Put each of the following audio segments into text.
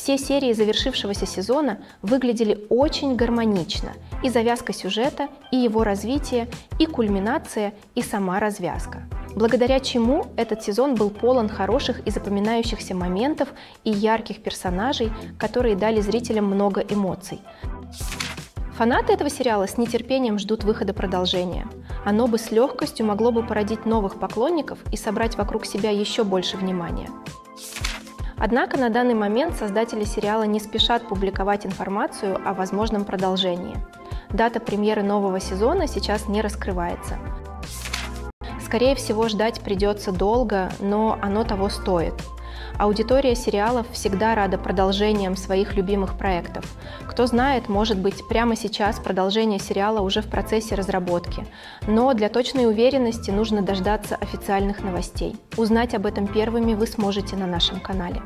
Все серии завершившегося сезона выглядели очень гармонично. И завязка сюжета, и его развитие, и кульминация, и сама развязка. Благодаря чему этот сезон был полон хороших и запоминающихся моментов и ярких персонажей, которые дали зрителям много эмоций. Фанаты этого сериала с нетерпением ждут выхода продолжения. Оно бы с легкостью могло бы породить новых поклонников и собрать вокруг себя еще больше внимания. Однако на данный момент создатели сериала не спешат публиковать информацию о возможном продолжении. Дата премьеры нового сезона сейчас не раскрывается. Скорее всего, ждать придется долго, но оно того стоит. Аудитория сериалов всегда рада продолжениям своих любимых проектов. Кто знает, может быть, прямо сейчас продолжение сериала уже в процессе разработки. Но для точной уверенности нужно дождаться официальных новостей. Узнать об этом первыми вы сможете на нашем канале.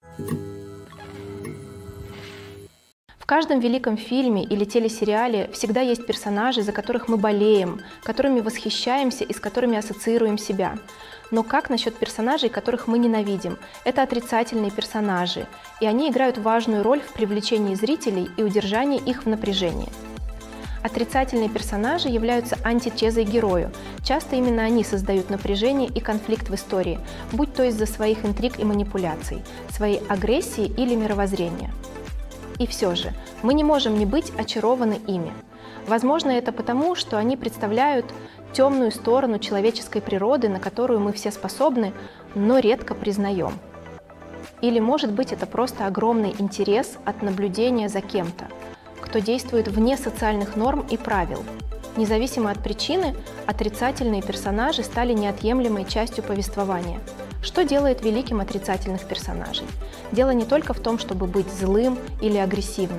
В каждом великом фильме или телесериале всегда есть персонажи, за которых мы болеем, которыми восхищаемся и с которыми ассоциируем себя. Но как насчет персонажей, которых мы ненавидим? Это отрицательные персонажи, и они играют важную роль в привлечении зрителей и удержании их в напряжении. Отрицательные персонажи являются антитезой герою. Часто именно они создают напряжение и конфликт в истории, будь то из-за своих интриг и манипуляций, своей агрессии или мировоззрения. И все же, мы не можем не быть очарованы ими. Возможно, это потому, что они представляют темную сторону человеческой природы, на которую мы все способны, но редко признаем. Или, может быть, это просто огромный интерес от наблюдения за кем-то, кто действует вне социальных норм и правил. Независимо от причины, отрицательные персонажи стали неотъемлемой частью повествования. Что делает великим отрицательных персонажей? Дело не только в том, чтобы быть злым или агрессивным.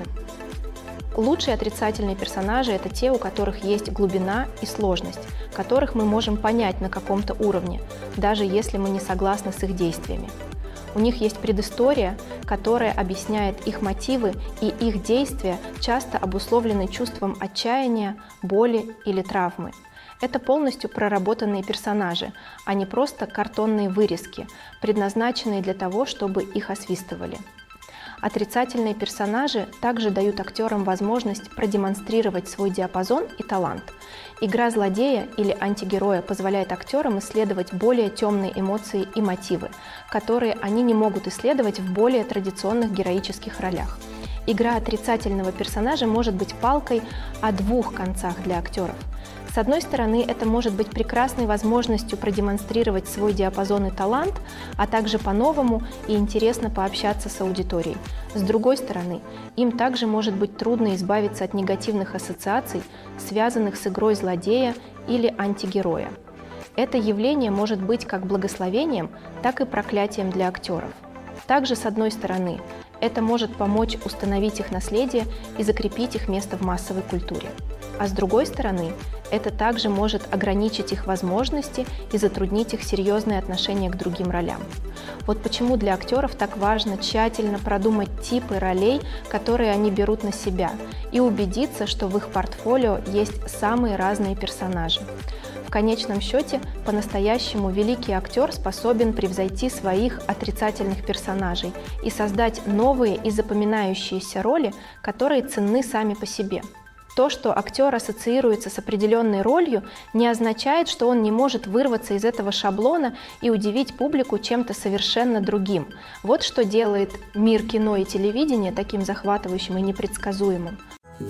Лучшие отрицательные персонажи – это те, у которых есть глубина и сложность, которых мы можем понять на каком-то уровне, даже если мы не согласны с их действиями. У них есть предыстория, которая объясняет их мотивы, и их действия часто обусловлены чувством отчаяния, боли или травмы. Это полностью проработанные персонажи, а не просто картонные вырезки, предназначенные для того, чтобы их освистывали. Отрицательные персонажи также дают актерам возможность продемонстрировать свой диапазон и талант. Игра злодея или антигероя позволяет актерам исследовать более темные эмоции и мотивы, которые они не могут исследовать в более традиционных героических ролях. Игра отрицательного персонажа может быть палкой о двух концах для актеров. С одной стороны, это может быть прекрасной возможностью продемонстрировать свой диапазон и талант, а также по-новому и интересно пообщаться с аудиторией. С другой стороны, им также может быть трудно избавиться от негативных ассоциаций, связанных с игрой злодея или антигероя. Это явление может быть как благословением, так и проклятием для актеров. Также, с одной стороны, это может помочь установить их наследие и закрепить их место в массовой культуре. А с другой стороны, это также может ограничить их возможности и затруднить их серьезные отношения к другим ролям. Вот почему для актеров так важно тщательно продумать типы ролей, которые они берут на себя, и убедиться, что в их портфолио есть самые разные персонажи. В конечном счете, по-настоящему великий актер способен превзойти своих отрицательных персонажей и создать новые и запоминающиеся роли, которые ценны сами по себе. То, что актер ассоциируется с определенной ролью, не означает, что он не может вырваться из этого шаблона и удивить публику чем-то совершенно другим. Вот что делает мир кино и телевидения таким захватывающим и непредсказуемым.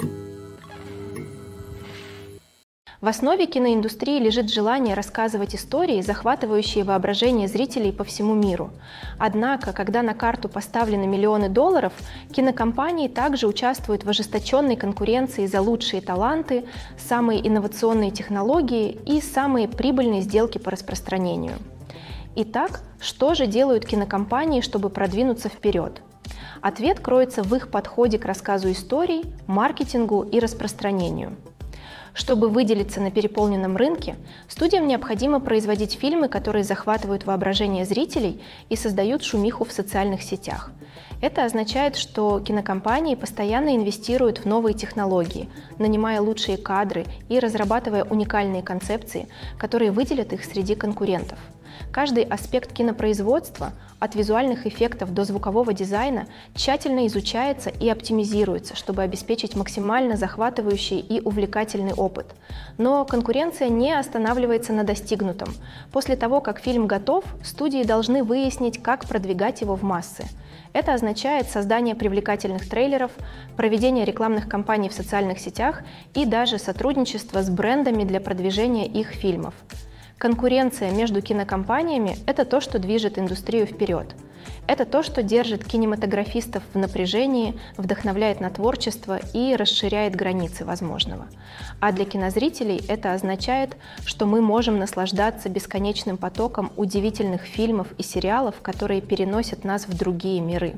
В основе киноиндустрии лежит желание рассказывать истории, захватывающие воображение зрителей по всему миру. Однако, когда на карту поставлены миллионы долларов, кинокомпании также участвуют в ожесточенной конкуренции за лучшие таланты, самые инновационные технологии и самые прибыльные сделки по распространению. Итак, что же делают кинокомпании, чтобы продвинуться вперед? Ответ кроется в их подходе к рассказу историй, маркетингу и распространению. Чтобы выделиться на переполненном рынке, студиям необходимо производить фильмы, которые захватывают воображение зрителей и создают шумиху в социальных сетях. Это означает, что кинокомпании постоянно инвестируют в новые технологии, нанимая лучшие кадры и разрабатывая уникальные концепции, которые выделят их среди конкурентов. Каждый аспект кинопроизводства, от визуальных эффектов до звукового дизайна, тщательно изучается и оптимизируется, чтобы обеспечить максимально захватывающий и увлекательный опыт. Но конкуренция не останавливается на достигнутом. После того, как фильм готов, студии должны выяснить, как продвигать его в массы. Это означает создание привлекательных трейлеров, проведение рекламных кампаний в социальных сетях и даже сотрудничество с брендами для продвижения их фильмов. Конкуренция между кинокомпаниями – это то, что движет индустрию вперед. Это то, что держит кинематографистов в напряжении, вдохновляет на творчество и расширяет границы возможного. А для кинозрителей это означает, что мы можем наслаждаться бесконечным потоком удивительных фильмов и сериалов, которые переносят нас в другие миры.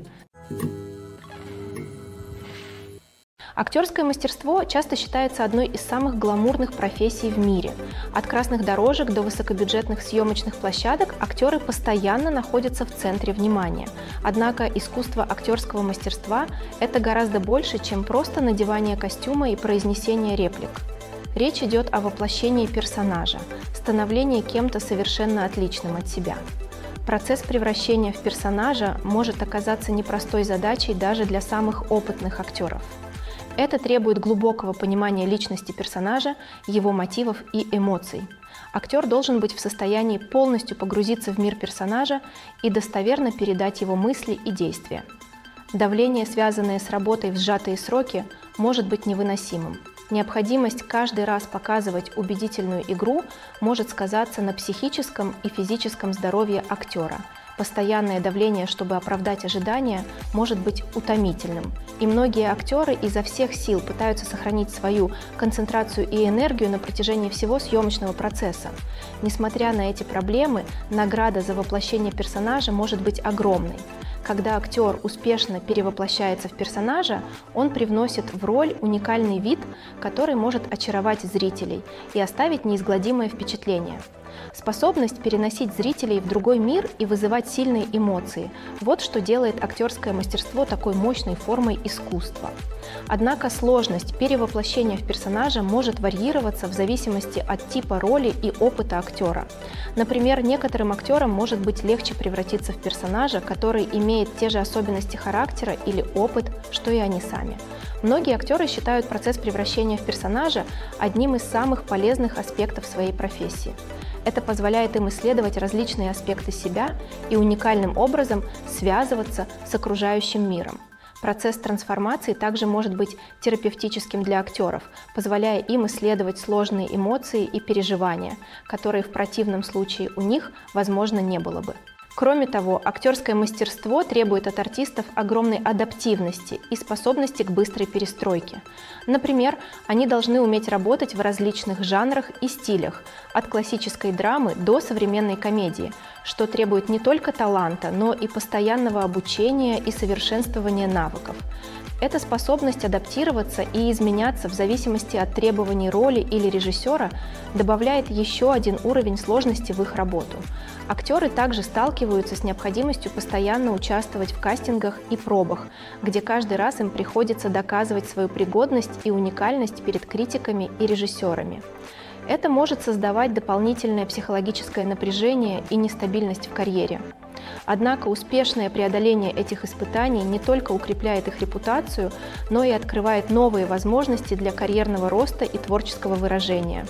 Актерское мастерство часто считается одной из самых гламурных профессий в мире. От красных дорожек до высокобюджетных съемочных площадок актеры постоянно находятся в центре внимания. Однако искусство актерского мастерства – это гораздо больше, чем просто надевание костюма и произнесение реплик. Речь идет о воплощении персонажа, становлении кем-то совершенно отличным от себя. Процесс превращения в персонажа может оказаться непростой задачей даже для самых опытных актеров. Это требует глубокого понимания личности персонажа, его мотивов и эмоций. Актер должен быть в состоянии полностью погрузиться в мир персонажа и достоверно передать его мысли и действия. Давление, связанное с работой в сжатые сроки, может быть невыносимым. Необходимость каждый раз показывать убедительную игру может сказаться на психическом и физическом здоровье актера. Постоянное давление, чтобы оправдать ожидания, может быть утомительным. И многие актеры изо всех сил пытаются сохранить свою концентрацию и энергию на протяжении всего съемочного процесса. Несмотря на эти проблемы, награда за воплощение персонажа может быть огромной. Когда актер успешно перевоплощается в персонажа, он привносит в роль уникальный вид, который может очаровать зрителей и оставить неизгладимое впечатление. Способность переносить зрителей в другой мир и вызывать сильные эмоции – вот что делает актерское мастерство такой мощной формой искусства. Однако сложность перевоплощения в персонажа может варьироваться в зависимости от типа роли и опыта актера. Например, некоторым актерам может быть легче превратиться в персонажа, который имеет те же особенности характера или опыт, что и они сами. Многие актеры считают процесс превращения в персонажа одним из самых полезных аспектов своей профессии. Это позволяет им исследовать различные аспекты себя и уникальным образом связываться с окружающим миром. Процесс трансформации также может быть терапевтическим для актеров, позволяя им исследовать сложные эмоции и переживания, которые в противном случае у них, возможно, не было бы. Кроме того, актерское мастерство требует от артистов огромной адаптивности и способности к быстрой перестройке. Например, они должны уметь работать в различных жанрах и стилях, от классической драмы до современной комедии, что требует не только таланта, но и постоянного обучения и совершенствования навыков. Эта способность адаптироваться и изменяться в зависимости от требований роли или режиссера добавляет еще один уровень сложности в их работу. Актеры также сталкиваются с необходимостью постоянно участвовать в кастингах и пробах, где каждый раз им приходится доказывать свою пригодность и уникальность перед критиками и режиссерами. Это может создавать дополнительное психологическое напряжение и нестабильность в карьере. Однако успешное преодоление этих испытаний не только укрепляет их репутацию, но и открывает новые возможности для карьерного роста и творческого выражения.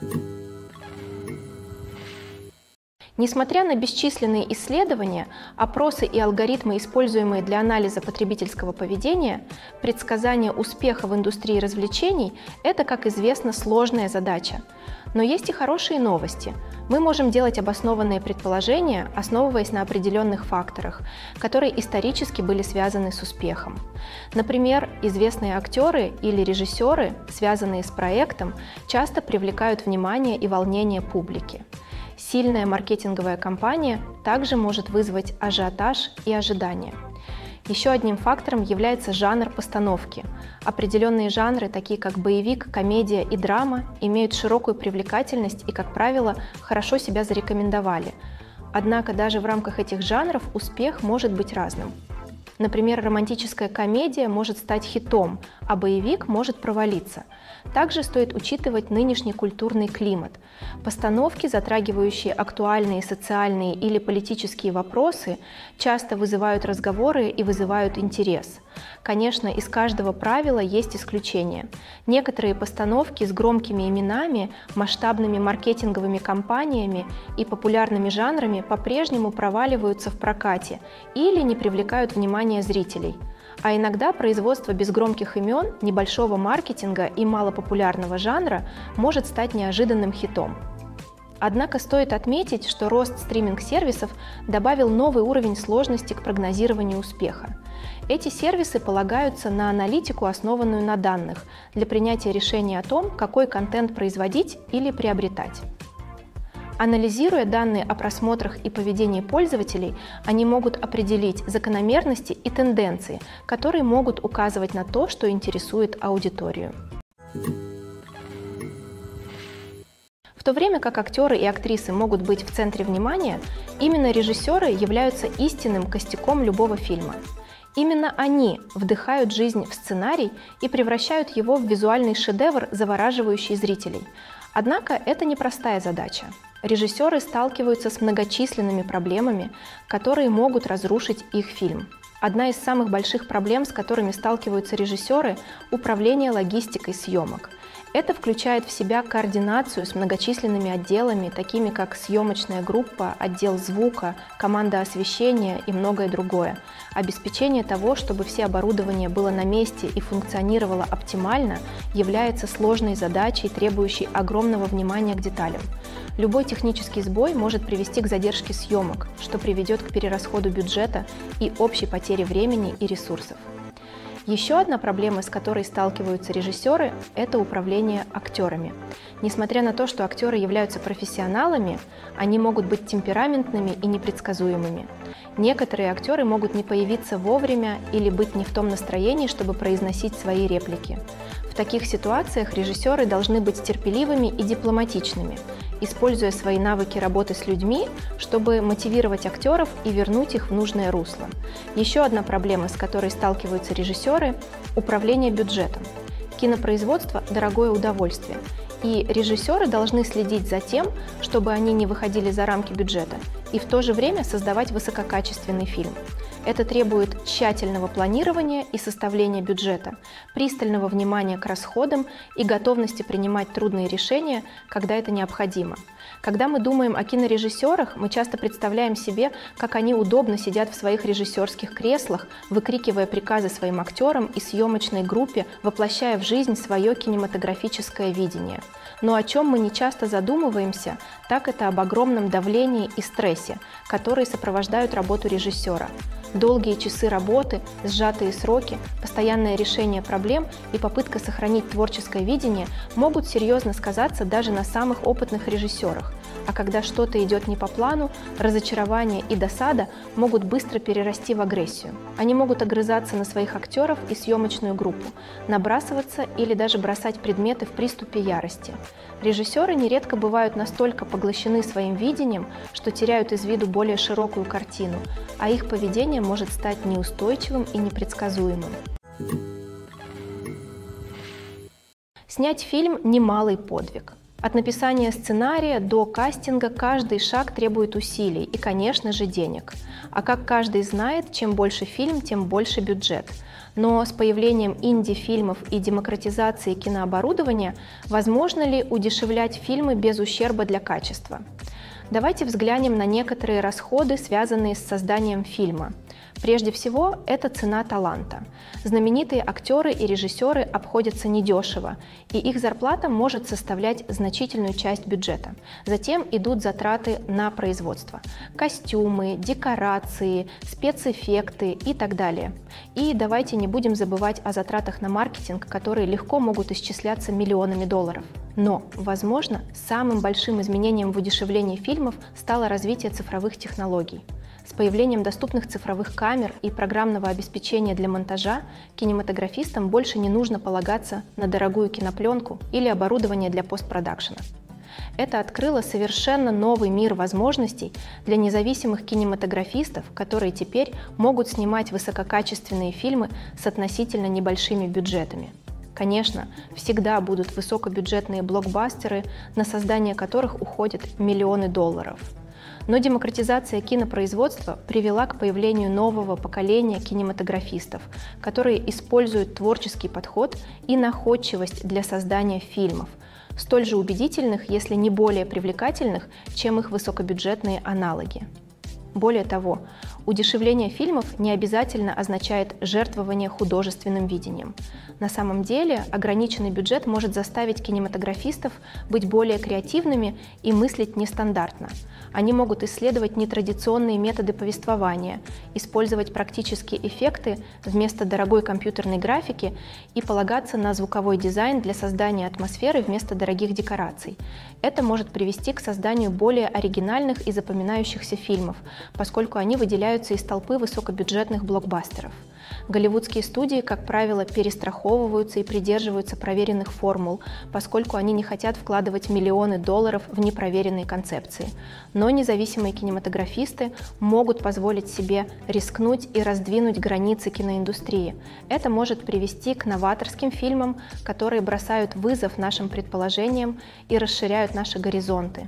Несмотря на бесчисленные исследования, опросы и алгоритмы, используемые для анализа потребительского поведения, предсказание успеха в индустрии развлечений – это, как известно, сложная задача. Но есть и хорошие новости. Мы можем делать обоснованные предположения, основываясь на определенных факторах, которые исторически были связаны с успехом. Например, известные актеры или режиссеры, связанные с проектом, часто привлекают внимание и волнение публики. Сильная маркетинговая кампания также может вызвать ажиотаж и ожидания. Еще одним фактором является жанр постановки. Определенные жанры, такие как боевик, комедия и драма, имеют широкую привлекательность и, как правило, хорошо себя зарекомендовали. Однако даже в рамках этих жанров успех может быть разным. Например, романтическая комедия может стать хитом, а боевик может провалиться. Также стоит учитывать нынешний культурный климат. Постановки, затрагивающие актуальные социальные или политические вопросы, часто вызывают разговоры и вызывают интерес. Конечно, из каждого правила есть исключения. Некоторые постановки с громкими именами, масштабными маркетинговыми кампаниями и популярными жанрами по-прежнему проваливаются в прокате или не привлекают внимания зрителей. А иногда производство без громких имен, небольшого маркетинга и малопопулярного жанра может стать неожиданным хитом. Однако стоит отметить, что рост стриминг-сервисов добавил новый уровень сложности к прогнозированию успеха. Эти сервисы полагаются на аналитику, основанную на данных, для принятия решения о том, какой контент производить или приобретать. Анализируя данные о просмотрах и поведении пользователей, они могут определить закономерности и тенденции, которые могут указывать на то, что интересует аудиторию. В то время как актеры и актрисы могут быть в центре внимания, именно режиссеры являются истинным костяком любого фильма. Именно они вдыхают жизнь в сценарий и превращают его в визуальный шедевр, завораживающий зрителей. Однако это непростая задача. Режиссеры сталкиваются с многочисленными проблемами, которые могут разрушить их фильм. Одна из самых больших проблем, с которыми сталкиваются режиссеры – управление логистикой съемок. Это включает в себя координацию с многочисленными отделами, такими как съемочная группа, отдел звука, команда освещения и многое другое. Обеспечение того, чтобы все оборудование было на месте и функционировало оптимально, является сложной задачей, требующей огромного внимания к деталям. Любой технический сбой может привести к задержке съемок, что приведет к перерасходу бюджета и общей потере времени и ресурсов. Еще одна проблема, с которой сталкиваются режиссеры, это управление актерами. Несмотря на то, что актеры являются профессионалами, они могут быть темпераментными и непредсказуемыми. Некоторые актеры могут не появиться вовремя или быть не в том настроении, чтобы произносить свои реплики. В таких ситуациях режиссеры должны быть терпеливыми и дипломатичными, используя свои навыки работы с людьми, чтобы мотивировать актеров и вернуть их в нужное русло. Еще одна проблема, с которой сталкиваются режиссеры – управление бюджетом. Кинопроизводство – дорогое удовольствие, и режиссеры должны следить за тем, чтобы они не выходили за рамки бюджета, и в то же время создавать высококачественный фильм. Это требует тщательного планирования и составления бюджета, пристального внимания к расходам и готовности принимать трудные решения, когда это необходимо. Когда мы думаем о кинорежиссерах, мы часто представляем себе, как они удобно сидят в своих режиссерских креслах, выкрикивая приказы своим актерам и съемочной группе, воплощая в жизнь свое кинематографическое видение. Но о чем мы не часто задумываемся, так это об огромном давлении и стрессе, которые сопровождают работу режиссера. Долгие часы работы, сжатые сроки, постоянное решение проблем и попытка сохранить творческое видение могут серьезно сказаться даже на самых опытных режиссерах. А когда что-то идет не по плану, разочарование и досада могут быстро перерасти в агрессию. Они могут огрызаться на своих актеров и съемочную группу, набрасываться или даже бросать предметы в приступе ярости. Режиссеры нередко бывают настолько поглощены своим видением, что теряют из виду более широкую картину, а их поведение может стать неустойчивым и непредсказуемым. Снять фильм – немалый подвиг. От написания сценария до кастинга каждый шаг требует усилий и, конечно же, денег. А как каждый знает, чем больше фильм, тем больше бюджет. Но с появлением инди-фильмов и демократизацией кинооборудования возможно ли удешевлять фильмы без ущерба для качества? Давайте взглянем на некоторые расходы, связанные с созданием фильма. Прежде всего, это цена таланта. Знаменитые актеры и режиссеры обходятся недешево, и их зарплата может составлять значительную часть бюджета. Затем идут затраты на производство. Костюмы, декорации, спецэффекты и так далее. И давайте не будем забывать о затратах на маркетинг, которые легко могут исчисляться миллионами долларов. Но, возможно, самым большим изменением в удешевлении фильмов стало развитие цифровых технологий. С появлением доступных цифровых камер и программного обеспечения для монтажа кинематографистам больше не нужно полагаться на дорогую кинопленку или оборудование для постпродакшена. Это открыло совершенно новый мир возможностей для независимых кинематографистов, которые теперь могут снимать высококачественные фильмы с относительно небольшими бюджетами. Конечно, всегда будут высокобюджетные блокбастеры, на создание которых уходят миллионы долларов. Но демократизация кинопроизводства привела к появлению нового поколения кинематографистов, которые используют творческий подход и находчивость для создания фильмов, столь же убедительных, если не более привлекательных, чем их высокобюджетные аналоги. Более того, удешевление фильмов не обязательно означает жертвование художественным видением. На самом деле, ограниченный бюджет может заставить кинематографистов быть более креативными и мыслить нестандартно. Они могут исследовать нетрадиционные методы повествования, использовать практические эффекты вместо дорогой компьютерной графики и полагаться на звуковой дизайн для создания атмосферы вместо дорогих декораций. Это может привести к созданию более оригинальных и запоминающихся фильмов, поскольку они выделяются из толпы высокобюджетных блокбастеров. Голливудские студии, как правило, перестраховываются и придерживаются проверенных формул, поскольку они не хотят вкладывать миллионы долларов в непроверенные концепции. Но независимые кинематографисты могут позволить себе рискнуть и раздвинуть границы киноиндустрии. Это может привести к новаторским фильмам, которые бросают вызов нашим предположениям и расширяют наши горизонты.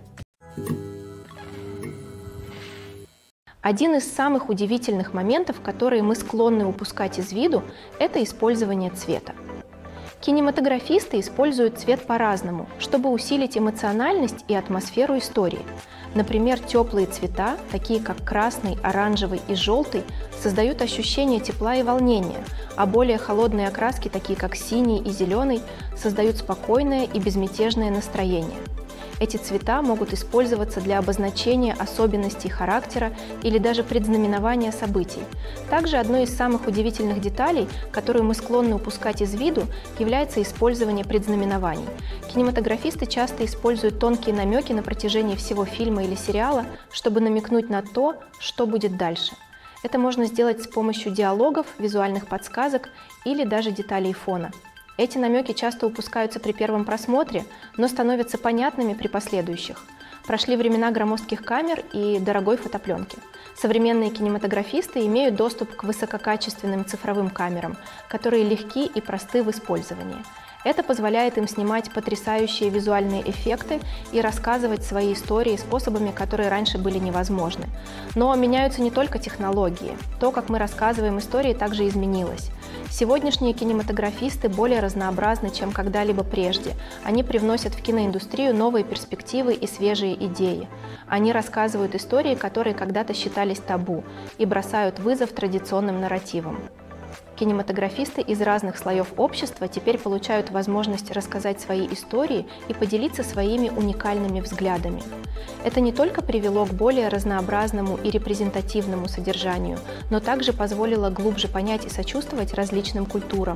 Один из самых удивительных моментов, которые мы склонны упускать из виду, это использование цвета. Кинематографисты используют цвет по-разному, чтобы усилить эмоциональность и атмосферу истории. Например, теплые цвета, такие как красный, оранжевый и желтый, создают ощущение тепла и волнения, а более холодные окраски, такие как синий и зеленый, создают спокойное и безмятежное настроение. Эти цвета могут использоваться для обозначения особенностей характера или даже предзнаменования событий. Также одной из самых удивительных деталей, которую мы склонны упускать из виду, является использование предзнаменований. Кинематографисты часто используют тонкие намеки на протяжении всего фильма или сериала, чтобы намекнуть на то, что будет дальше. Это можно сделать с помощью диалогов, визуальных подсказок или даже деталей фона. Эти намеки часто упускаются при первом просмотре, но становятся понятными при последующих. Прошли времена громоздких камер и дорогой фотопленки. Современные кинематографисты имеют доступ к высококачественным цифровым камерам, которые легки и просты в использовании. Это позволяет им снимать потрясающие визуальные эффекты и рассказывать свои истории способами, которые раньше были невозможны. Но меняются не только технологии. То, как мы рассказываем истории, также изменилось. Сегодняшние кинематографисты более разнообразны, чем когда-либо прежде. Они привносят в киноиндустрию новые перспективы и свежие идеи. Они рассказывают истории, которые когда-то считались табу, и бросают вызов традиционным нарративам. Кинематографисты из разных слоев общества теперь получают возможность рассказать свои истории и поделиться своими уникальными взглядами. Это не только привело к более разнообразному и репрезентативному содержанию, но также позволило глубже понять и сочувствовать различным культурам.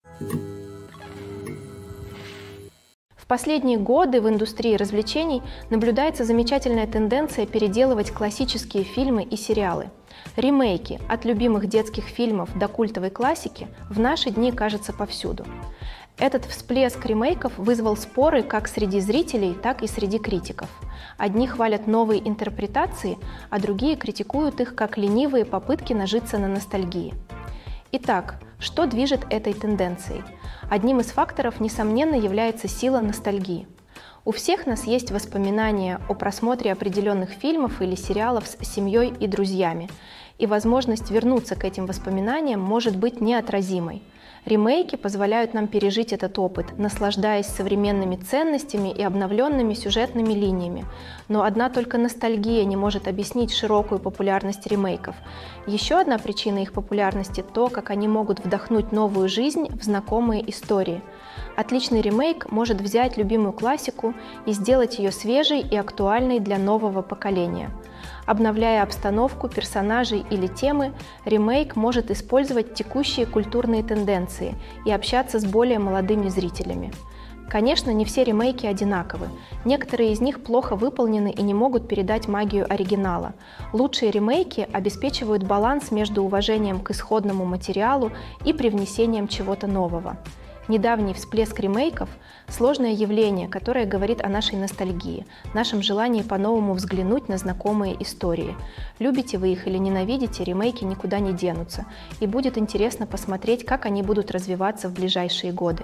В последние годы в индустрии развлечений наблюдается замечательная тенденция переделывать классические фильмы и сериалы. Ремейки от любимых детских фильмов до культовой классики в наши дни кажутся повсюду. Этот всплеск ремейков вызвал споры как среди зрителей, так и среди критиков. Одни хвалят новые интерпретации, а другие критикуют их как ленивые попытки нажиться на ностальгии. Итак, что движет этой тенденцией? Одним из факторов, несомненно, является сила ностальгии. У всех нас есть воспоминания о просмотре определенных фильмов или сериалов с семьей и друзьями, и возможность вернуться к этим воспоминаниям может быть неотразимой. Ремейки позволяют нам пережить этот опыт, наслаждаясь современными ценностями и обновленными сюжетными линиями. Но одна только ностальгия не может объяснить широкую популярность ремейков. Еще одна причина их популярности – то, как они могут вдохнуть новую жизнь в знакомые истории. Отличный ремейк может взять любимую классику и сделать ее свежей и актуальной для нового поколения. Обновляя обстановку, персонажей или темы, ремейк может использовать текущие культурные тенденции и общаться с более молодыми зрителями. Конечно, не все ремейки одинаковы. Некоторые из них плохо выполнены и не могут передать магию оригинала. Лучшие ремейки обеспечивают баланс между уважением к исходному материалу и привнесением чего-то нового. Недавний всплеск ремейков – сложное явление, которое говорит о нашей ностальгии, нашем желании по-новому взглянуть на знакомые истории. Любите вы их или ненавидите, ремейки никуда не денутся, и будет интересно посмотреть, как они будут развиваться в ближайшие годы.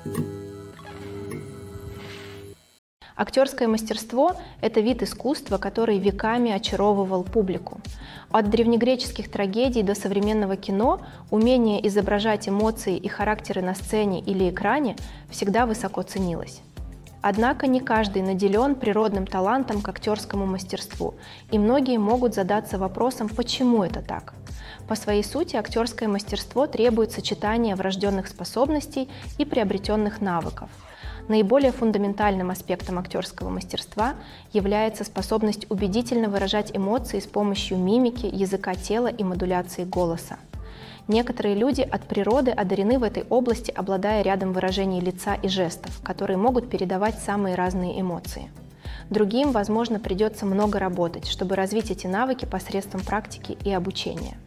Актерское мастерство – это вид искусства, который веками очаровывал публику. От древнегреческих трагедий до современного кино умение изображать эмоции и характеры на сцене или экране всегда высоко ценилось. Однако не каждый наделен природным талантом к актерскому мастерству, и многие могут задаться вопросом, почему это так. По своей сути, актерское мастерство требует сочетания врожденных способностей и приобретенных навыков. Наиболее фундаментальным аспектом актерского мастерства является способность убедительно выражать эмоции с помощью мимики, языка тела и модуляции голоса. Некоторые люди от природы одарены в этой области, обладая рядом выражений лица и жестов, которые могут передавать самые разные эмоции. Другим, возможно, придется много работать, чтобы развить эти навыки посредством практики и обучения.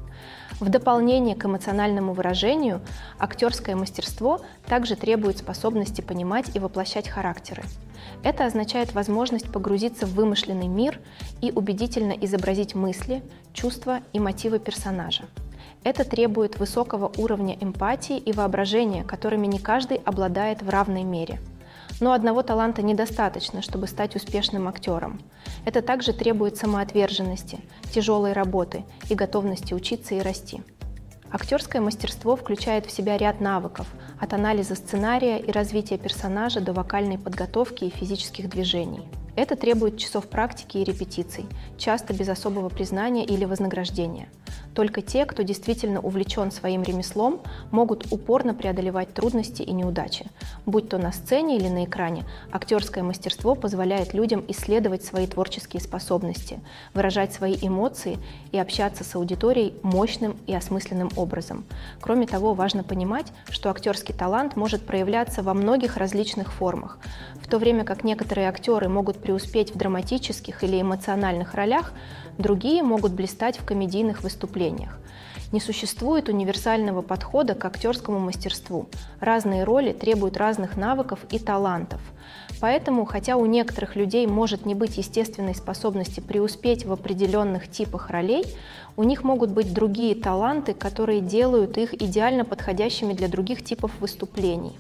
В дополнение к эмоциональному выражению, актерское мастерство также требует способности понимать и воплощать характеры. Это означает возможность погрузиться в вымышленный мир и убедительно изобразить мысли, чувства и мотивы персонажа. Это требует высокого уровня эмпатии и воображения, которыми не каждый обладает в равной мере. Но одного таланта недостаточно, чтобы стать успешным актером. Это также требует самоотверженности, тяжелой работы и готовности учиться и расти. Актерское мастерство включает в себя ряд навыков, от анализа сценария и развития персонажа до вокальной подготовки и физических движений. Это требует часов практики и репетиций, часто без особого признания или вознаграждения. Только те, кто действительно увлечен своим ремеслом, могут упорно преодолевать трудности и неудачи. Будь то на сцене или на экране, актерское мастерство позволяет людям исследовать свои творческие способности, выражать свои эмоции и общаться с аудиторией мощным и осмысленным образом. Кроме того, важно понимать, что актерский талант может проявляться во многих различных формах. В то время как некоторые актеры могут преуспеть в драматических или эмоциональных ролях, другие могут блистать в комедийных выступлениях. Не существует универсального подхода к актерскому мастерству. Разные роли требуют разных навыков и талантов. Поэтому, хотя у некоторых людей может не быть естественной способности преуспеть в определенных типах ролей, у них могут быть другие таланты, которые делают их идеально подходящими для других типов выступлений.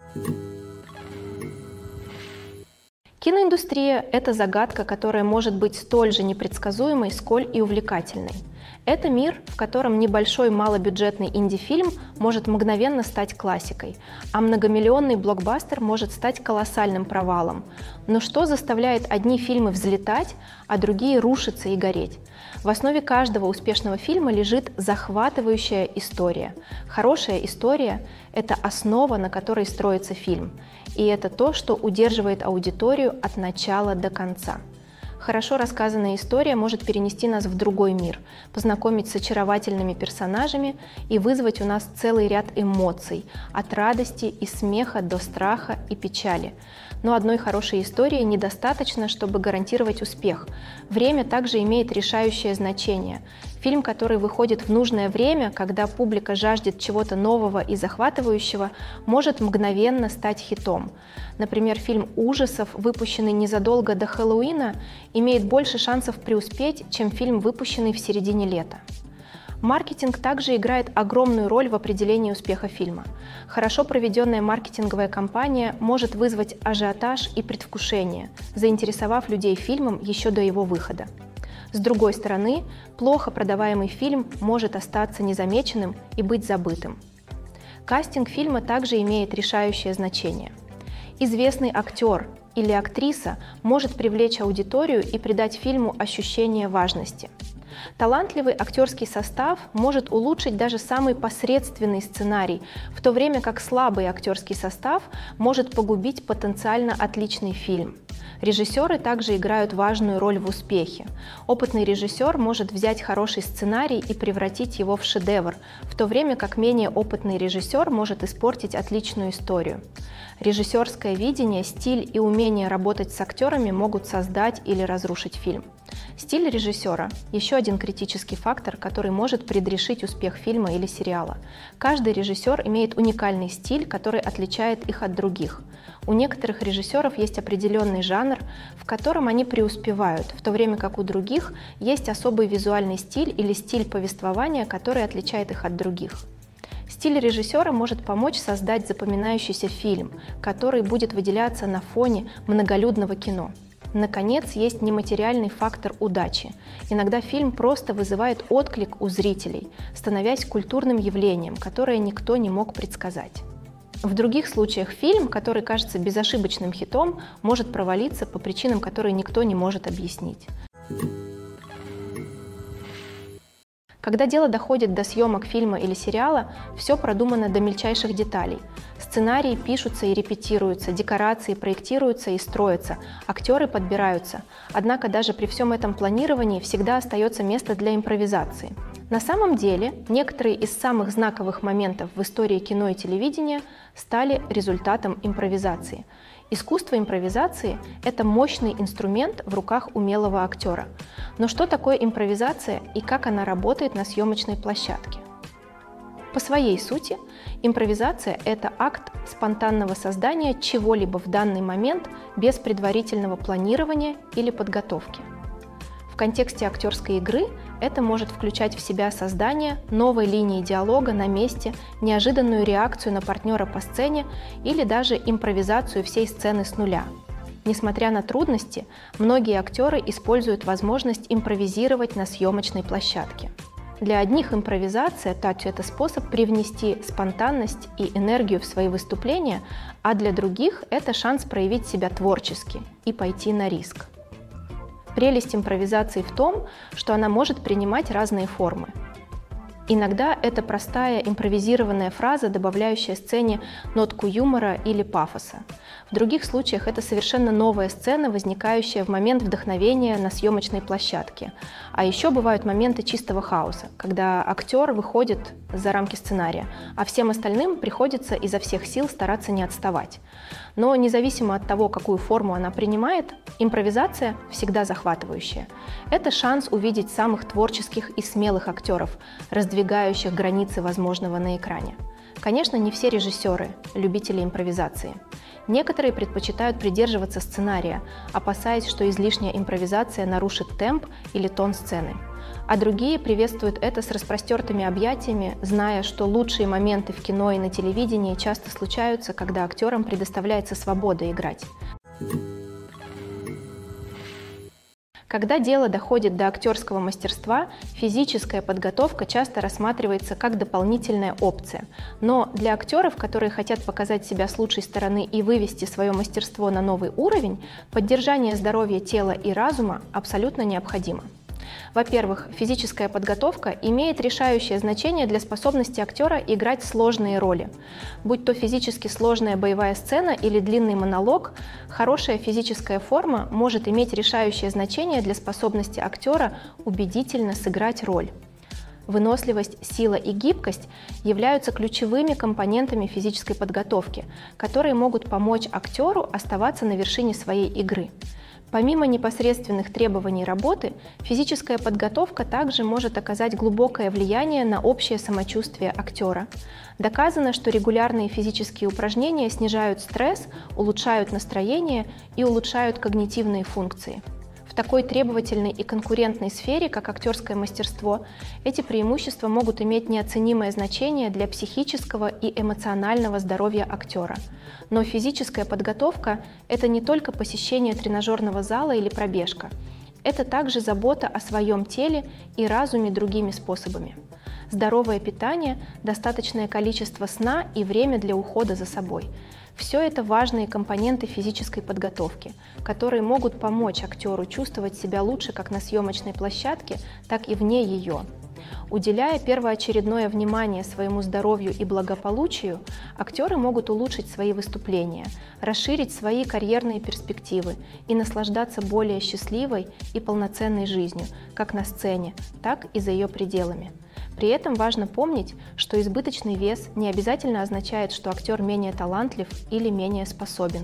Киноиндустрия – это загадка, которая может быть столь же непредсказуемой, сколь и увлекательной. Это мир, в котором небольшой малобюджетный инди-фильм может мгновенно стать классикой, а многомиллионный блокбастер может стать колоссальным провалом. Но что заставляет одни фильмы взлетать, а другие рушиться и гореть? В основе каждого успешного фильма лежит захватывающая история. Хорошая история – это основа, на которой строится фильм. И это то, что удерживает аудиторию от начала до конца. Хорошо рассказанная история может перенести нас в другой мир, познакомить с очаровательными персонажами и вызвать у нас целый ряд эмоций, от радости и смеха до страха и печали. Но одной хорошей истории недостаточно, чтобы гарантировать успех. Время также имеет решающее значение. Фильм, который выходит в нужное время, когда публика жаждет чего-то нового и захватывающего, может мгновенно стать хитом. Например, фильм ужасов, выпущенный незадолго до Хэллоуина, имеет больше шансов преуспеть, чем фильм, выпущенный в середине лета. Маркетинг также играет огромную роль в определении успеха фильма. Хорошо проведенная маркетинговая кампания может вызвать ажиотаж и предвкушение, заинтересовав людей фильмом еще до его выхода. С другой стороны, плохо продаваемый фильм может остаться незамеченным и быть забытым. Кастинг фильма также имеет решающее значение. Известный актер или актриса может привлечь аудиторию и придать фильму ощущение важности. Талантливый актерский состав может улучшить даже самый посредственный сценарий, в то время как слабый актерский состав может погубить потенциально отличный фильм. Режиссеры также играют важную роль в успехе. Опытный режиссер может взять хороший сценарий и превратить его в шедевр, в то время как менее опытный режиссер может испортить отличную историю. Режиссерское видение, стиль и умение работать с актерами могут создать или разрушить фильм. Стиль режиссера – еще один критический фактор, который может предрешить успех фильма или сериала. Каждый режиссер имеет уникальный стиль, который отличает их от других. У некоторых режиссеров есть определенный жанр, в котором они преуспевают, в то время как у других есть особый визуальный стиль или стиль повествования, который отличает их от других. Стиль режиссера может помочь создать запоминающийся фильм, который будет выделяться на фоне многолюдного кино. Наконец, есть нематериальный фактор удачи. Иногда фильм просто вызывает отклик у зрителей, становясь культурным явлением, которое никто не мог предсказать. В других случаях фильм, который кажется безошибочным хитом, может провалиться по причинам, которые никто не может объяснить. Когда дело доходит до съемок фильма или сериала, все продумано до мельчайших деталей. Сценарии пишутся и репетируются, декорации проектируются и строятся, актеры подбираются. Однако даже при всем этом планировании всегда остается место для импровизации. На самом деле, некоторые из самых знаковых моментов в истории кино и телевидения стали результатом импровизации. Искусство импровизации – это мощный инструмент в руках умелого актера. Но что такое импровизация и как она работает на съемочной площадке? По своей сути, импровизация – это акт спонтанного создания чего-либо в данный момент без предварительного планирования или подготовки. В контексте актерской игры это может включать в себя создание новой линии диалога на месте, неожиданную реакцию на партнера по сцене или даже импровизацию всей сцены с нуля. Несмотря на трудности, многие актеры используют возможность импровизировать на съемочной площадке. Для одних импровизация – это способ привнести спонтанность и энергию в свои выступления, а для других – это шанс проявить себя творчески и пойти на риск. Прелесть импровизации в том, что она может принимать разные формы. Иногда это простая импровизированная фраза, добавляющая сцене нотку юмора или пафоса. В других случаях это совершенно новая сцена, возникающая в момент вдохновения на съемочной площадке. А еще бывают моменты чистого хаоса, когда актер выходит за рамки сценария, а всем остальным приходится изо всех сил стараться не отставать. Но независимо от того, какую форму она принимает, импровизация всегда захватывающая. Это шанс увидеть самых творческих и смелых актеров, раздвигающих границы возможного на экране. Конечно, не все режиссеры – любители импровизации. Некоторые предпочитают придерживаться сценария, опасаясь, что излишняя импровизация нарушит темп или тон сцены. А другие приветствуют это с распростертыми объятиями, зная, что лучшие моменты в кино и на телевидении часто случаются, когда актерам предоставляется свобода играть. Когда дело доходит до актерского мастерства, физическая подготовка часто рассматривается как дополнительная опция. Но для актеров, которые хотят показать себя с лучшей стороны и вывести свое мастерство на новый уровень, поддержание здоровья тела и разума абсолютно необходимо. Во-первых, физическая подготовка имеет решающее значение для способности актера играть сложные роли. Будь то физически сложная боевая сцена или длинный монолог, хорошая физическая форма может иметь решающее значение для способности актера убедительно сыграть роль. Выносливость, сила и гибкость являются ключевыми компонентами физической подготовки, которые могут помочь актеру оставаться на вершине своей игры. Помимо непосредственных требований работы, физическая подготовка также может оказать глубокое влияние на общее самочувствие актера. Доказано, что регулярные физические упражнения снижают стресс, улучшают настроение и улучшают когнитивные функции. В такой требовательной и конкурентной сфере, как актерское мастерство, эти преимущества могут иметь неоценимое значение для психического и эмоционального здоровья актера. Но физическая подготовка – это не только посещение тренажерного зала или пробежка. Это также забота о своем теле и разуме другими способами. Здоровое питание, достаточное количество сна и время для ухода за собой – все это важные компоненты физической подготовки, которые могут помочь актеру чувствовать себя лучше как на съемочной площадке, так и вне ее. Уделяя первоочередное внимание своему здоровью и благополучию, актеры могут улучшить свои выступления, расширить свои карьерные перспективы и наслаждаться более счастливой и полноценной жизнью, как на сцене, так и за ее пределами. При этом важно помнить, что избыточный вес не обязательно означает, что актер менее талантлив или менее способен.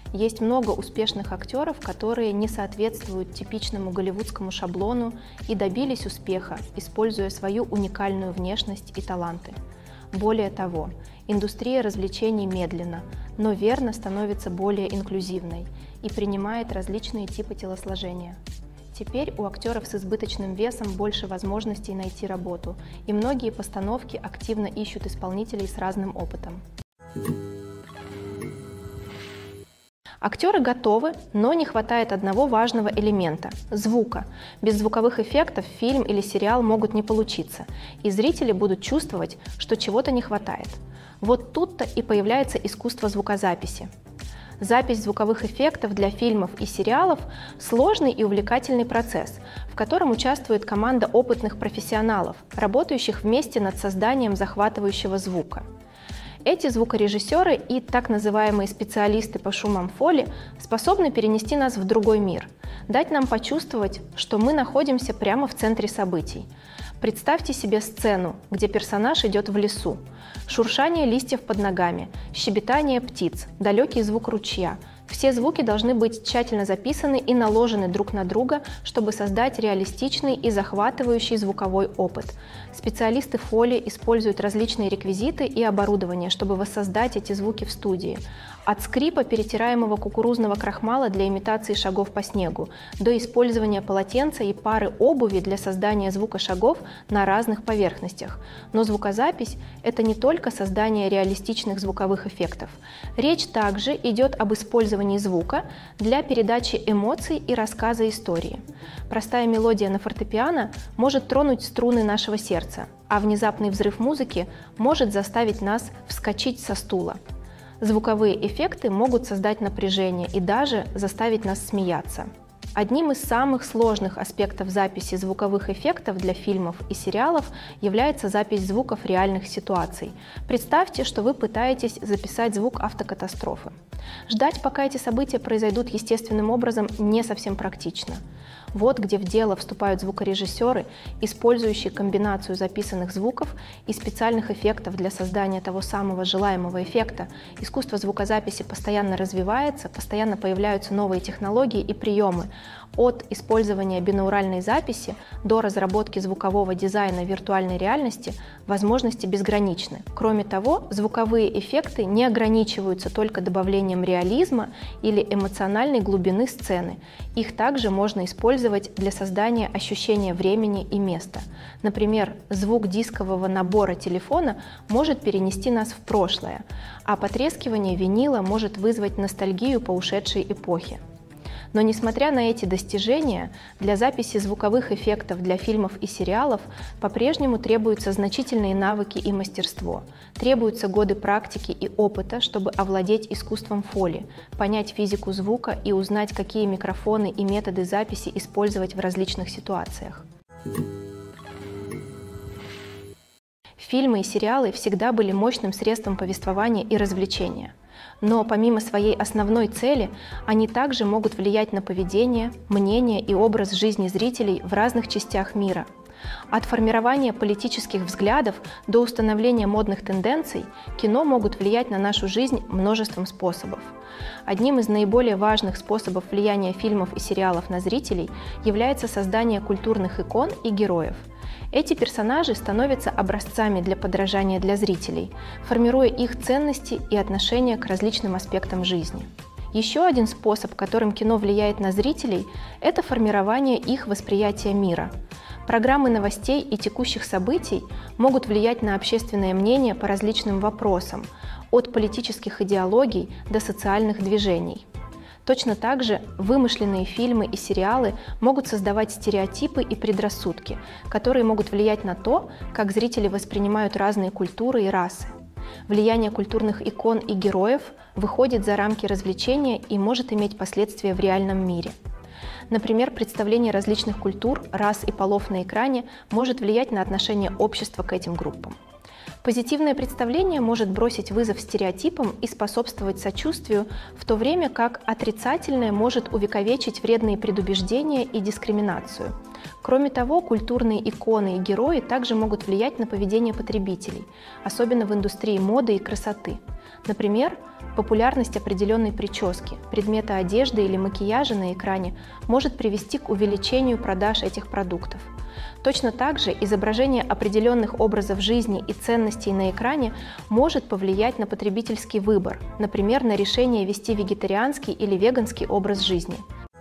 Есть много успешных актеров, которые не соответствуют типичному голливудскому шаблону и добились успеха, используя свою уникальную внешность и таланты. Более того, индустрия развлечений медленно, но верно становится более инклюзивной и принимает различные типы телосложения. Теперь у актеров с избыточным весом больше возможностей найти работу, и многие постановки активно ищут исполнителей с разным опытом. Актеры готовы, но не хватает одного важного элемента – звука. Без звуковых эффектов фильм или сериал могут не получиться, и зрители будут чувствовать, что чего-то не хватает. Вот тут-то и появляется искусство звукозаписи. Запись звуковых эффектов для фильмов и сериалов – сложный и увлекательный процесс, в котором участвует команда опытных профессионалов, работающих вместе над созданием захватывающего звука. Эти звукорежиссеры и так называемые специалисты по шумам фоли способны перенести нас в другой мир, дать нам почувствовать, что мы находимся прямо в центре событий. Представьте себе сцену, где персонаж идет в лесу. Шуршание листьев под ногами, щебетание птиц, далекий звук ручья. Все звуки должны быть тщательно записаны и наложены друг на друга, чтобы создать реалистичный и захватывающий звуковой опыт. Специалисты фоли используют различные реквизиты и оборудование, чтобы воссоздать эти звуки в студии. От скрипа перетираемого кукурузного крахмала для имитации шагов по снегу до использования полотенца и пары обуви для создания звука шагов на разных поверхностях. Но звукозапись – это не только создание реалистичных звуковых эффектов. Речь также идет об использовании звука для передачи эмоций и рассказа истории. Простая мелодия на фортепиано может тронуть струны нашего сердца, а внезапный взрыв музыки может заставить нас вскочить со стула. Звуковые эффекты могут создать напряжение и даже заставить нас смеяться. Одним из самых сложных аспектов записи звуковых эффектов для фильмов и сериалов является запись звуков реальных ситуаций. Представьте, что вы пытаетесь записать звук автокатастрофы. Ждать, пока эти события произойдут естественным образом, не совсем практично. Вот где в дело вступают звукорежиссеры, использующие комбинацию записанных звуков и специальных эффектов для создания того самого желаемого эффекта. Искусство звукозаписи постоянно развивается, постоянно появляются новые технологии и приемы. От использования бинауральной записи до разработки звукового дизайна виртуальной реальности возможности безграничны. Кроме того, звуковые эффекты не ограничиваются только добавлением реализма или эмоциональной глубины сцены. Их также можно использовать для создания ощущения времени и места. Например, звук дискового набора телефона может перенести нас в прошлое, а потрескивание винила может вызвать ностальгию по ушедшей эпохе. Но несмотря на эти достижения, для записи звуковых эффектов для фильмов и сериалов по-прежнему требуются значительные навыки и мастерство. Требуются годы практики и опыта, чтобы овладеть искусством фоли, понять физику звука и узнать, какие микрофоны и методы записи использовать в различных ситуациях. Фильмы и сериалы всегда были мощным средством повествования и развлечения. Но помимо своей основной цели, они также могут влиять на поведение, мнение и образ жизни зрителей в разных частях мира. От формирования политических взглядов до установления модных тенденций кино могут влиять на нашу жизнь множеством способов. Одним из наиболее важных способов влияния фильмов и сериалов на зрителей является создание культурных икон и героев. Эти персонажи становятся образцами для подражания для зрителей, формируя их ценности и отношения к различным аспектам жизни. Еще один способ, которым кино влияет на зрителей, это формирование их восприятия мира. Программы новостей и текущих событий могут влиять на общественное мнение по различным вопросам, от политических идеологий до социальных движений. Точно так же вымышленные фильмы и сериалы могут создавать стереотипы и предрассудки, которые могут влиять на то, как зрители воспринимают разные культуры и расы. Влияние культурных икон и героев выходит за рамки развлечения и может иметь последствия в реальном мире. Например, представление различных культур, рас и полов на экране может влиять на отношение общества к этим группам. Позитивное представление может бросить вызов стереотипам и способствовать сочувствию, в то время как отрицательное может увековечить вредные предубеждения и дискриминацию. Кроме того, культурные иконы и герои также могут влиять на поведение потребителей, особенно в индустрии моды и красоты. Например, популярность определенной прически, предмета одежды или макияжа на экране может привести к увеличению продаж этих продуктов. Точно так же изображение определенных образов жизни и ценностей на экране может повлиять на потребительский выбор, например, на решение вести вегетарианский или веганский образ жизни.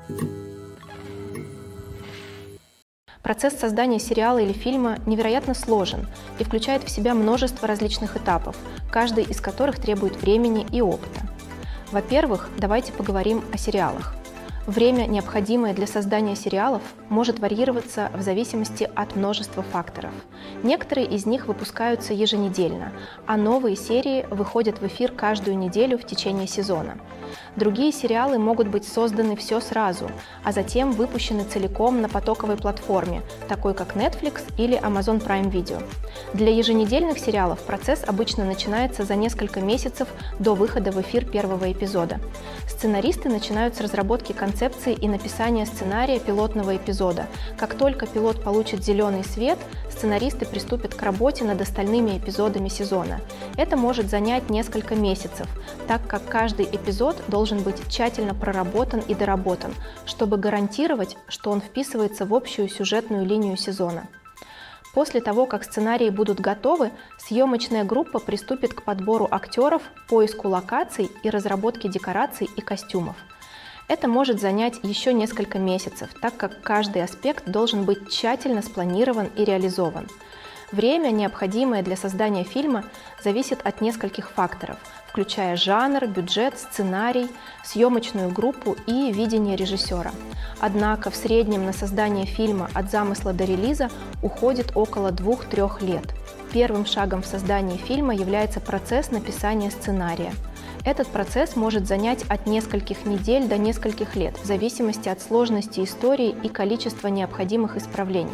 Процесс создания сериала или фильма невероятно сложен и включает в себя множество различных этапов, каждый из которых требует времени и опыта. Во-первых, давайте поговорим о сериалах. Время, необходимое для создания сериалов, может варьироваться в зависимости от множества факторов. Некоторые из них выпускаются еженедельно, а новые серии выходят в эфир каждую неделю в течение сезона. Другие сериалы могут быть созданы все сразу, а затем выпущены целиком на потоковой платформе, такой как Netflix или Amazon Prime Video. Для еженедельных сериалов процесс обычно начинается за несколько месяцев до выхода в эфир первого эпизода. Сценаристы начинают с разработки концепции и написания сценария пилотного эпизода. Как только пилот получит зеленый свет, сценаристы приступят к работе над остальными эпизодами сезона. Это может занять несколько месяцев, так как каждый эпизод должен быть тщательно проработан и доработан, чтобы гарантировать, что он вписывается в общую сюжетную линию сезона. После того, как сценарии будут готовы, съемочная группа приступит к подбору актеров, поиску локаций и разработке декораций и костюмов. Это может занять еще несколько месяцев, так как каждый аспект должен быть тщательно спланирован и реализован. Время, необходимое для создания фильма, зависит от нескольких факторов, включая жанр, бюджет, сценарий, съемочную группу и видение режиссера. Однако в среднем на создание фильма от замысла до релиза уходит около 2-3 лет. Первым шагом в создании фильма является процесс написания сценария. Этот процесс может занять от нескольких недель до нескольких лет, в зависимости от сложности истории и количества необходимых исправлений.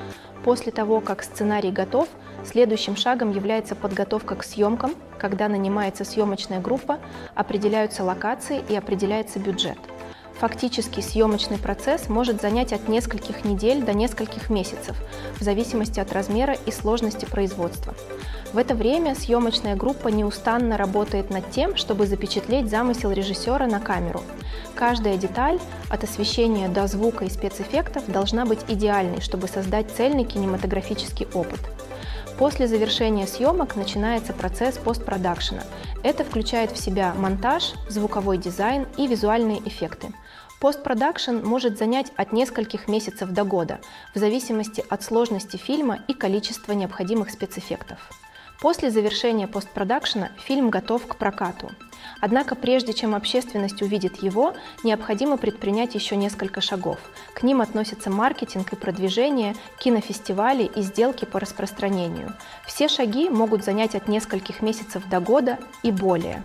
После того, как сценарий готов, следующим шагом является подготовка к съемкам, когда нанимается съемочная группа, определяются локации и определяется бюджет. Фактически съемочный процесс может занять от нескольких недель до нескольких месяцев, в зависимости от размера и сложности производства. В это время съемочная группа неустанно работает над тем, чтобы запечатлеть замысел режиссера на камеру. Каждая деталь, от освещения до звука и спецэффектов, должна быть идеальной, чтобы создать цельный кинематографический опыт. После завершения съемок начинается процесс постпродакшена. Это включает в себя монтаж, звуковой дизайн и визуальные эффекты. Постпродакшн может занять от нескольких месяцев до года, в зависимости от сложности фильма и количества необходимых спецэффектов. После завершения постпродакшена фильм готов к прокату. Однако прежде чем общественность увидит его, необходимо предпринять еще несколько шагов. К ним относятся маркетинг и продвижение, кинофестивали и сделки по распространению. Все шаги могут занять от нескольких месяцев до года и более.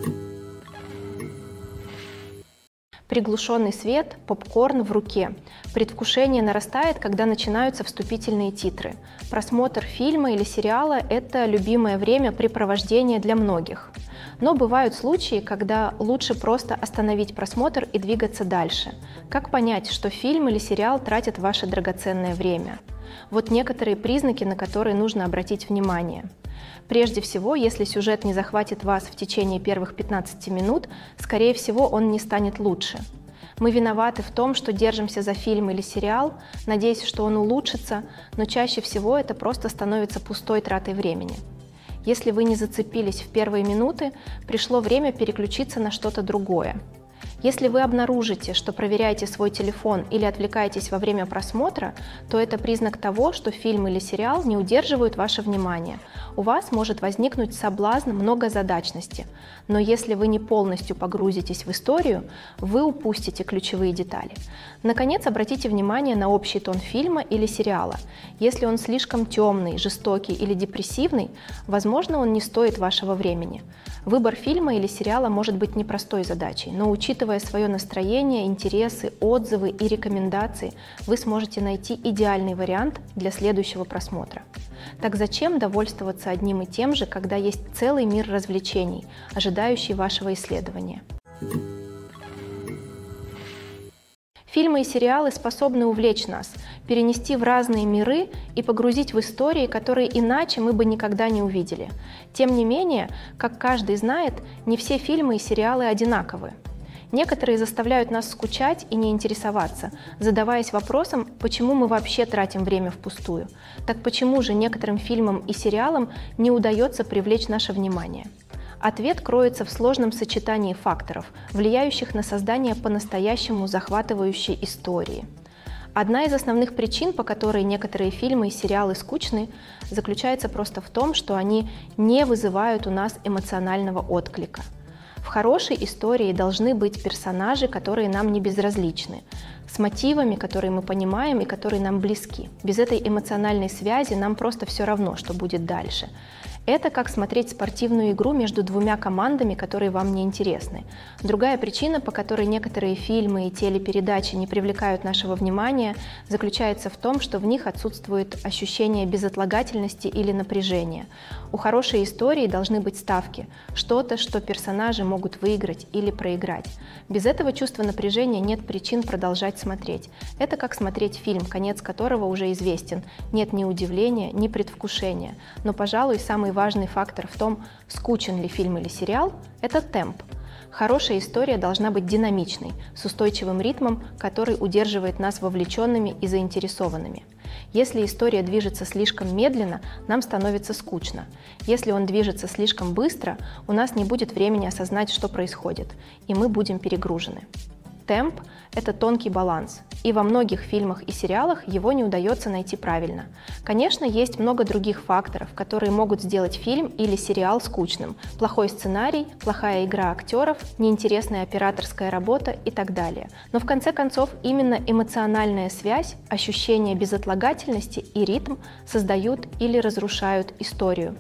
Приглушенный свет, попкорн в руке. Предвкушение нарастает, когда начинаются вступительные титры. Просмотр фильма или сериала – это любимое времяпрепровождение для многих. Но бывают случаи, когда лучше просто остановить просмотр и двигаться дальше. Как понять, что фильм или сериал тратят ваше драгоценное время? Вот некоторые признаки, на которые нужно обратить внимание. Прежде всего, если сюжет не захватит вас в течение первых 15 минут, скорее всего, он не станет лучше. Мы виноваты в том, что держимся за фильм или сериал, надеясь, что он улучшится, но чаще всего это просто становится пустой тратой времени. Если вы не зацепились в первые минуты, пришло время переключиться на что-то другое. Если вы обнаружите, что проверяете свой телефон или отвлекаетесь во время просмотра, то это признак того, что фильм или сериал не удерживают ваше внимание. У вас может возникнуть соблазн многозадачности, но если вы не полностью погрузитесь в историю, вы упустите ключевые детали. Наконец, обратите внимание на общий тон фильма или сериала. Если он слишком темный, жестокий или депрессивный, возможно, он не стоит вашего времени. Выбор фильма или сериала может быть непростой задачей, но учитывая свое настроение, интересы, отзывы и рекомендации, вы сможете найти идеальный вариант для следующего просмотра. Так зачем довольствоваться одним и тем же, когда есть целый мир развлечений, ожидающий вашего исследования? Фильмы и сериалы способны увлечь нас, перенести в разные миры и погрузить в истории, которые иначе мы бы никогда не увидели. Тем не менее, как каждый знает, не все фильмы и сериалы одинаковы. Некоторые заставляют нас скучать и не интересоваться, задаваясь вопросом, почему мы вообще тратим время впустую. Так почему же некоторым фильмам и сериалам не удается привлечь наше внимание? Ответ кроется в сложном сочетании факторов, влияющих на создание по-настоящему захватывающей истории. Одна из основных причин, по которой некоторые фильмы и сериалы скучны, заключается просто в том, что они не вызывают у нас эмоционального отклика. В хорошей истории должны быть персонажи, которые нам не безразличны, с мотивами, которые мы понимаем и которые нам близки. Без этой эмоциональной связи нам просто все равно, что будет дальше. Это как смотреть спортивную игру между двумя командами, которые вам не интересны. Другая причина, по которой некоторые фильмы и телепередачи не привлекают нашего внимания, заключается в том, что в них отсутствует ощущение безотлагательности или напряжения. У хорошей истории должны быть ставки, что-то, что персонажи могут выиграть или проиграть. Без этого чувства напряжения нет причин продолжать смотреть. Это как смотреть фильм, конец которого уже известен. Нет ни удивления, ни предвкушения. Но, пожалуй, самый важный фактор в том, скучен ли фильм или сериал, это темп. Хорошая история должна быть динамичной, с устойчивым ритмом, который удерживает нас вовлеченными и заинтересованными. Если история движется слишком медленно, нам становится скучно. Если он движется слишком быстро, у нас не будет времени осознать, что происходит, и мы будем перегружены. Темп – это тонкий баланс, и во многих фильмах и сериалах его не удается найти правильно. Конечно, есть много других факторов, которые могут сделать фильм или сериал скучным. Плохой сценарий, плохая игра актеров, неинтересная операторская работа и так далее. Но в конце концов именно эмоциональная связь, ощущение безотлагательности и ритм создают или разрушают историю.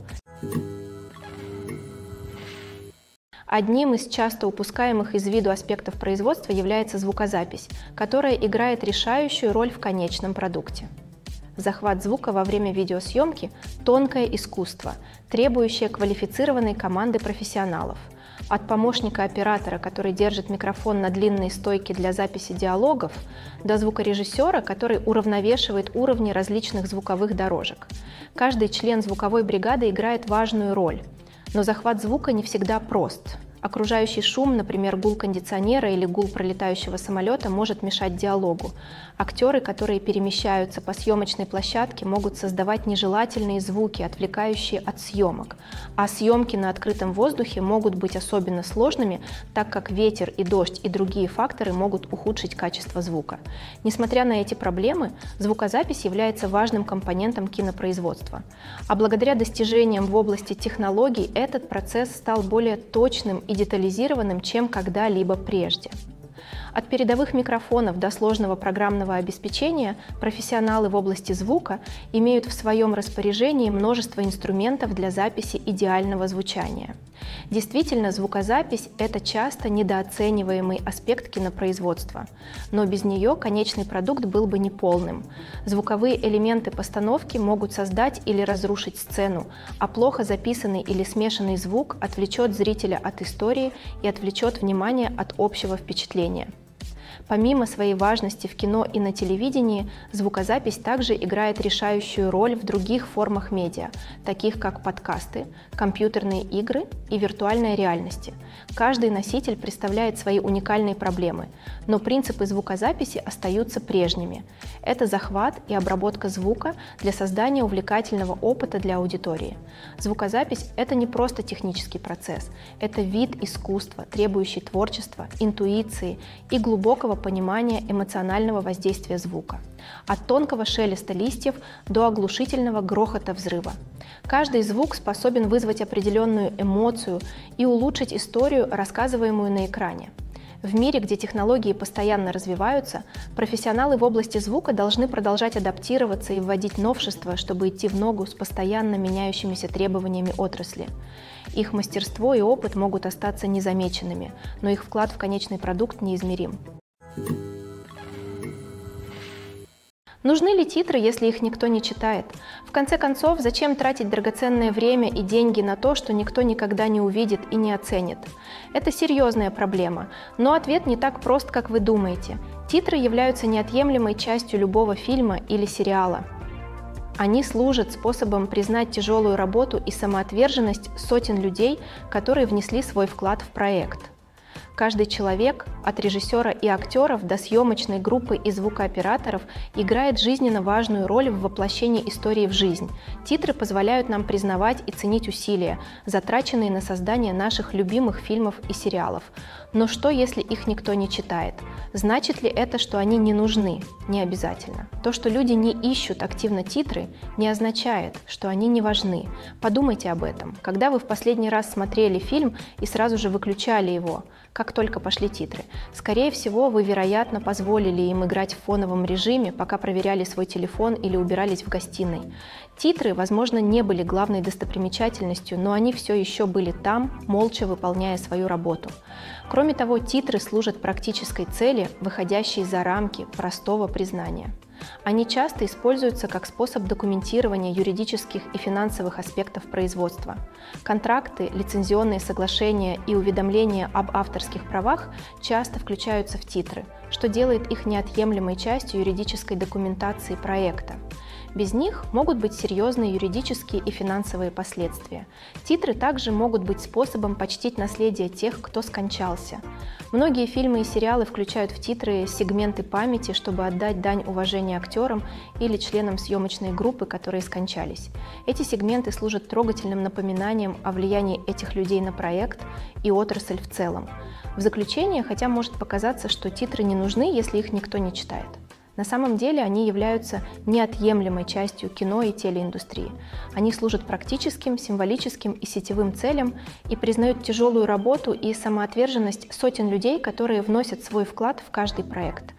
Одним из часто упускаемых из виду аспектов производства является звукозапись, которая играет решающую роль в конечном продукте. Захват звука во время видеосъемки – тонкое искусство, требующее квалифицированной команды профессионалов. От помощника оператора, который держит микрофон на длинной стойке для записи диалогов, до звукорежиссера, который уравновешивает уровни различных звуковых дорожек. Каждый член звуковой бригады играет важную роль. Но захват звука не всегда прост. Окружающий шум, например, гул кондиционера или гул пролетающего самолета, может мешать диалогу. Актеры, которые перемещаются по съемочной площадке, могут создавать нежелательные звуки, отвлекающие от съемок. А съемки на открытом воздухе могут быть особенно сложными, так как ветер и дождь и другие факторы могут ухудшить качество звука. Несмотря на эти проблемы, звукозапись является важным компонентом кинопроизводства. А благодаря достижениям в области технологий этот процесс стал более точным и детализированным, чем когда-либо прежде. От передовых микрофонов до сложного программного обеспечения профессионалы в области звука имеют в своем распоряжении множество инструментов для записи идеального звучания. Действительно, звукозапись – это часто недооцениваемый аспект кинопроизводства, но без нее конечный продукт был бы неполным. Звуковые элементы постановки могут создать или разрушить сцену, а плохо записанный или смешанный звук отвлечет зрителя от истории и отвлечет внимание от общего впечатления. Помимо своей важности в кино и на телевидении, звукозапись также играет решающую роль в других формах медиа, таких как подкасты, компьютерные игры и виртуальная реальность. Каждый носитель представляет свои уникальные проблемы, но принципы звукозаписи остаются прежними. Это захват и обработка звука для создания увлекательного опыта для аудитории. Звукозапись – это не просто технический процесс, это вид искусства, требующий творчества, интуиции и глубокого понимания эмоционального воздействия звука. От тонкого шелеста листьев до оглушительного грохота взрыва. Каждый звук способен вызвать определенную эмоцию и улучшить историю, рассказываемую на экране. В мире, где технологии постоянно развиваются, профессионалы в области звука должны продолжать адаптироваться и вводить новшества, чтобы идти в ногу с постоянно меняющимися требованиями отрасли. Их мастерство и опыт могут остаться незамеченными, но их вклад в конечный продукт неизмерим. Нужны ли титры, если их никто не читает? В конце концов, зачем тратить драгоценное время и деньги на то, что никто никогда не увидит и не оценит? Это серьезная проблема, но ответ не так прост, как вы думаете. Титры являются неотъемлемой частью любого фильма или сериала. Они служат способом признать тяжелую работу и самоотверженность сотен людей, которые внесли свой вклад в проект. Каждый человек, от режиссера и актеров до съемочной группы и звукооператоров, играет жизненно важную роль в воплощении истории в жизнь. Титры позволяют нам признавать и ценить усилия, затраченные на создание наших любимых фильмов и сериалов. Но что, если их никто не читает? Значит ли это, что они не нужны? Не обязательно. То, что люди не ищут активно титры, не означает, что они не важны. Подумайте об этом. Когда вы в последний раз смотрели фильм и сразу же выключали его, как только пошли титры? Скорее всего, вы, вероятно, позволили им играть в фоновом режиме, пока проверяли свой телефон или убирались в гостиной. Титры, возможно, не были главной достопримечательностью, но они все еще были там, молча выполняя свою работу. Кроме того, титры служат практической цели, выходящей за рамки простого признания. Они часто используются как способ документирования юридических и финансовых аспектов производства. Контракты, лицензионные соглашения и уведомления об авторских правах часто включаются в титры, что делает их неотъемлемой частью юридической документации проекта. Без них могут быть серьезные юридические и финансовые последствия. Титры также могут быть способом почтить наследие тех, кто скончался. Многие фильмы и сериалы включают в титры сегменты памяти, чтобы отдать дань уважения актерам или членам съемочной группы, которые скончались. Эти сегменты служат трогательным напоминанием о влиянии этих людей на проект и отрасль в целом. В заключение, хотя может показаться, что титры не нужны, если их никто не читает. На самом деле они являются неотъемлемой частью кино и телеиндустрии. Они служат практическим, символическим и сетевым целям и признают тяжелую работу и самоотверженность сотен людей, которые вносят свой вклад в каждый проект.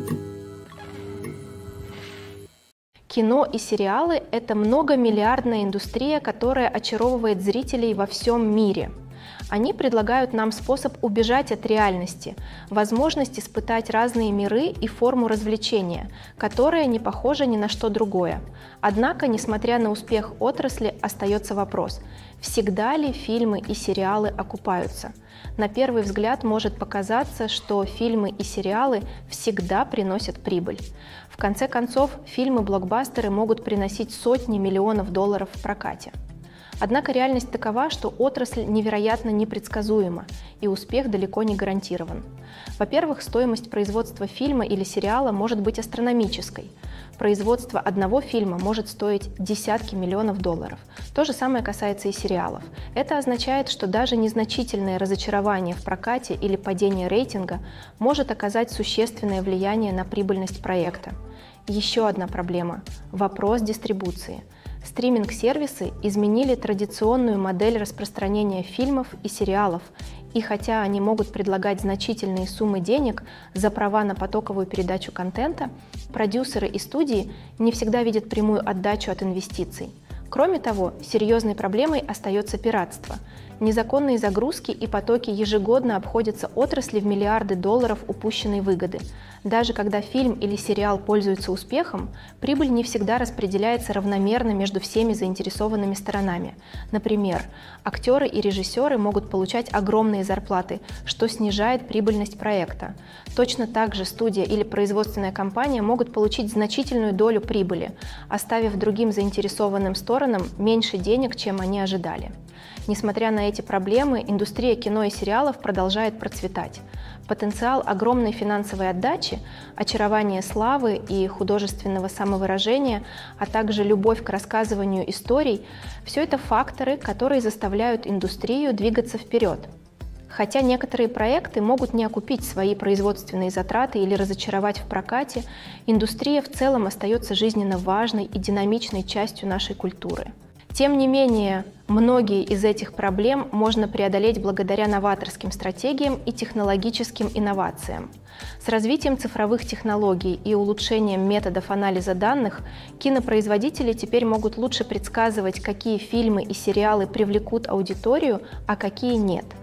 Кино и сериалы – это многомиллиардная индустрия, которая очаровывает зрителей во всем мире. Они предлагают нам способ убежать от реальности, возможность испытать разные миры и форму развлечения, которая не похожа ни на что другое. Однако, несмотря на успех отрасли, остается вопрос: всегда ли фильмы и сериалы окупаются? На первый взгляд может показаться, что фильмы и сериалы всегда приносят прибыль. В конце концов, фильмы-блокбастеры могут приносить сотни миллионов долларов в прокате. Однако реальность такова, что отрасль невероятно непредсказуема, и успех далеко не гарантирован. Во-первых, стоимость производства фильма или сериала может быть астрономической. Производство одного фильма может стоить десятки миллионов долларов. То же самое касается и сериалов. Это означает, что даже незначительное разочарование в прокате или падение рейтинга может оказать существенное влияние на прибыльность проекта. Еще одна проблема – вопрос дистрибуции. Стриминг-сервисы изменили традиционную модель распространения фильмов и сериалов, и хотя они могут предлагать значительные суммы денег за права на потоковую передачу контента, продюсеры и студии не всегда видят прямую отдачу от инвестиций. Кроме того, серьезной проблемой остается пиратство. Незаконные загрузки и потоки ежегодно обходятся отрасли в миллиарды долларов упущенной выгоды. Даже когда фильм или сериал пользуется успехом, прибыль не всегда распределяется равномерно между всеми заинтересованными сторонами. Например, актеры и режиссеры могут получать огромные зарплаты, что снижает прибыльность проекта. Точно так же студия или производственная компания могут получить значительную долю прибыли, оставив другим заинтересованным сторонам меньше денег, чем они ожидали. Несмотря на эти проблемы, индустрия кино и сериалов продолжает процветать. Потенциал огромной финансовой отдачи, очарование славы и художественного самовыражения, а также любовь к рассказыванию историй – все это факторы, которые заставляют индустрию двигаться вперед. Хотя некоторые проекты могут не окупить свои производственные затраты или разочаровать в прокате, индустрия в целом остается жизненно важной и динамичной частью нашей культуры. Тем не менее, многие из этих проблем можно преодолеть благодаря новаторским стратегиям и технологическим инновациям. С развитием цифровых технологий и улучшением методов анализа данных кинопроизводители теперь могут лучше предсказывать, какие фильмы и сериалы привлекут аудиторию, а какие нет.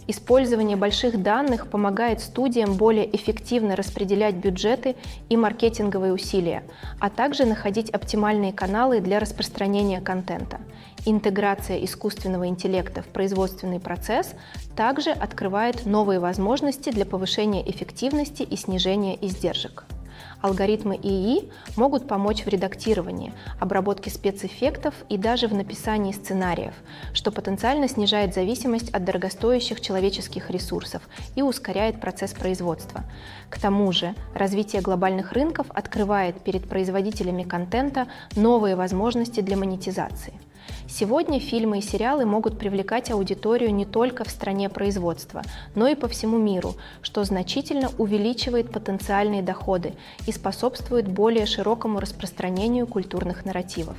Использование больших данных помогает студиям более эффективно распределять бюджеты и маркетинговые усилия, а также находить оптимальные каналы для распространения контента. Интеграция искусственного интеллекта в производственный процесс также открывает новые возможности для повышения эффективности и снижения издержек. Алгоритмы ИИ могут помочь в редактировании, обработке спецэффектов и даже в написании сценариев, что потенциально снижает зависимость от дорогостоящих человеческих ресурсов и ускоряет процесс производства. К тому же, развитие глобальных рынков открывает перед производителями контента новые возможности для монетизации. Сегодня фильмы и сериалы могут привлекать аудиторию не только в стране производства, но и по всему миру, что значительно увеличивает потенциальные доходы и способствует более широкому распространению культурных нарративов.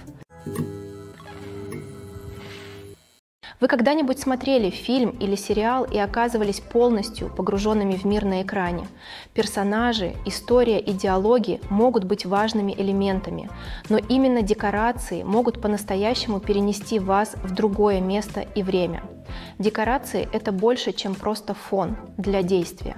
Вы когда-нибудь смотрели фильм или сериал и оказывались полностью погруженными в мир на экране? Персонажи, история и диалоги могут быть важными элементами, но именно декорации могут по-настоящему перенести вас в другое место и время. Декорации – это больше, чем просто фон для действия.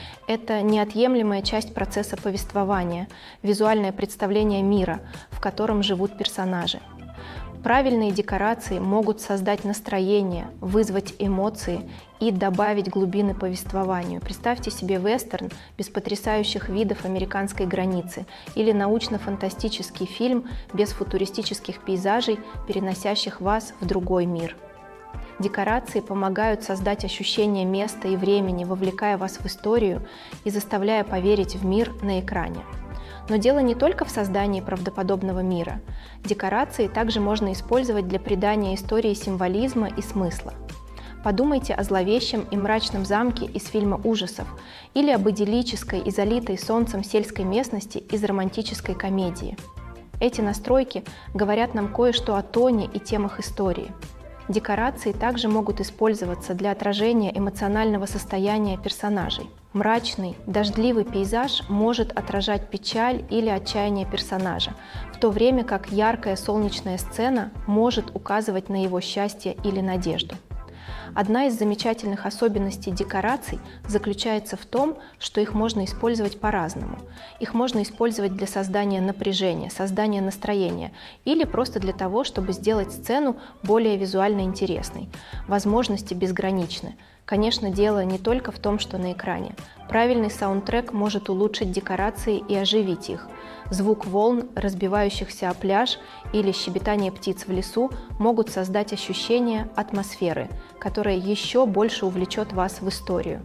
Это неотъемлемая часть процесса повествования, визуальное представление мира, в котором живут персонажи. Правильные декорации могут создать настроение, вызвать эмоции и добавить глубины повествованию. Представьте себе вестерн без потрясающих видов американской границы или научно-фантастический фильм без футуристических пейзажей, переносящих вас в другой мир. Декорации помогают создать ощущение места и времени, вовлекая вас в историю и заставляя поверить в мир на экране. Но дело не только в создании правдоподобного мира. Декорации также можно использовать для придания истории символизма и смысла. Подумайте о зловещем и мрачном замке из фильма ужасов или об идиллической и залитой солнцем сельской местности из романтической комедии. Эти настройки говорят нам кое-что о тоне и темах истории. Декорации также могут использоваться для отражения эмоционального состояния персонажей. Мрачный, дождливый пейзаж может отражать печаль или отчаяние персонажа, в то время как яркая солнечная сцена может указывать на его счастье или надежду. Одна из замечательных особенностей декораций заключается в том, что их можно использовать по-разному. Их можно использовать для создания напряжения, создания настроения или просто для того, чтобы сделать сцену более визуально интересной. Возможности безграничны. Конечно, дело не только в том, что на экране. Правильный саундтрек может улучшить декорации и оживить их. Звук волн, разбивающихся о пляж, или щебетание птиц в лесу могут создать ощущение атмосферы, которая еще больше увлечет вас в историю.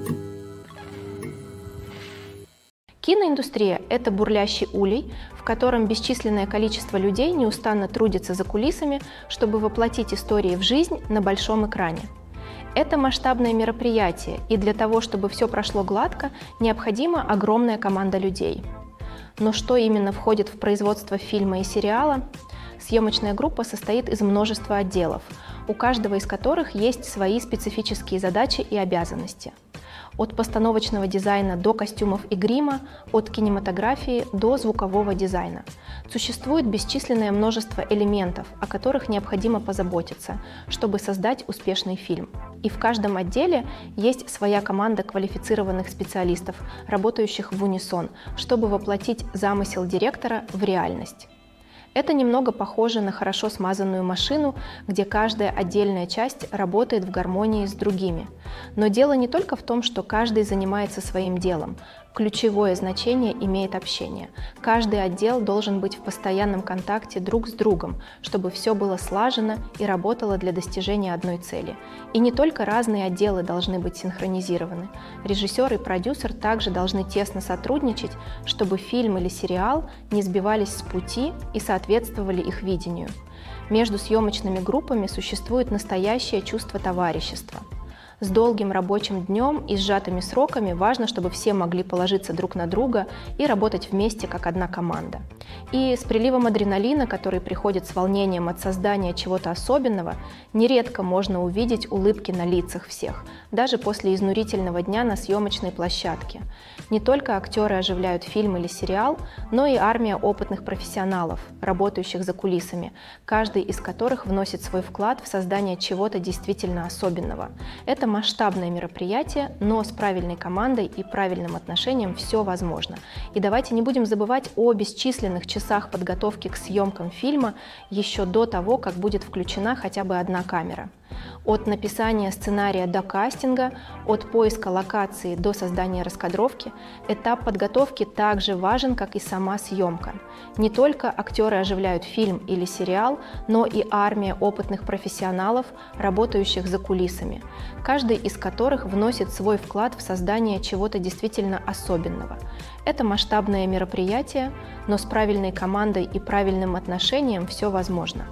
Киноиндустрия – это бурлящий улей, в котором бесчисленное количество людей неустанно трудится за кулисами, чтобы воплотить истории в жизнь на большом экране. Это масштабное мероприятие, и для того, чтобы все прошло гладко, необходима огромная команда людей. Но что именно входит в производство фильма и сериала? Съемочная группа состоит из множества отделов, у каждого из которых есть свои специфические задачи и обязанности. От постановочного дизайна до костюмов и грима, от кинематографии до звукового дизайна. Существует бесчисленное множество элементов, о которых необходимо позаботиться, чтобы создать успешный фильм. И в каждом отделе есть своя команда квалифицированных специалистов, работающих в унисон, чтобы воплотить замысел директора в реальность. Это немного похоже на хорошо смазанную машину, где каждая отдельная часть работает в гармонии с другими. Но дело не только в том, что каждый занимается своим делом. Ключевое значение имеет общение. Каждый отдел должен быть в постоянном контакте друг с другом, чтобы все было слажено и работало для достижения одной цели. И не только разные отделы должны быть синхронизированы. Режиссер и продюсер также должны тесно сотрудничать, чтобы фильм или сериал не сбивались с пути и соответствовали их видению. Между съемочными группами существует настоящее чувство товарищества. С долгим рабочим днем и сжатыми сроками важно, чтобы все могли положиться друг на друга и работать вместе как одна команда. И с приливом адреналина, который приходит с волнением от создания чего-то особенного, нередко можно увидеть улыбки на лицах всех, даже после изнурительного дня на съемочной площадке. Не только актеры оживляют фильм или сериал, но и армия опытных профессионалов, работающих за кулисами, каждый из которых вносит свой вклад в создание чего-то действительно особенного. Это масштабное мероприятие, но с правильной командой и правильным отношением все возможно. И давайте не будем забывать о бесчисленных часах подготовки к съемкам фильма еще до того, как будет включена хотя бы одна камера. От написания сценария до кастинга, от поиска локации до создания раскадровки, этап подготовки также важен, как и сама съемка. Не только актеры оживляют фильм или сериал, но и армия опытных профессионалов, работающих за кулисами, каждый из которых вносит свой вклад в создание чего-то действительно особенного. Это масштабное мероприятие, но с правильной командой и правильным отношением все возможно.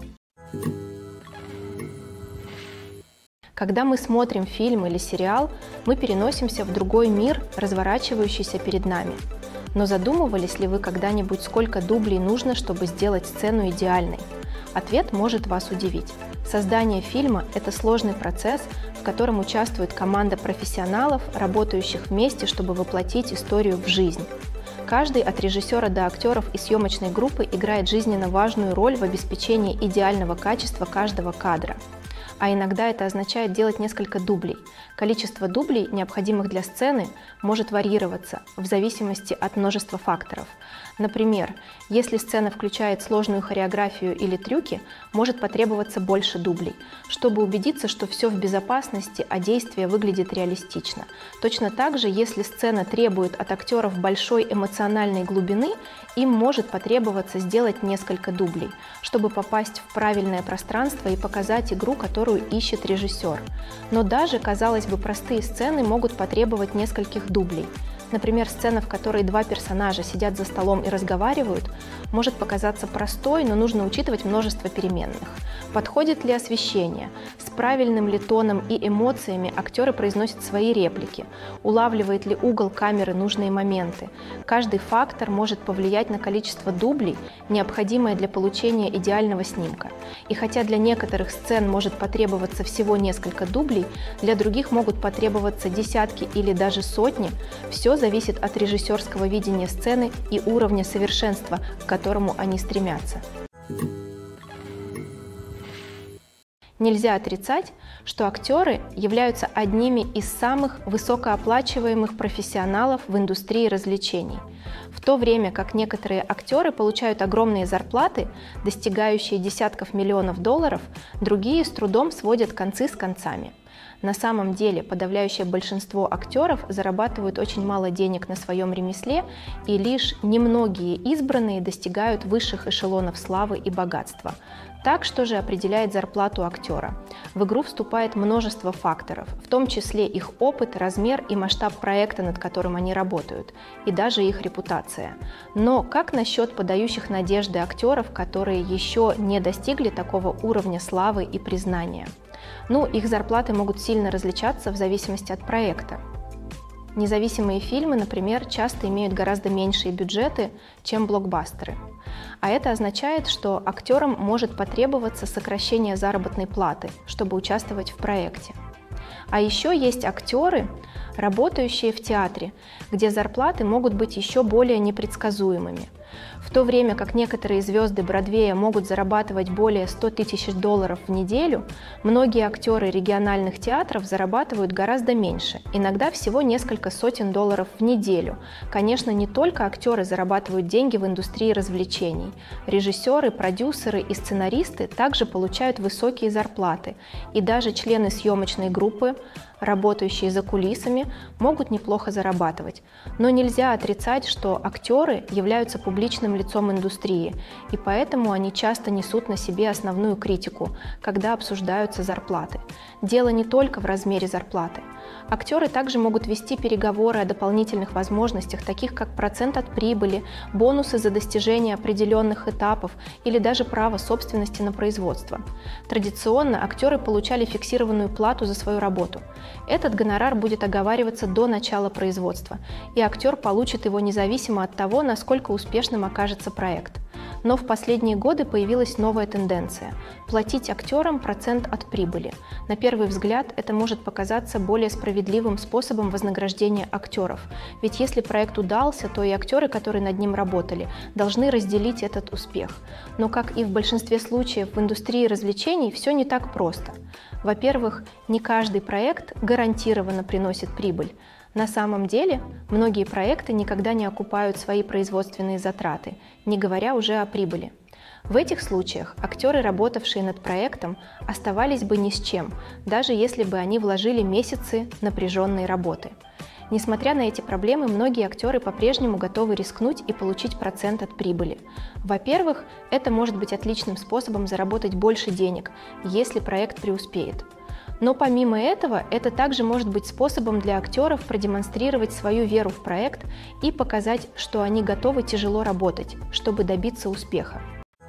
Когда мы смотрим фильм или сериал, мы переносимся в другой мир, разворачивающийся перед нами. Но задумывались ли вы когда-нибудь, сколько дублей нужно, чтобы сделать сцену идеальной? Ответ может вас удивить. Создание фильма – это сложный процесс, в котором участвует команда профессионалов, работающих вместе, чтобы воплотить историю в жизнь. Каждый от режиссера до актеров и съемочной группы играет жизненно важную роль в обеспечении идеального качества каждого кадра. А иногда это означает делать несколько дублей. Количество дублей, необходимых для сцены, может варьироваться в зависимости от множества факторов. Например, если сцена включает сложную хореографию или трюки, может потребоваться больше дублей, чтобы убедиться, что все в безопасности, а действие выглядит реалистично. Точно так же, если сцена требует от актеров большой эмоциональной глубины, им может потребоваться сделать несколько дублей, чтобы попасть в правильное пространство и показать игру, которую ищет режиссер. Но даже, казалось бы, простые сцены могут потребовать нескольких дублей. Например, сцена, в которой два персонажа сидят за столом и разговаривают, может показаться простой, но нужно учитывать множество переменных. Подходит ли освещение? С правильным ли тоном и эмоциями актеры произносят свои реплики? Улавливает ли угол камеры нужные моменты? Каждый фактор может повлиять на количество дублей, необходимое для получения идеального снимка. И хотя для некоторых сцен может потребоваться всего несколько дублей, для других могут потребоваться десятки или даже сотни, все зависит от режиссерского видения сцены и уровня совершенства, к которому они стремятся. Нельзя отрицать, что актеры являются одними из самых высокооплачиваемых профессионалов в индустрии развлечений. В то время как некоторые актеры получают огромные зарплаты, достигающие десятков миллионов долларов, другие с трудом сводят концы с концами. На самом деле подавляющее большинство актеров зарабатывают очень мало денег на своем ремесле, и лишь немногие избранные достигают высших эшелонов славы и богатства. Так, что же определяет зарплату актера? В игру вступает множество факторов, в том числе их опыт, размер и масштаб проекта, над которым они работают, и даже их репутация. Но как насчет подающих надежды актеров, которые еще не достигли такого уровня славы и признания? Их зарплаты могут сильно различаться в зависимости от проекта. Независимые фильмы, например, часто имеют гораздо меньшие бюджеты, чем блокбастеры. А это означает, что актерам может потребоваться сокращение заработной платы, чтобы участвовать в проекте. А еще есть актеры, работающие в театре, где зарплаты могут быть еще более непредсказуемыми. В то время как некоторые звезды Бродвея могут зарабатывать более 100 тысяч долларов в неделю, многие актеры региональных театров зарабатывают гораздо меньше, иногда всего несколько сотен долларов в неделю. Конечно, не только актеры зарабатывают деньги в индустрии развлечений. Режиссеры, продюсеры и сценаристы также получают высокие зарплаты, и даже члены съемочной группы, работающие за кулисами, могут неплохо зарабатывать. Но нельзя отрицать, что актеры являются публичным лицом индустрии, и поэтому они часто несут на себе основную критику, когда обсуждаются зарплаты. Дело не только в размере зарплаты. Актеры также могут вести переговоры о дополнительных возможностях, таких как процент от прибыли, бонусы за достижение определенных этапов или даже право собственности на производство. Традиционно актеры получали фиксированную плату за свою работу. Этот гонорар будет оговариваться до начала производства, и актер получит его независимо от того, насколько успешным окажется проект. Но в последние годы появилась новая тенденция – платить актерам процент от прибыли. На первый взгляд это может показаться более справедливым способом вознаграждения актеров. Ведь если проект удался, то и актеры, которые над ним работали, должны разделить этот успех. Но, как и в большинстве случаев в индустрии развлечений, все не так просто. Во-первых, не каждый проект гарантированно приносит прибыль. На самом деле, многие проекты никогда не окупают свои производственные затраты, не говоря уже о прибыли. В этих случаях актеры, работавшие над проектом, оставались бы ни с чем, даже если бы они вложили месяцы напряженной работы. Несмотря на эти проблемы, многие актеры по-прежнему готовы рискнуть и получить процент от прибыли. Во-первых, это может быть отличным способом заработать больше денег, если проект преуспеет. Но помимо этого, это также может быть способом для актеров продемонстрировать свою веру в проект и показать, что они готовы тяжело работать, чтобы добиться успеха.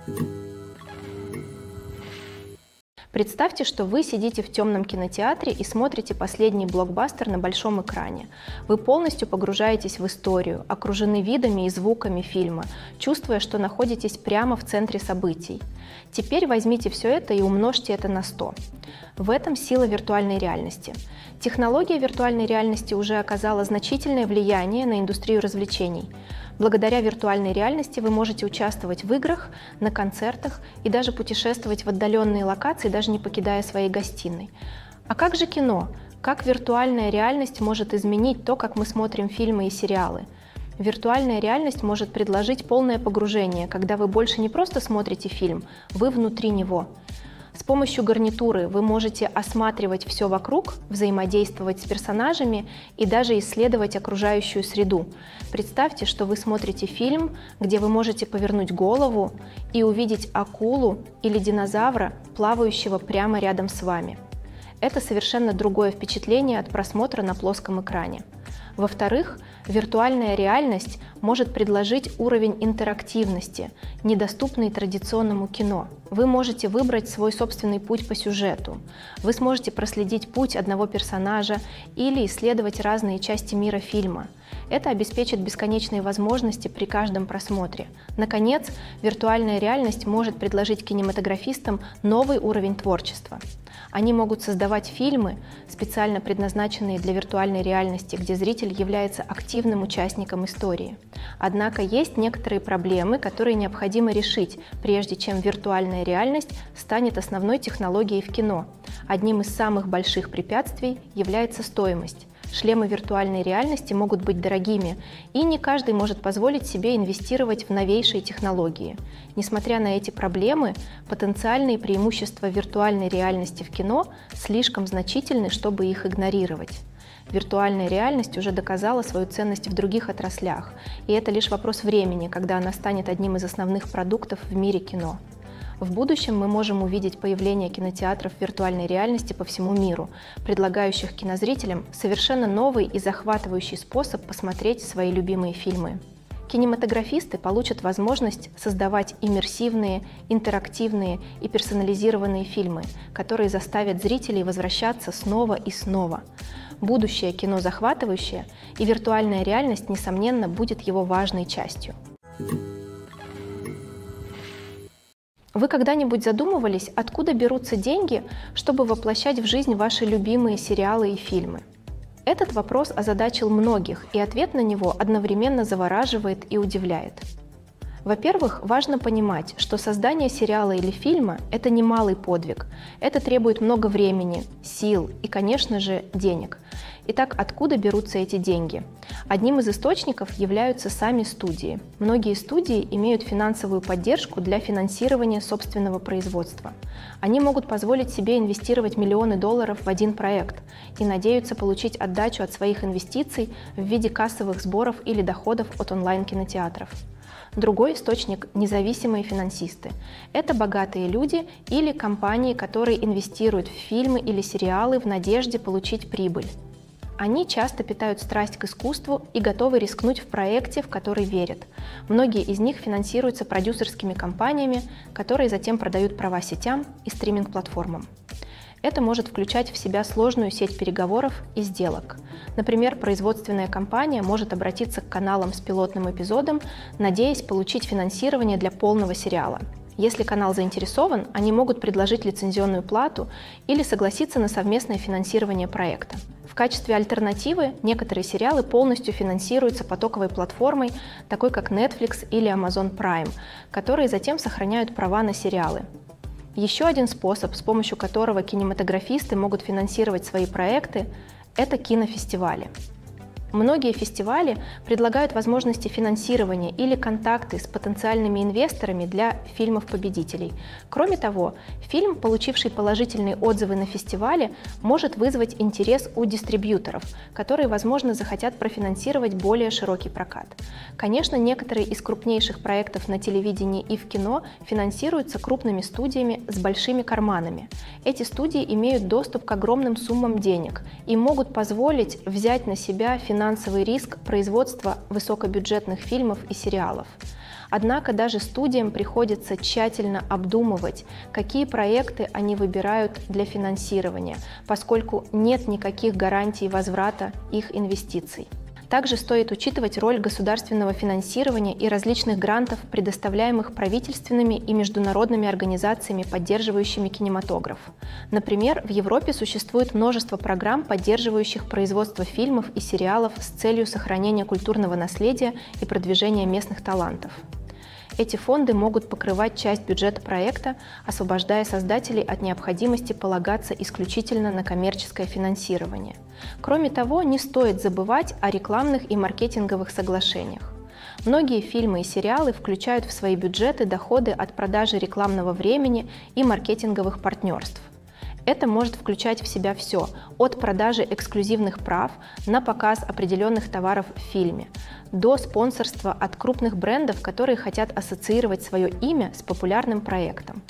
Представьте, что вы сидите в темном кинотеатре и смотрите последний блокбастер на большом экране. Вы полностью погружаетесь в историю, окружены видами и звуками фильма, чувствуя, что находитесь прямо в центре событий. Теперь возьмите все это и умножьте это на 100. В этом сила виртуальной реальности. Технология виртуальной реальности уже оказала значительное влияние на индустрию развлечений. Благодаря виртуальной реальности вы можете участвовать в играх, на концертах и даже путешествовать в отдаленные локации, даже не покидая своей гостиной. А как же кино? Как виртуальная реальность может изменить то, как мы смотрим фильмы и сериалы? Виртуальная реальность может предложить полное погружение, когда вы больше не просто смотрите фильм, вы внутри него. С помощью гарнитуры вы можете осматривать все вокруг, взаимодействовать с персонажами и даже исследовать окружающую среду. Представьте, что вы смотрите фильм, где вы можете повернуть голову и увидеть акулу или динозавра, плавающего прямо рядом с вами. Это совершенно другое впечатление от просмотра на плоском экране. Во-вторых, виртуальная реальность может предложить уровень интерактивности, недоступный традиционному кино. Вы можете выбрать свой собственный путь по сюжету. Вы сможете проследить путь одного персонажа или исследовать разные части мира фильма. Это обеспечит бесконечные возможности при каждом просмотре. Наконец, виртуальная реальность может предложить кинематографистам новый уровень творчества. Они могут создавать фильмы, специально предназначенные для виртуальной реальности, где зритель является активным участником истории. Однако есть некоторые проблемы, которые необходимо решить, прежде чем виртуальная реальность станет основной технологией в кино. Одним из самых больших препятствий является стоимость. Шлемы виртуальной реальности могут быть дорогими, и не каждый может позволить себе инвестировать в новейшие технологии. Несмотря на эти проблемы, потенциальные преимущества виртуальной реальности в кино слишком значительны, чтобы их игнорировать. Виртуальная реальность уже доказала свою ценность в других отраслях, и это лишь вопрос времени, когда она станет одним из основных продуктов в мире кино. В будущем мы можем увидеть появление кинотеатров виртуальной реальности по всему миру, предлагающих кинозрителям совершенно новый и захватывающий способ посмотреть свои любимые фильмы. Кинематографисты получат возможность создавать иммерсивные, интерактивные и персонализированные фильмы, которые заставят зрителей возвращаться снова и снова. Будущее кино захватывающее, и виртуальная реальность, несомненно, будет его важной частью. Вы когда-нибудь задумывались, откуда берутся деньги, чтобы воплощать в жизнь ваши любимые сериалы и фильмы? Этот вопрос озадачил многих, и ответ на него одновременно завораживает и удивляет. Во-первых, важно понимать, что создание сериала или фильма – это немалый подвиг. Это требует много времени, сил и, конечно же, денег. Итак, откуда берутся эти деньги? Одним из источников являются сами студии. Многие студии имеют финансовую поддержку для финансирования собственного производства. Они могут позволить себе инвестировать миллионы долларов в один проект и надеются получить отдачу от своих инвестиций в виде кассовых сборов или доходов от онлайн-кинотеатров. Другой источник – независимые финансисты. Это богатые люди или компании, которые инвестируют в фильмы или сериалы в надежде получить прибыль. Они часто питают страсть к искусству и готовы рискнуть в проекте, в который верят. Многие из них финансируются продюсерскими компаниями, которые затем продают права сетям и стриминг-платформам. Это может включать в себя сложную сеть переговоров и сделок. Например, производственная компания может обратиться к каналам с пилотным эпизодом, надеясь получить финансирование для полного сериала. Если канал заинтересован, они могут предложить лицензионную плату или согласиться на совместное финансирование проекта. В качестве альтернативы некоторые сериалы полностью финансируются потоковой платформой, такой как Netflix или Amazon Prime, которые затем сохраняют права на сериалы. Еще один способ, с помощью которого кинематографисты могут финансировать свои проекты, это кинофестивали. Многие фестивали предлагают возможности финансирования или контакты с потенциальными инвесторами для фильмов-победителей. Кроме того, фильм, получивший положительные отзывы на фестивале, может вызвать интерес у дистрибьюторов, которые, возможно, захотят профинансировать более широкий прокат. Конечно, некоторые из крупнейших проектов на телевидении и в кино финансируются крупными студиями с большими карманами. Эти студии имеют доступ к огромным суммам денег и могут позволить взять на себя финансовый риск производства высокобюджетных фильмов и сериалов. Однако даже студиям приходится тщательно обдумывать, какие проекты они выбирают для финансирования, поскольку нет никаких гарантий возврата их инвестиций. Также стоит учитывать роль государственного финансирования и различных грантов, предоставляемых правительственными и международными организациями, поддерживающими кинематограф. Например, в Европе существует множество программ, поддерживающих производство фильмов и сериалов с целью сохранения культурного наследия и продвижения местных талантов. Эти фонды могут покрывать часть бюджета проекта, освобождая создателей от необходимости полагаться исключительно на коммерческое финансирование. Кроме того, не стоит забывать о рекламных и маркетинговых соглашениях. Многие фильмы и сериалы включают в свои бюджеты доходы от продажи рекламного времени и маркетинговых партнерств. Это может включать в себя все, от продажи эксклюзивных прав на показ определенных товаров в фильме, до спонсорства от крупных брендов, которые хотят ассоциировать свое имя с популярным проектом.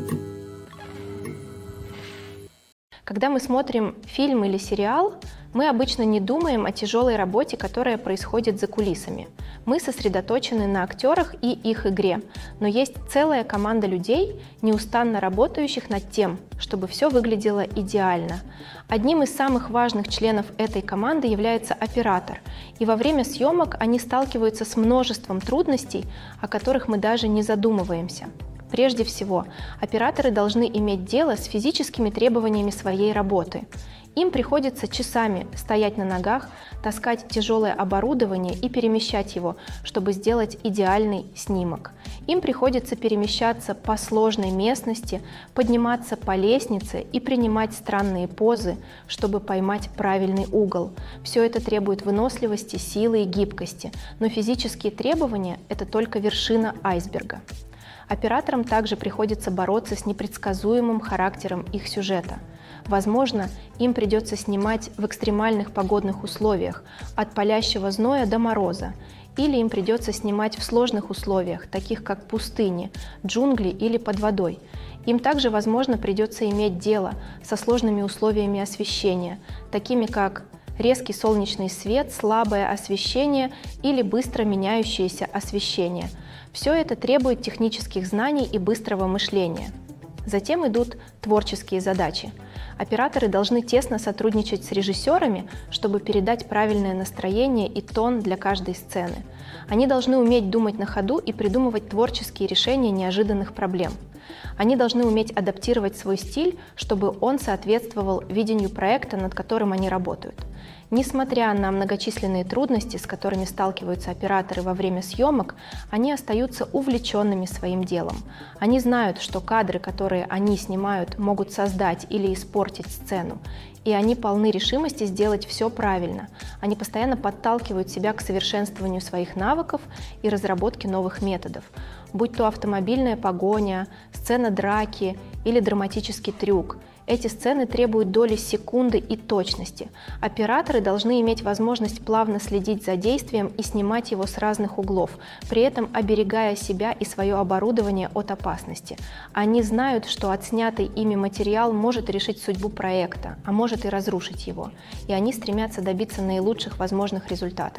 Когда мы смотрим фильм или сериал, мы обычно не думаем о тяжелой работе, которая происходит за кулисами. Мы сосредоточены на актерах и их игре, но есть целая команда людей, неустанно работающих над тем, чтобы все выглядело идеально. Одним из самых важных членов этой команды является оператор, и во время съемок они сталкиваются с множеством трудностей, о которых мы даже не задумываемся. Прежде всего, операторы должны иметь дело с физическими требованиями своей работы. Им приходится часами стоять на ногах, таскать тяжелое оборудование и перемещать его, чтобы сделать идеальный снимок. Им приходится перемещаться по сложной местности, подниматься по лестнице и принимать странные позы, чтобы поймать правильный угол. Все это требует выносливости, силы и гибкости, но физические требования – это только вершина айсберга. Операторам также приходится бороться с непредсказуемым характером их сюжета. Возможно, им придется снимать в экстремальных погодных условиях, от палящего зноя до мороза, или им придется снимать в сложных условиях, таких как пустыни, джунгли или под водой. Им также, возможно, придется иметь дело со сложными условиями освещения, такими как резкий солнечный свет, слабое освещение или быстро меняющееся освещение. Все это требует технических знаний и быстрого мышления. Затем идут творческие задачи. Операторы должны тесно сотрудничать с режиссерами, чтобы передать правильное настроение и тон для каждой сцены. Они должны уметь думать на ходу и придумывать творческие решения неожиданных проблем. Они должны уметь адаптировать свой стиль, чтобы он соответствовал видению проекта, над которым они работают. Несмотря на многочисленные трудности, с которыми сталкиваются операторы во время съемок, они остаются увлеченными своим делом. Они знают, что кадры, которые они снимают, могут создать или испортить сцену, и они полны решимости сделать все правильно. Они постоянно подталкивают себя к совершенствованию своих навыков и разработке новых методов, будь то автомобильная погоня, сцена драки или драматический трюк. Эти сцены требуют доли секунды и точности. Операторы должны иметь возможность плавно следить за действием и снимать его с разных углов, при этом оберегая себя и свое оборудование от опасности. Они знают, что отснятый ими материал может решить судьбу проекта, а может и разрушить его, и они стремятся добиться наилучших возможных результатов.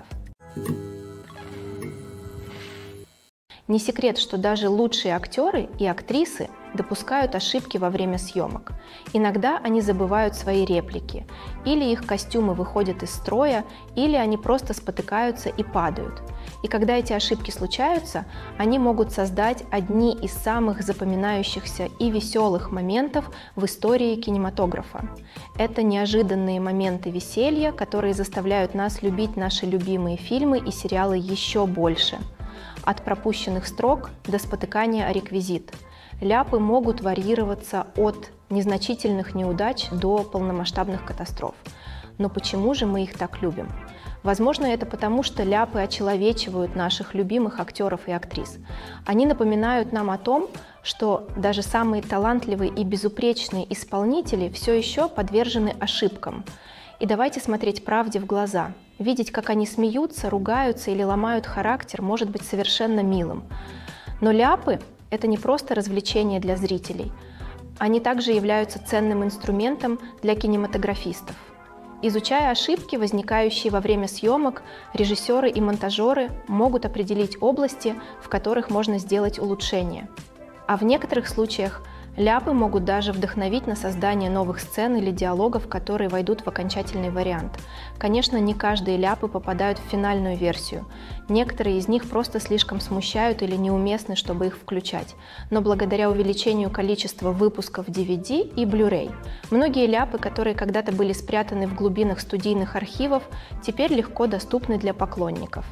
Не секрет, что даже лучшие актеры и актрисы допускают ошибки во время съемок. Иногда они забывают свои реплики, или их костюмы выходят из строя, или они просто спотыкаются и падают. И когда эти ошибки случаются, они могут создать одни из самых запоминающихся и веселых моментов в истории кинематографа. Это неожиданные моменты веселья, которые заставляют нас любить наши любимые фильмы и сериалы еще больше. От пропущенных строк до спотыкания о реквизит. Ляпы могут варьироваться от незначительных неудач до полномасштабных катастроф. Но почему же мы их так любим? Возможно, это потому, что ляпы очеловечивают наших любимых актеров и актрис. Они напоминают нам о том, что даже самые талантливые и безупречные исполнители все еще подвержены ошибкам. И давайте смотреть правде в глаза. Видеть, как они смеются, ругаются или ломают характер, может быть совершенно милым. Но ляпы – это не просто развлечение для зрителей. Они также являются ценным инструментом для кинематографистов. Изучая ошибки, возникающие во время съемок, режиссеры и монтажеры могут определить области, в которых можно сделать улучшения. А в некоторых случаях ляпы могут даже вдохновить на создание новых сцен или диалогов, которые войдут в окончательный вариант. Конечно, не каждые ляпы попадают в финальную версию. Некоторые из них просто слишком смущают или неуместны, чтобы их включать. Но благодаря увеличению количества выпусков DVD и Blu-ray, многие ляпы, которые когда-то были спрятаны в глубинах студийных архивов, теперь легко доступны для поклонников.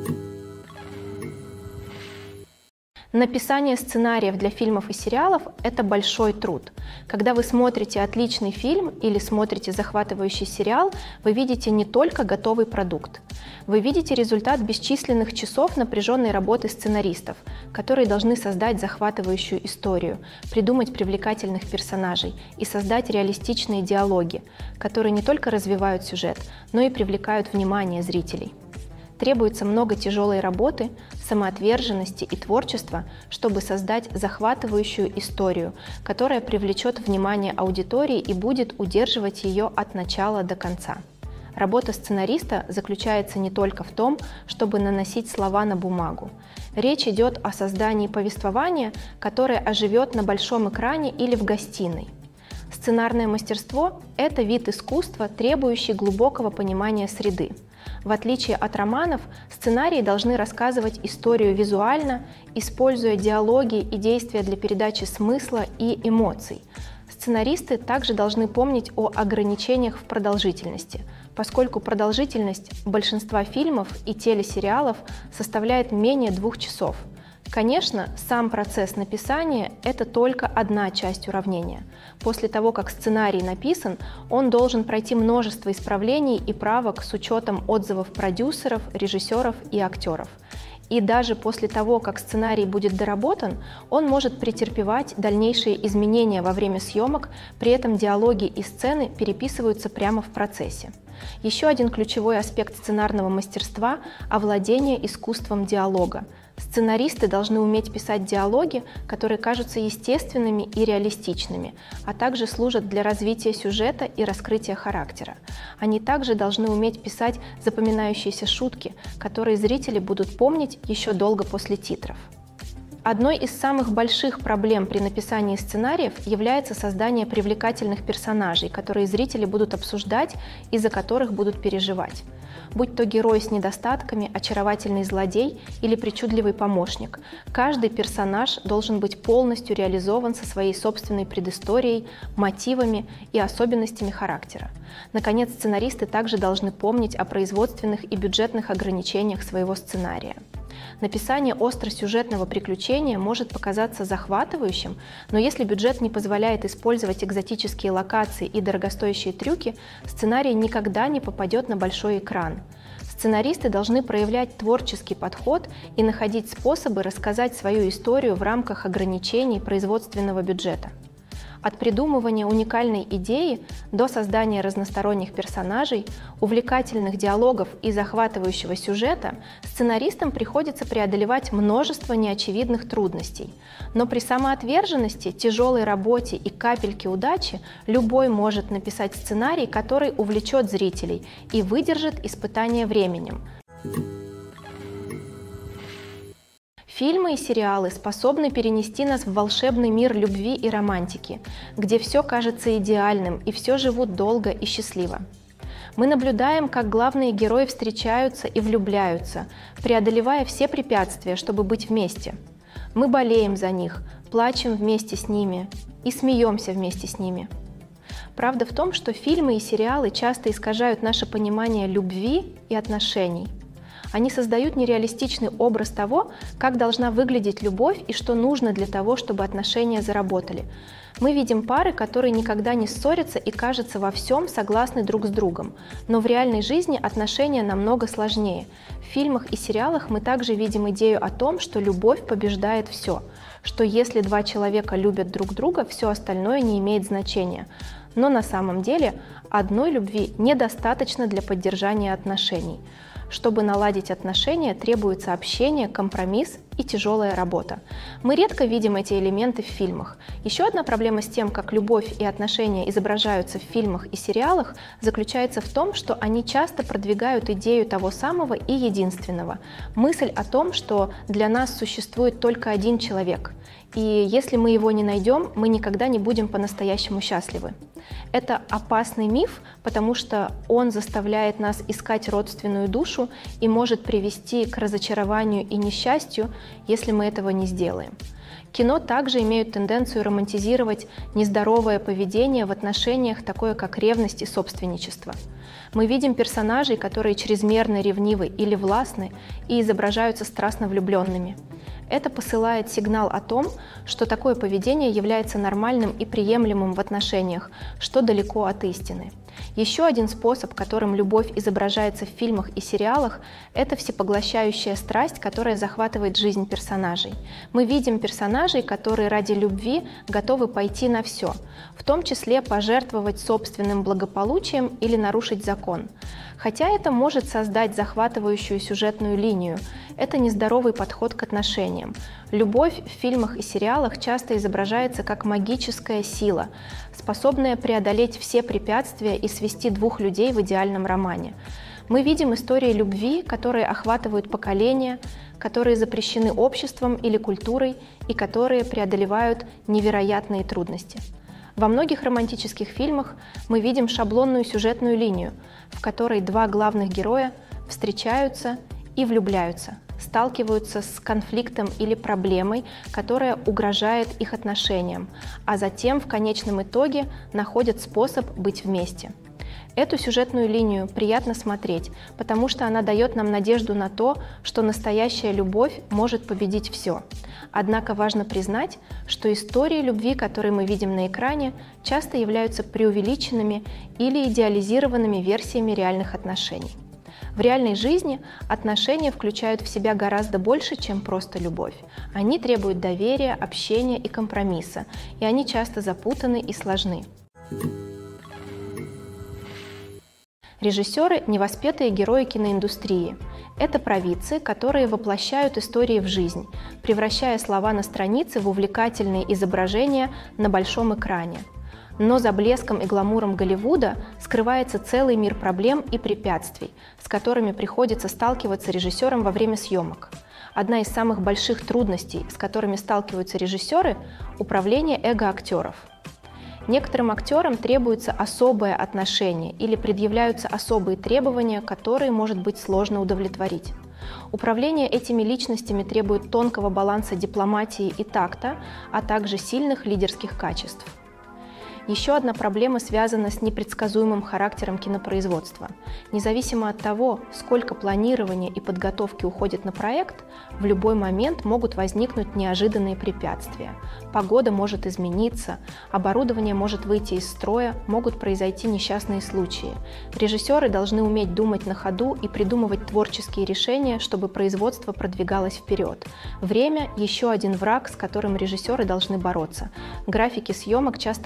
Написание сценариев для фильмов и сериалов – это большой труд. Когда вы смотрите отличный фильм или смотрите захватывающий сериал, вы видите не только готовый продукт. Вы видите результат бесчисленных часов напряженной работы сценаристов, которые должны создать захватывающую историю, придумать привлекательных персонажей и создать реалистичные диалоги, которые не только развивают сюжет, но и привлекают внимание зрителей. Требуется много тяжелой работы, самоотверженности и творчества, чтобы создать захватывающую историю, которая привлечет внимание аудитории и будет удерживать ее от начала до конца. Работа сценариста заключается не только в том, чтобы наносить слова на бумагу. Речь идет о создании повествования, которое оживет на большом экране или в гостиной. Сценарное мастерство – это вид искусства, требующий глубокого понимания среды. В отличие от романов, сценарии должны рассказывать историю визуально, используя диалоги и действия для передачи смысла и эмоций. Сценаристы также должны помнить о ограничениях в продолжительности, поскольку продолжительность большинства фильмов и телесериалов составляет менее 2 часов. Конечно, сам процесс написания – это только одна часть уравнения. После того, как сценарий написан, он должен пройти множество исправлений и правок с учетом отзывов продюсеров, режиссеров и актеров. И даже после того, как сценарий будет доработан, он может претерпевать дальнейшие изменения во время съемок, при этом диалоги и сцены переписываются прямо в процессе. Еще один ключевой аспект сценарного мастерства – овладение искусством диалога. Сценаристы должны уметь писать диалоги, которые кажутся естественными и реалистичными, а также служат для развития сюжета и раскрытия характера. Они также должны уметь писать запоминающиеся шутки, которые зрители будут помнить еще долго после титров. Одной из самых больших проблем при написании сценариев является создание привлекательных персонажей, которые зрители будут обсуждать и за которых будут переживать. Будь то герой с недостатками, очаровательный злодей или причудливый помощник, каждый персонаж должен быть полностью реализован со своей собственной предысторией, мотивами и особенностями характера. Наконец, сценаристы также должны помнить о производственных и бюджетных ограничениях своего сценария. Написание остросюжетного приключения может показаться захватывающим, но если бюджет не позволяет использовать экзотические локации и дорогостоящие трюки, сценарий никогда не попадет на большой экран. Сценаристы должны проявлять творческий подход и находить способы рассказать свою историю в рамках ограничений производственного бюджета. От придумывания уникальной идеи до создания разносторонних персонажей, увлекательных диалогов и захватывающего сюжета сценаристам приходится преодолевать множество неочевидных трудностей. Но при самоотверженности, тяжелой работе и капельке удачи любой может написать сценарий, который увлечет зрителей и выдержит испытание временем. Фильмы и сериалы способны перенести нас в волшебный мир любви и романтики, где все кажется идеальным и все живут долго и счастливо. Мы наблюдаем, как главные герои встречаются и влюбляются, преодолевая все препятствия, чтобы быть вместе. Мы болеем за них, плачем вместе с ними и смеемся вместе с ними. Правда в том, что фильмы и сериалы часто искажают наше понимание любви и отношений. Они создают нереалистичный образ того, как должна выглядеть любовь и что нужно для того, чтобы отношения заработали. Мы видим пары, которые никогда не ссорятся и, кажется, во всем согласны друг с другом. Но в реальной жизни отношения намного сложнее. В фильмах и сериалах мы также видим идею о том, что любовь побеждает все, что если два человека любят друг друга, все остальное не имеет значения. Но на самом деле одной любви недостаточно для поддержания отношений. Чтобы наладить отношения, требуется общение, компромисс и тяжелая работа. Мы редко видим эти элементы в фильмах. Еще одна проблема с тем, как любовь и отношения изображаются в фильмах и сериалах, заключается в том, что они часто продвигают идею того самого и единственного. Мысль о том, что для нас существует только один человек, и если мы его не найдем, мы никогда не будем по-настоящему счастливы. Это опасный миф, потому что он заставляет нас искать родственную душу и может привести к разочарованию и несчастью, если мы этого не сделаем. Кино также имеют тенденцию романтизировать нездоровое поведение в отношениях, такое как ревность и собственничество. Мы видим персонажей, которые чрезмерно ревнивы или властны и изображаются страстно влюбленными. Это посылает сигнал о том, что такое поведение является нормальным и приемлемым в отношениях, что далеко от истины. Еще один способ, которым любовь изображается в фильмах и сериалах, это всепоглощающая страсть, которая захватывает жизнь персонажей. Мы видим персонажей, которые ради любви готовы пойти на все, в том числе пожертвовать собственным благополучием или нарушить закон. Хотя это может создать захватывающую сюжетную линию, это нездоровый подход к отношениям. Любовь в фильмах и сериалах часто изображается как магическая сила, способная преодолеть все препятствия и свести двух людей в идеальном романе. Мы видим истории любви, которые охватывают поколения, которые запрещены обществом или культурой и которые преодолевают невероятные трудности. Во многих романтических фильмах мы видим шаблонную сюжетную линию, в которой два главных героя встречаются и влюбляются, сталкиваются с конфликтом или проблемой, которая угрожает их отношениям, а затем в конечном итоге находят способ быть вместе. Эту сюжетную линию приятно смотреть, потому что она дает нам надежду на то, что настоящая любовь может победить все. Однако важно признать, что истории любви, которые мы видим на экране, часто являются преувеличенными или идеализированными версиями реальных отношений. В реальной жизни отношения включают в себя гораздо больше, чем просто любовь. Они требуют доверия, общения и компромисса, и они часто запутаны и сложны. Режиссеры – невоспетые герои киноиндустрии. Это провидцы, которые воплощают истории в жизнь, превращая слова на странице в увлекательные изображения на большом экране. Но за блеском и гламуром Голливуда скрывается целый мир проблем и препятствий, с которыми приходится сталкиваться режиссерам во время съемок. Одна из самых больших трудностей, с которыми сталкиваются режиссеры – управление эго актеров. Некоторым актерам требуется особое отношение или предъявляются особые требования, которые может быть сложно удовлетворить. Управление этими личностями требует тонкого баланса дипломатии и такта, а также сильных лидерских качеств. Еще одна проблема связана с непредсказуемым характером кинопроизводства. Независимо от того, сколько планирования и подготовки уходит на проект, в любой момент могут возникнуть неожиданные препятствия. Погода может измениться, оборудование может выйти из строя, могут произойти несчастные случаи. Режиссеры должны уметь думать на ходу и придумывать творческие решения, чтобы производство продвигалось вперед. Время – еще один враг, с которым режиссеры должны бороться. Графики съемок часто бывают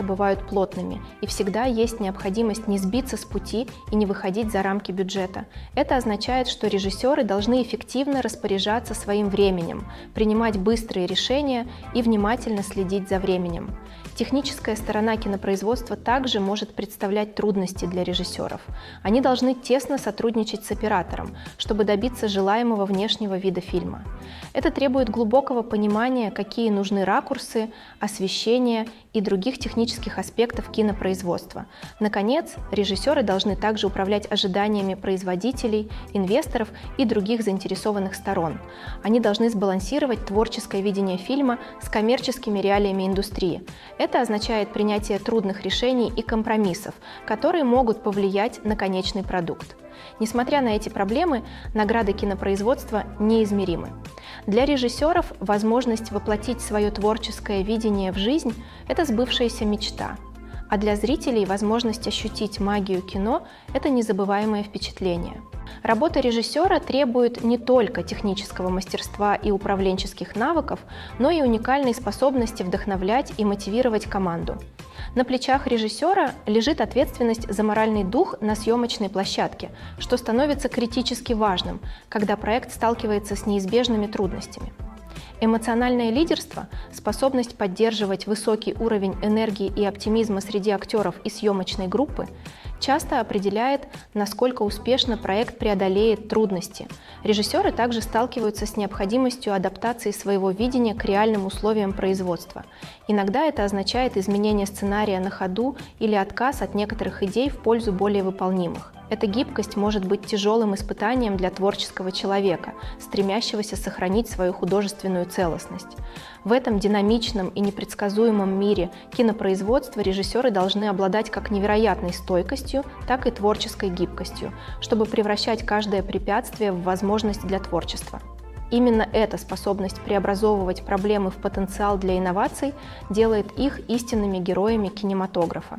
плотными, и всегда есть необходимость не сбиться с пути и не выходить за рамки бюджета. Это означает, что режиссеры должны эффективно распоряжаться своим временем, принимать быстрые решения и внимательно следить за временем. Техническая сторона кинопроизводства также может представлять трудности для режиссеров. Они должны тесно сотрудничать с оператором, чтобы добиться желаемого внешнего вида фильма. Это требует глубокого понимания, какие нужны ракурсы, освещение и других технических аспектов кинопроизводства. Наконец, режиссеры должны также управлять ожиданиями производителей, инвесторов и других заинтересованных сторон. Они должны сбалансировать творческое видение фильма с коммерческими реалиями индустрии. Это означает принятие трудных решений и компромиссов, которые могут повлиять на конечный продукт. Несмотря на эти проблемы, награды кинопроизводства неизмеримы. Для режиссеров возможность воплотить свое творческое видение в жизнь – это сбывшаяся мечта. А для зрителей возможность ощутить магию кино – это незабываемое впечатление. Работа режиссера требует не только технического мастерства и управленческих навыков, но и уникальной способности вдохновлять и мотивировать команду. На плечах режиссера лежит ответственность за моральный дух на съемочной площадке, что становится критически важным, когда проект сталкивается с неизбежными трудностями. Эмоциональное лидерство, способность поддерживать высокий уровень энергии и оптимизма среди актеров и съемочной группы, часто определяет, насколько успешно проект преодолеет трудности. Режиссеры также сталкиваются с необходимостью адаптации своего видения к реальным условиям производства. Иногда это означает изменение сценария на ходу или отказ от некоторых идей в пользу более выполнимых. Эта гибкость может быть тяжелым испытанием для творческого человека, стремящегося сохранить свою художественную целостность. В этом динамичном и непредсказуемом мире кинопроизводства режиссеры должны обладать как невероятной стойкостью, так и творческой гибкостью, чтобы превращать каждое препятствие в возможность для творчества. Именно эта способность преобразовывать проблемы в потенциал для инноваций делает их истинными героями кинематографа.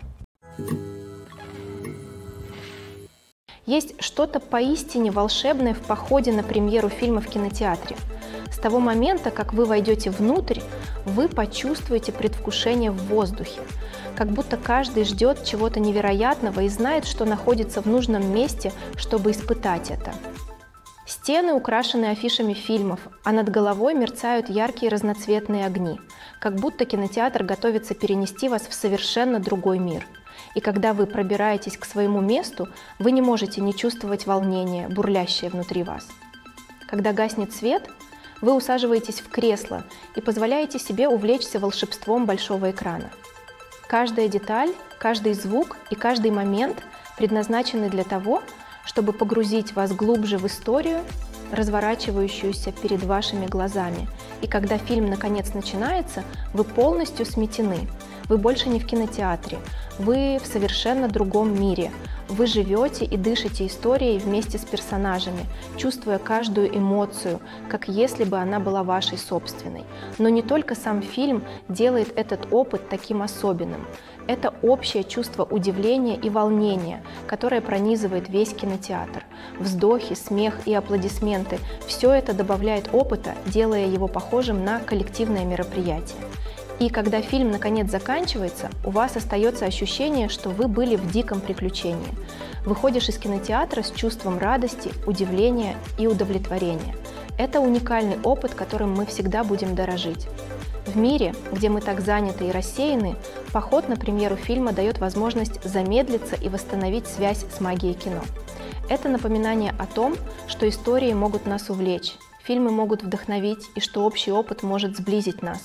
Есть что-то поистине волшебное в походе на премьеру фильма в кинотеатре. С того момента, как вы войдете внутрь, вы почувствуете предвкушение в воздухе, как будто каждый ждет чего-то невероятного и знает, что находится в нужном месте, чтобы испытать это. Стены украшены афишами фильмов, а над головой мерцают яркие разноцветные огни, как будто кинотеатр готовится перенести вас в совершенно другой мир. И когда вы пробираетесь к своему месту, вы не можете не чувствовать волнения, бурлящее внутри вас. Когда гаснет свет, вы усаживаетесь в кресло и позволяете себе увлечься волшебством большого экрана. Каждая деталь, каждый звук и каждый момент предназначены для того, чтобы погрузить вас глубже в историю, разворачивающуюся перед вашими глазами. И когда фильм наконец начинается, вы полностью сметены. Вы больше не в кинотеатре, вы в совершенно другом мире. Вы живете и дышите историей вместе с персонажами, чувствуя каждую эмоцию, как если бы она была вашей собственной. Но не только сам фильм делает этот опыт таким особенным. Это общее чувство удивления и волнения, которое пронизывает весь кинотеатр. Вздохи, смех и аплодисменты – все это добавляет опыта, делая его похожим на коллективное мероприятие. И когда фильм наконец заканчивается, у вас остается ощущение, что вы были в диком приключении. Выходишь из кинотеатра с чувством радости, удивления и удовлетворения. Это уникальный опыт, которым мы всегда будем дорожить. В мире, где мы так заняты и рассеяны, поход на премьеру фильма дает возможность замедлиться и восстановить связь с магией кино. Это напоминание о том, что истории могут нас увлечь, фильмы могут вдохновить и что общий опыт может сблизить нас.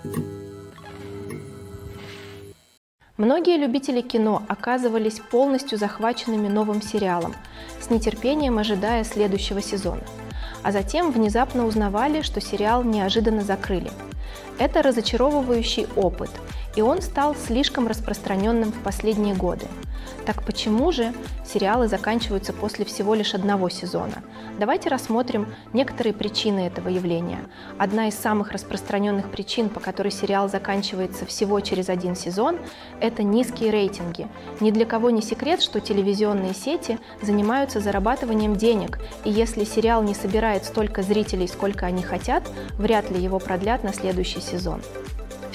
Многие любители кино оказывались полностью захваченными новым сериалом, с нетерпением ожидая следующего сезона, а затем внезапно узнавали, что сериал неожиданно закрыли. Это разочаровывающий опыт, и он стал слишком распространенным в последние годы. Так почему же сериалы заканчиваются после всего лишь одного сезона? Давайте рассмотрим некоторые причины этого явления. Одна из самых распространенных причин, по которой сериал заканчивается всего через один сезон, это низкие рейтинги. Ни для кого не секрет, что телевизионные сети занимаются зарабатыванием денег, и если сериал не собирает столько зрителей, сколько они хотят, вряд ли его продлят на следующий сезон. В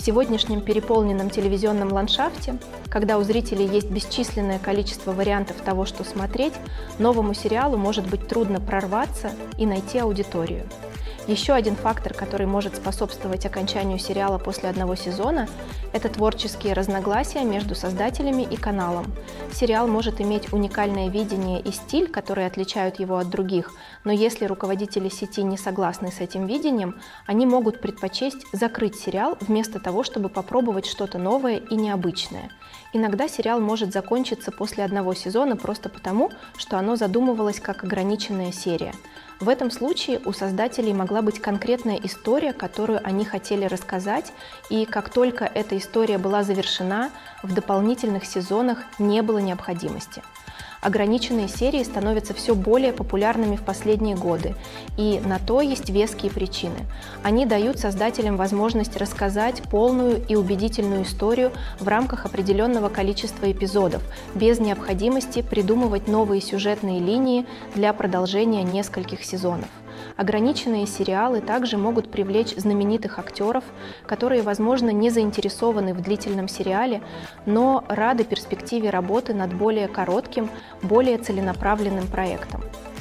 сегодняшнем переполненном телевизионном ландшафте, когда у зрителей есть бесчисленное количество вариантов того, что смотреть, новому сериалу может быть трудно прорваться и найти аудиторию. Еще один фактор, который может способствовать окончанию сериала после одного сезона, это творческие разногласия между создателями и каналом. Сериал может иметь уникальное видение и стиль, которые отличают его от других, но если руководители сети не согласны с этим видением, они могут предпочесть закрыть сериал вместо того, чтобы попробовать что-то новое и необычное. Иногда сериал может закончиться после одного сезона просто потому, что оно задумывалось как ограниченная серия. В этом случае у создателей могла быть конкретная история, которую они хотели рассказать, и как только эта история была завершена, в дополнительных сезонах не было необходимости. Ограниченные серии становятся все более популярными в последние годы, и на то есть веские причины. Они дают создателям возможность рассказать полную и убедительную историю в рамках определенного количества эпизодов, без необходимости придумывать новые сюжетные линии для продолжения нескольких сезонов. Ограниченные сериалы также могут привлечь знаменитых актеров, которые, возможно, не заинтересованы в длительном сериале, но рады перспективе работы над более коротким, более целенаправленным проектом.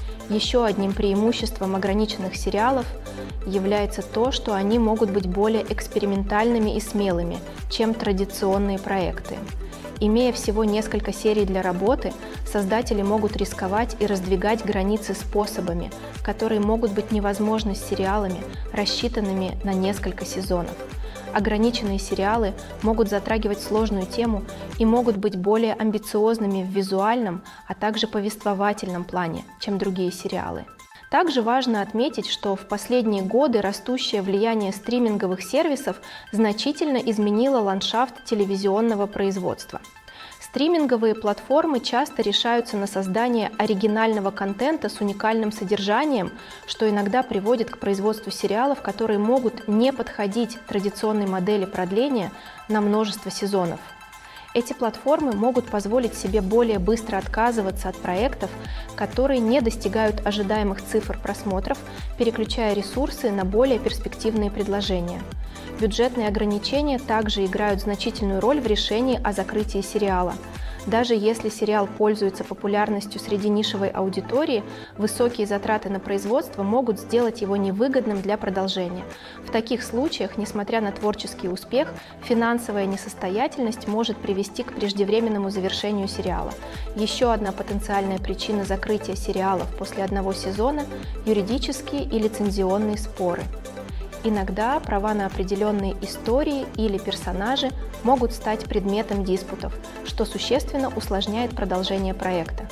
Еще одним преимуществом ограниченных сериалов является то, что они могут быть более экспериментальными и смелыми, чем традиционные проекты. Имея всего несколько серий для работы, создатели могут рисковать и раздвигать границы способами, которые могут быть невозможны с сериалами, рассчитанными на несколько сезонов. Ограниченные сериалы могут затрагивать сложную тему и могут быть более амбициозными в визуальном, а также повествовательном плане, чем другие сериалы. Также важно отметить, что в последние годы растущее влияние стриминговых сервисов значительно изменило ландшафт телевизионного производства. Стриминговые платформы часто решаются на создание оригинального контента с уникальным содержанием, что иногда приводит к производству сериалов, которые могут не подходить традиционной модели продления на множество сезонов. Эти платформы могут позволить себе более быстро отказываться от проектов, которые не достигают ожидаемых цифр просмотров, переключая ресурсы на более перспективные предложения. Бюджетные ограничения также играют значительную роль в решении о закрытии сериала. Даже если сериал пользуется популярностью среди нишевой аудитории, высокие затраты на производство могут сделать его невыгодным для продолжения. В таких случаях, несмотря на творческий успех, финансовая несостоятельность может привести к преждевременному завершению сериала. Еще одна потенциальная причина закрытия сериалов после одного сезона – юридические и лицензионные споры. Иногда права на определенные истории или персонажи могут стать предметом диспутов, что существенно усложняет продолжение проекта.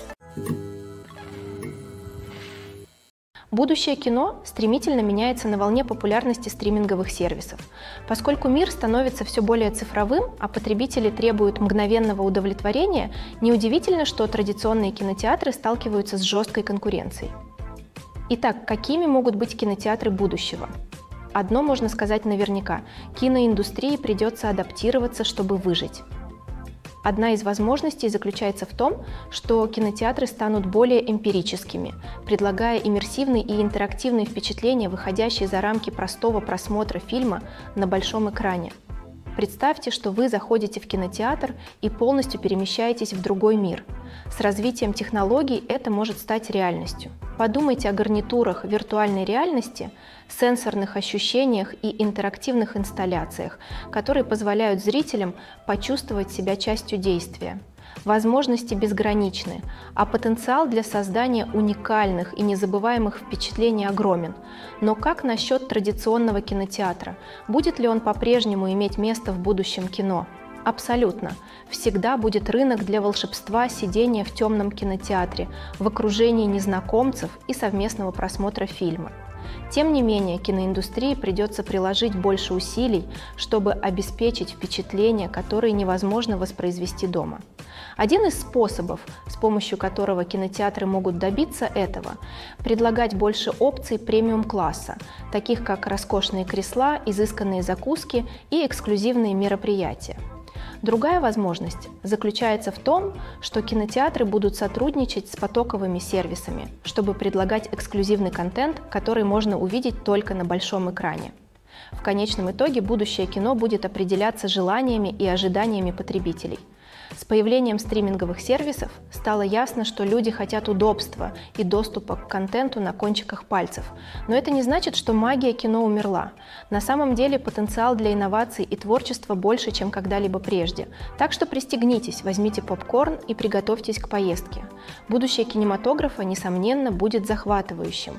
Будущее кино стремительно меняется на волне популярности стриминговых сервисов. Поскольку мир становится все более цифровым, а потребители требуют мгновенного удовлетворения, неудивительно, что традиционные кинотеатры сталкиваются с жесткой конкуренцией. Итак, какими могут быть кинотеатры будущего? Одно можно сказать наверняка – киноиндустрии придется адаптироваться, чтобы выжить. Одна из возможностей заключается в том, что кинотеатры станут более эмпирическими, предлагая иммерсивные и интерактивные впечатления, выходящие за рамки простого просмотра фильма на большом экране. Представьте, что вы заходите в кинотеатр и полностью перемещаетесь в другой мир. С развитием технологий это может стать реальностью. Подумайте о гарнитурах виртуальной реальности, сенсорных ощущениях и интерактивных инсталляциях, которые позволяют зрителям почувствовать себя частью действия. Возможности безграничны, а потенциал для создания уникальных и незабываемых впечатлений огромен. Но как насчет традиционного кинотеатра? Будет ли он по-прежнему иметь место в будущем кино? Абсолютно. Всегда будет рынок для волшебства сидения в темном кинотеатре, в окружении незнакомцев и совместного просмотра фильма. Тем не менее, киноиндустрии придется приложить больше усилий, чтобы обеспечить впечатления, которые невозможно воспроизвести дома. Один из способов, с помощью которого кинотеатры могут добиться этого – предлагать больше опций премиум-класса, таких как роскошные кресла, изысканные закуски и эксклюзивные мероприятия. Другая возможность заключается в том, что кинотеатры будут сотрудничать с потоковыми сервисами, чтобы предлагать эксклюзивный контент, который можно увидеть только на большом экране. В конечном итоге будущее кино будет определяться желаниями и ожиданиями потребителей. С появлением стриминговых сервисов стало ясно, что люди хотят удобства и доступа к контенту на кончиках пальцев. Но это не значит, что магия кино умерла. На самом деле потенциал для инноваций и творчества больше, чем когда-либо прежде. Так что пристегнитесь, возьмите попкорн и приготовьтесь к поездке. Будущее кинематографа, несомненно, будет захватывающим.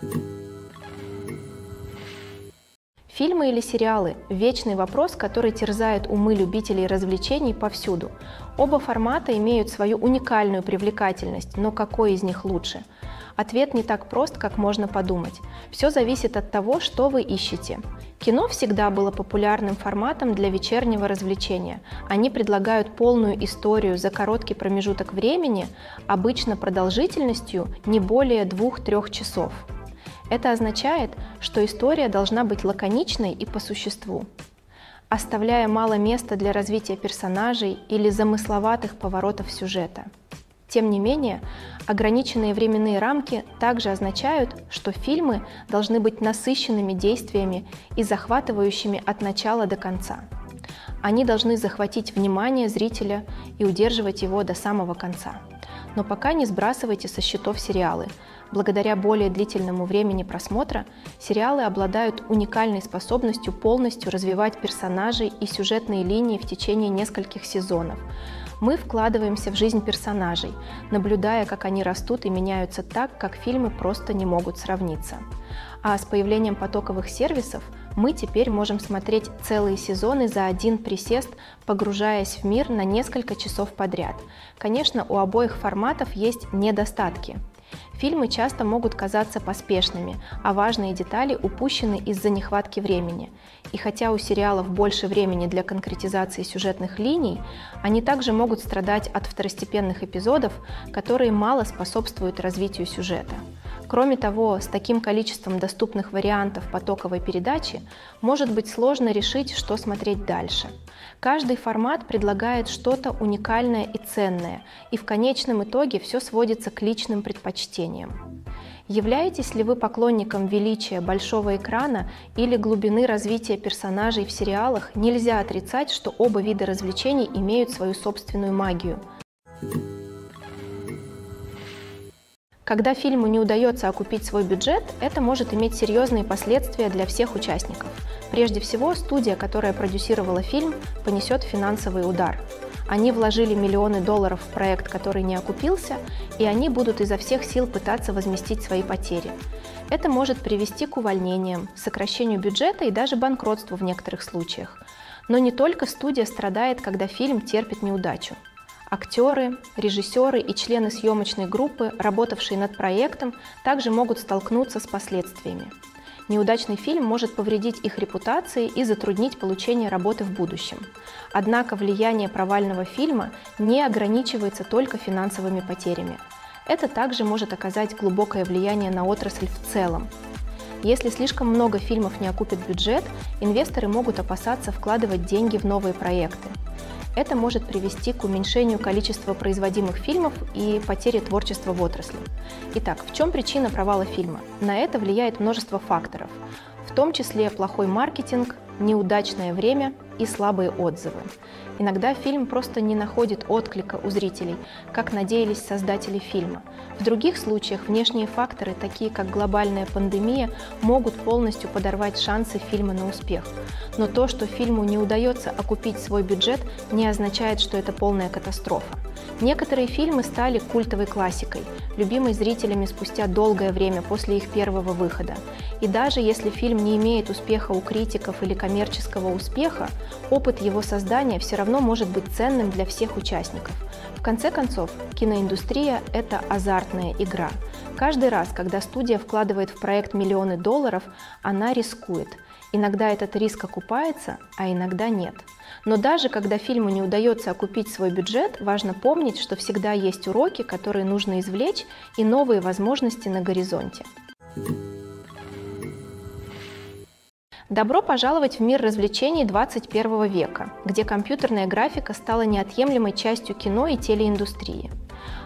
Фильмы или сериалы – вечный вопрос, который терзает умы любителей развлечений повсюду. Оба формата имеют свою уникальную привлекательность, но какой из них лучше? Ответ не так прост, как можно подумать. Все зависит от того, что вы ищете. Кино всегда было популярным форматом для вечернего развлечения. Они предлагают полную историю за короткий промежуток времени, обычно продолжительностью не более 2-3 часов. Это означает, что история должна быть лаконичной и по существу, оставляя мало места для развития персонажей или замысловатых поворотов сюжета. Тем не менее, ограниченные временные рамки также означают, что фильмы должны быть насыщенными действиями и захватывающими от начала до конца. Они должны захватить внимание зрителя и удерживать его до самого конца. Но пока не сбрасывайте со счетов сериалы. Благодаря более длительному времени просмотра сериалы обладают уникальной способностью полностью развивать персонажей и сюжетные линии в течение нескольких сезонов. Мы вкладываемся в жизнь персонажей, наблюдая, как они растут и меняются так, как фильмы просто не могут сравниться. А с появлением потоковых сервисов мы теперь можем смотреть целые сезоны за один присест, погружаясь в мир на несколько часов подряд. Конечно, у обоих форматов есть недостатки. Фильмы часто могут казаться поспешными, а важные детали упущены из-за нехватки времени. И хотя у сериалов больше времени для конкретизации сюжетных линий, они также могут страдать от второстепенных эпизодов, которые мало способствуют развитию сюжета. Кроме того, с таким количеством доступных вариантов потоковой передачи может быть сложно решить, что смотреть дальше. Каждый формат предлагает что-то уникальное и ценное, и в конечном итоге все сводится к личным предпочтениям. Являетесь ли вы поклонником величия большого экрана или глубины развития персонажей в сериалах, нельзя отрицать, что оба вида развлечений имеют свою собственную магию. Когда фильму не удается окупить свой бюджет, это может иметь серьезные последствия для всех участников. Прежде всего, студия, которая продюсировала фильм, понесет финансовый удар. Они вложили миллионы долларов в проект, который не окупился, и они будут изо всех сил пытаться возместить свои потери. Это может привести к увольнениям, сокращению бюджета и даже банкротству в некоторых случаях. Но не только студия страдает, когда фильм терпит неудачу. Актеры, режиссеры и члены съемочной группы, работавшие над проектом, также могут столкнуться с последствиями. Неудачный фильм может повредить их репутации и затруднить получение работы в будущем. Однако влияние провального фильма не ограничивается только финансовыми потерями. Это также может оказать глубокое влияние на отрасль в целом. Если слишком много фильмов не окупит бюджет, инвесторы могут опасаться вкладывать деньги в новые проекты. Это может привести к уменьшению количества производимых фильмов и потере творчества в отрасли. Итак, в чем причина провала фильма? На это влияет множество факторов, в том числе плохой маркетинг, неудачное время и слабые отзывы. Иногда фильм просто не находит отклика у зрителей, как надеялись создатели фильма. В других случаях внешние факторы, такие как глобальная пандемия, могут полностью подорвать шансы фильма на успех. Но то, что фильму не удается окупить свой бюджет, не означает, что это полная катастрофа. Некоторые фильмы стали культовой классикой, любимой зрителями спустя долгое время после их первого выхода. И даже если фильм не имеет успеха у критиков или коммерческого успеха, опыт его создания все равно может быть ценным для всех участников. В конце концов, киноиндустрия – это азартная игра. Каждый раз, когда студия вкладывает в проект миллионы долларов, она рискует. Иногда этот риск окупается, а иногда нет. Но даже когда фильму не удается окупить свой бюджет, важно помнить, что всегда есть уроки, которые нужно извлечь, и новые возможности на горизонте. Добро пожаловать в мир развлечений 21 века, где компьютерная графика стала неотъемлемой частью кино и телеиндустрии.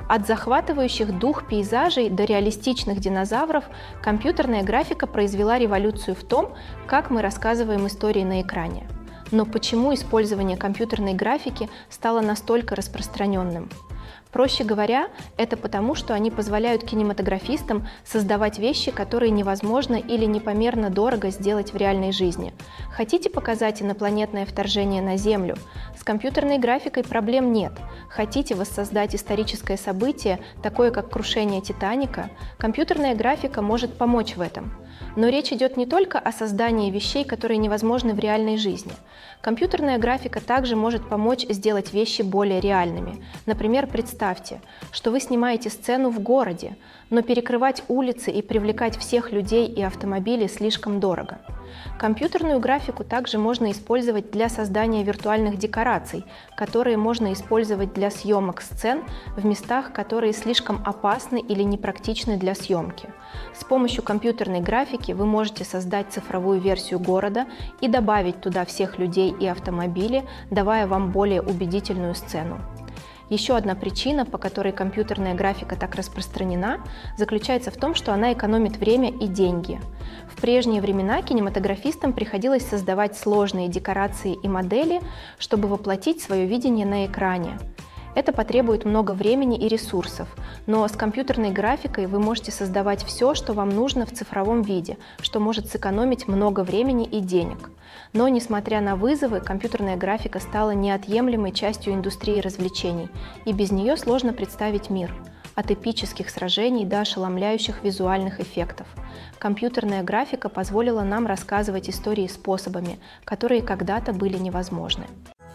От захватывающих дух пейзажей до реалистичных динозавров компьютерная графика произвела революцию в том, как мы рассказываем истории на экране. Но почему использование компьютерной графики стало настолько распространенным? Проще говоря, это потому, что они позволяют кинематографистам создавать вещи, которые невозможно или непомерно дорого сделать в реальной жизни. Хотите показать инопланетное вторжение на Землю? С компьютерной графикой проблем нет. Хотите воссоздать историческое событие, такое как крушение Титаника? Компьютерная графика может помочь в этом. Но речь идет не только о создании вещей, которые невозможны в реальной жизни. Компьютерная графика также может помочь сделать вещи более реальными. Например, представьте, что вы снимаете сцену в городе, но перекрывать улицы и привлекать всех людей и автомобили слишком дорого. Компьютерную графику также можно использовать для создания виртуальных декораций, которые можно использовать для съемок сцен в местах, которые слишком опасны или непрактичны для съемки. С помощью компьютерной графики вы можете создать цифровую версию города и добавить туда всех людей и автомобили, давая вам более убедительную сцену. Еще одна причина, по которой компьютерная графика так распространена, заключается в том, что она экономит время и деньги. В прежние времена кинематографистам приходилось создавать сложные декорации и модели, чтобы воплотить свое видение на экране. Это потребует много времени и ресурсов, но с компьютерной графикой вы можете создавать все, что вам нужно в цифровом виде, что может сэкономить много времени и денег. Но, несмотря на вызовы, компьютерная графика стала неотъемлемой частью индустрии развлечений, и без нее сложно представить мир. От эпических сражений до ошеломляющих визуальных эффектов. Компьютерная графика позволила нам рассказывать истории способами, которые когда-то были невозможны.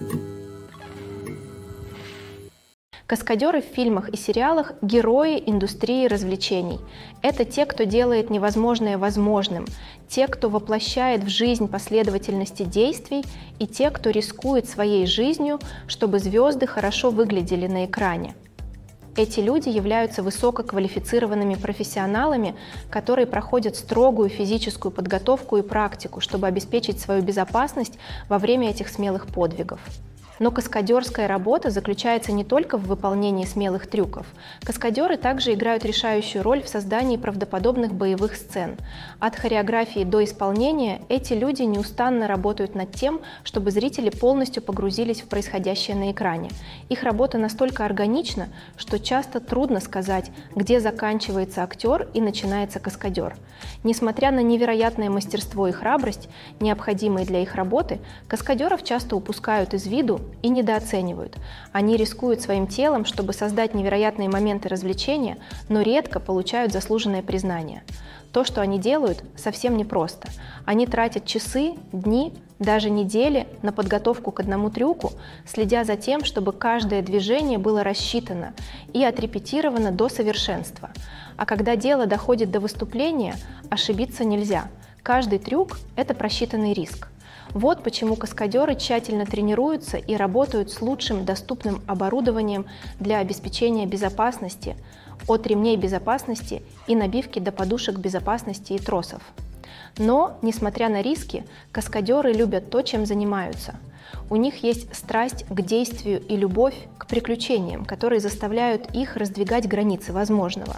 Каскадеры в фильмах и сериалах – герои индустрии развлечений. Это те, кто делает невозможное возможным, те, кто воплощает в жизнь последовательности действий, и те, кто рискует своей жизнью, чтобы звезды хорошо выглядели на экране. Эти люди являются высококвалифицированными профессионалами, которые проходят строгую физическую подготовку и практику, чтобы обеспечить свою безопасность во время этих смелых подвигов. Но каскадерская работа заключается не только в выполнении смелых трюков. Каскадеры также играют решающую роль в создании правдоподобных боевых сцен. От хореографии до исполнения эти люди неустанно работают над тем, чтобы зрители полностью погрузились в происходящее на экране. Их работа настолько органична, что часто трудно сказать, где заканчивается актер и начинается каскадер. Несмотря на невероятное мастерство и храбрость, необходимые для их работы, каскадеров часто упускают из виду и недооценивают. Они рискуют своим телом, чтобы создать невероятные моменты развлечения, но редко получают заслуженное признание. То, что они делают, совсем непросто. Они тратят часы, дни, даже недели на подготовку к одному трюку, следя за тем, чтобы каждое движение было рассчитано и отрепетировано до совершенства. А когда дело доходит до выступления, ошибиться нельзя. Каждый трюк – это просчитанный риск. Вот почему каскадеры тщательно тренируются и работают с лучшим доступным оборудованием для обеспечения безопасности, от ремней безопасности и набивки до подушек безопасности и тросов. Но, несмотря на риски, каскадеры любят то, чем занимаются. У них есть страсть к действию и любовь к приключениям, которые заставляют их раздвигать границы возможного.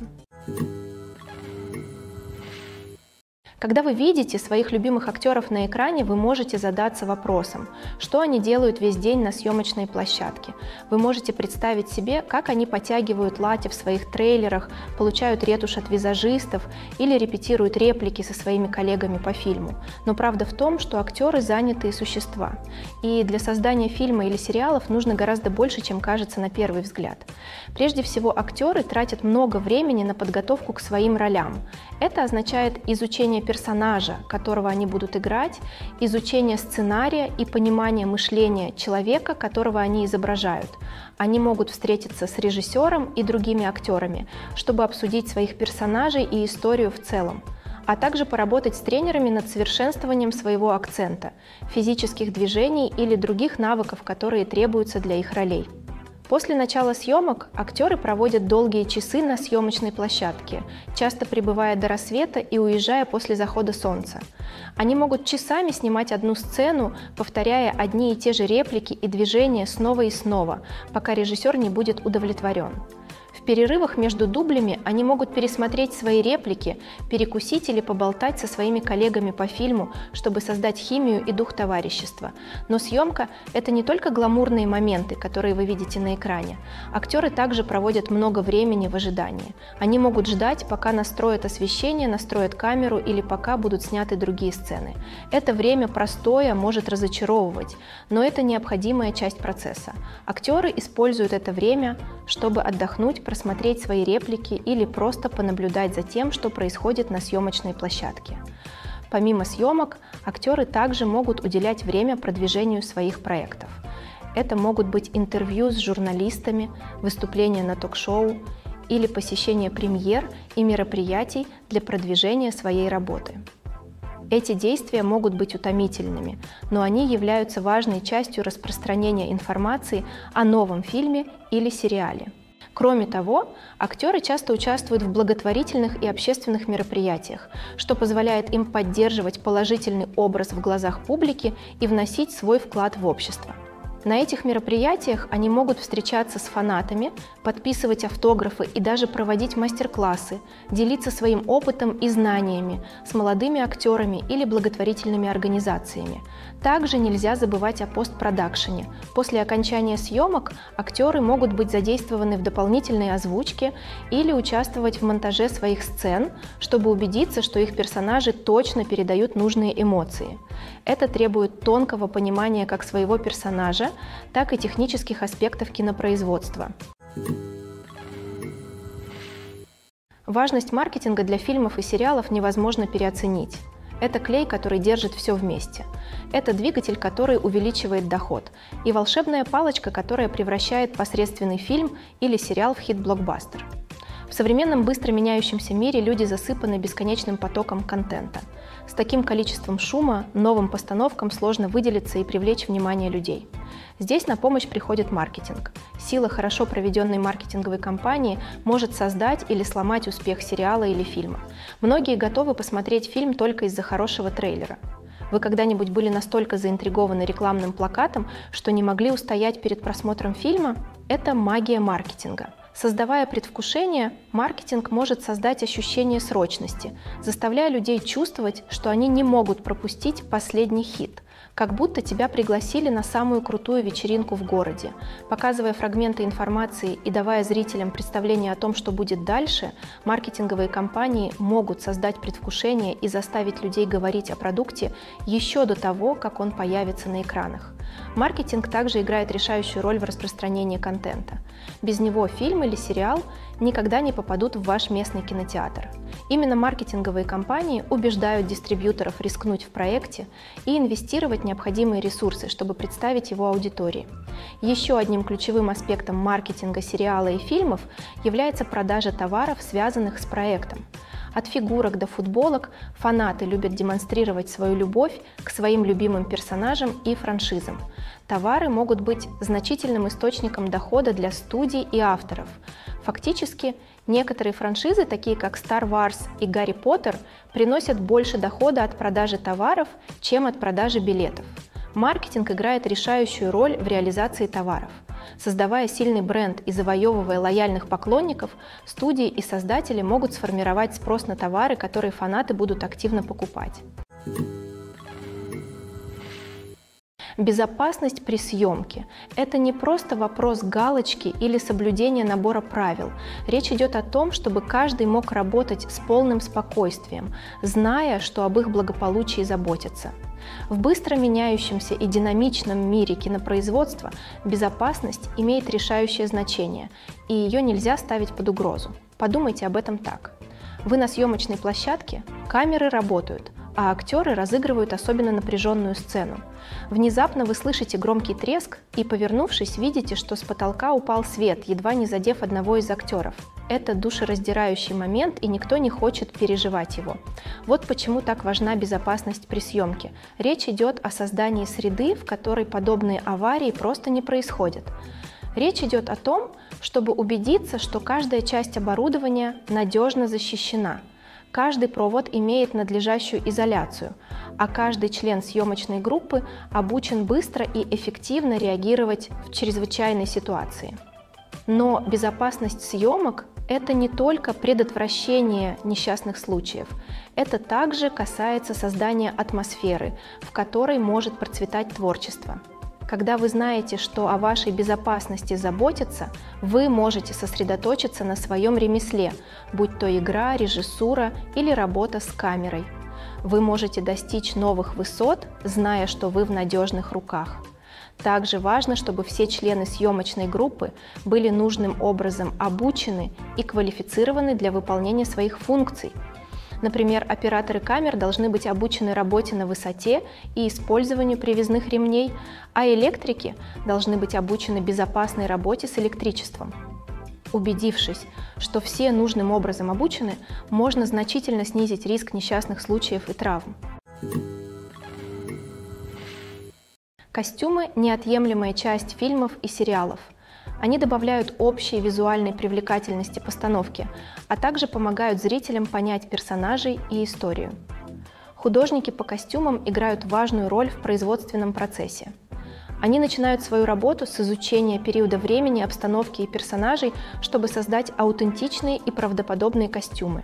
Когда вы видите своих любимых актеров на экране, вы можете задаться вопросом, что они делают весь день на съемочной площадке. Вы можете представить себе, как они подтягивают лати в своих трейлерах, получают ретушь от визажистов или репетируют реплики со своими коллегами по фильму. Но правда в том, что актеры занятые существа. И для создания фильма или сериалов нужно гораздо больше, чем кажется на первый взгляд. Прежде всего, актеры тратят много времени на подготовку к своим ролям. Это означает изучение персонажа, которого они будут играть, изучение сценария и понимание мышления человека, которого они изображают. Они могут встретиться с режиссером и другими актерами, чтобы обсудить своих персонажей и историю в целом, а также поработать с тренерами над совершенствованием своего акцента, физических движений или других навыков, которые требуются для их ролей. После начала съемок актеры проводят долгие часы на съемочной площадке, часто пребывая до рассвета и уезжая после захода солнца. Они могут часами снимать одну сцену, повторяя одни и те же реплики и движения снова и снова, пока режиссер не будет удовлетворен. В В перерывах между дублями они могут пересмотреть свои реплики, перекусить или поболтать со своими коллегами по фильму, чтобы создать химию и дух товарищества. Но съемка – это не только гламурные моменты, которые вы видите на экране. Актеры также проводят много времени в ожидании. Они могут ждать, пока настроят освещение, настроят камеру или пока будут сняты другие сцены. Это время простоя может разочаровывать, но это необходимая часть процесса. Актеры используют это время, чтобы отдохнуть, просмотреть свои реплики или просто понаблюдать за тем, что происходит на съемочной площадке. Помимо съемок, актеры также могут уделять время продвижению своих проектов. Это могут быть интервью с журналистами, выступления на ток-шоу или посещение премьер и мероприятий для продвижения своей работы. Эти действия могут быть утомительными, но они являются важной частью распространения информации о новом фильме или сериале. Кроме того, актеры часто участвуют в благотворительных и общественных мероприятиях, что позволяет им поддерживать положительный образ в глазах публики и вносить свой вклад в общество. На этих мероприятиях они могут встречаться с фанатами, подписывать автографы и даже проводить мастер-классы, делиться своим опытом и знаниями с молодыми актерами или благотворительными организациями. Также нельзя забывать о постпродакшене. После окончания съемок актеры могут быть задействованы в дополнительной озвучке или участвовать в монтаже своих сцен, чтобы убедиться, что их персонажи точно передают нужные эмоции. Это требует тонкого понимания как своего персонажа, так и технических аспектов кинопроизводства. Важность маркетинга для фильмов и сериалов невозможно переоценить. Это клей, который держит все вместе. Это двигатель, который увеличивает доход. И волшебная палочка, которая превращает посредственный фильм или сериал в хит-блокбастер. В современном быстро меняющемся мире люди засыпаны бесконечным потоком контента. С таким количеством шума новым постановкам сложно выделиться и привлечь внимание людей. Здесь на помощь приходит маркетинг. Сила хорошо проведенной маркетинговой кампании может создать или сломать успех сериала или фильма. Многие готовы посмотреть фильм только из-за хорошего трейлера. Вы когда-нибудь были настолько заинтригованы рекламным плакатом, что не могли устоять перед просмотром фильма? Это магия маркетинга. Создавая предвкушение, маркетинг может создать ощущение срочности, заставляя людей чувствовать, что они не могут пропустить последний хит, как будто тебя пригласили на самую крутую вечеринку в городе. Показывая фрагменты информации и давая зрителям представление о том, что будет дальше, маркетинговые компании могут создать предвкушение и заставить людей говорить о продукте еще до того, как он появится на экранах. Маркетинг также играет решающую роль в распространении контента. Без него фильм или сериал никогда не попадут в ваш местный кинотеатр. Именно маркетинговые компании убеждают дистрибьюторов рискнуть в проекте и инвестировать необходимые ресурсы, чтобы представить его аудитории. Еще одним ключевым аспектом маркетинга сериала и фильмов является продажа товаров, связанных с проектом. От фигурок до футболок фанаты любят демонстрировать свою любовь к своим любимым персонажам и франшизам. Товары могут быть значительным источником дохода для студий и авторов. Фактически, некоторые франшизы, такие как Star Wars и Гарри Поттер, приносят больше дохода от продажи товаров, чем от продажи билетов. Маркетинг играет решающую роль в реализации товаров. Создавая сильный бренд и завоевывая лояльных поклонников, студии и создатели могут сформировать спрос на товары, которые фанаты будут активно покупать. Безопасность при съемке – это не просто вопрос галочки или соблюдения набора правил. Речь идет о том, чтобы каждый мог работать с полным спокойствием, зная, что об их благополучии заботятся. В быстро меняющемся и динамичном мире кинопроизводства безопасность имеет решающее значение, и ее нельзя ставить под угрозу. Подумайте об этом так. Вы на съемочной площадке, камеры работают, а актеры разыгрывают особенно напряженную сцену. Внезапно вы слышите громкий треск и, повернувшись, видите, что с потолка упал свет, едва не задев одного из актеров. Это душераздирающий момент, и никто не хочет переживать его. Вот почему так важна безопасность при съемке. Речь идет о создании среды, в которой подобные аварии просто не происходят. Речь идет о том, чтобы убедиться, что каждая часть оборудования надежно защищена. Каждый провод имеет надлежащую изоляцию, а каждый член съемочной группы обучен быстро и эффективно реагировать в чрезвычайной ситуации. Но безопасность съемок – это не только предотвращение несчастных случаев, это также касается создания атмосферы, в которой может процветать творчество. Когда вы знаете, что о вашей безопасности заботятся, вы можете сосредоточиться на своем ремесле, будь то игра, режиссура или работа с камерой. Вы можете достичь новых высот, зная, что вы в надежных руках. Также важно, чтобы все члены съемочной группы были нужным образом обучены и квалифицированы для выполнения своих функций. Например, операторы камер должны быть обучены работе на высоте и использованию привязных ремней, а электрики должны быть обучены безопасной работе с электричеством. Убедившись, что все нужным образом обучены, можно значительно снизить риск несчастных случаев и травм. Костюмы – неотъемлемая часть фильмов и сериалов. Они добавляют общей визуальной привлекательности постановки, а также помогают зрителям понять персонажей и историю. Художники по костюмам играют важную роль в производственном процессе. Они начинают свою работу с изучения периода времени, обстановки и персонажей, чтобы создать аутентичные и правдоподобные костюмы.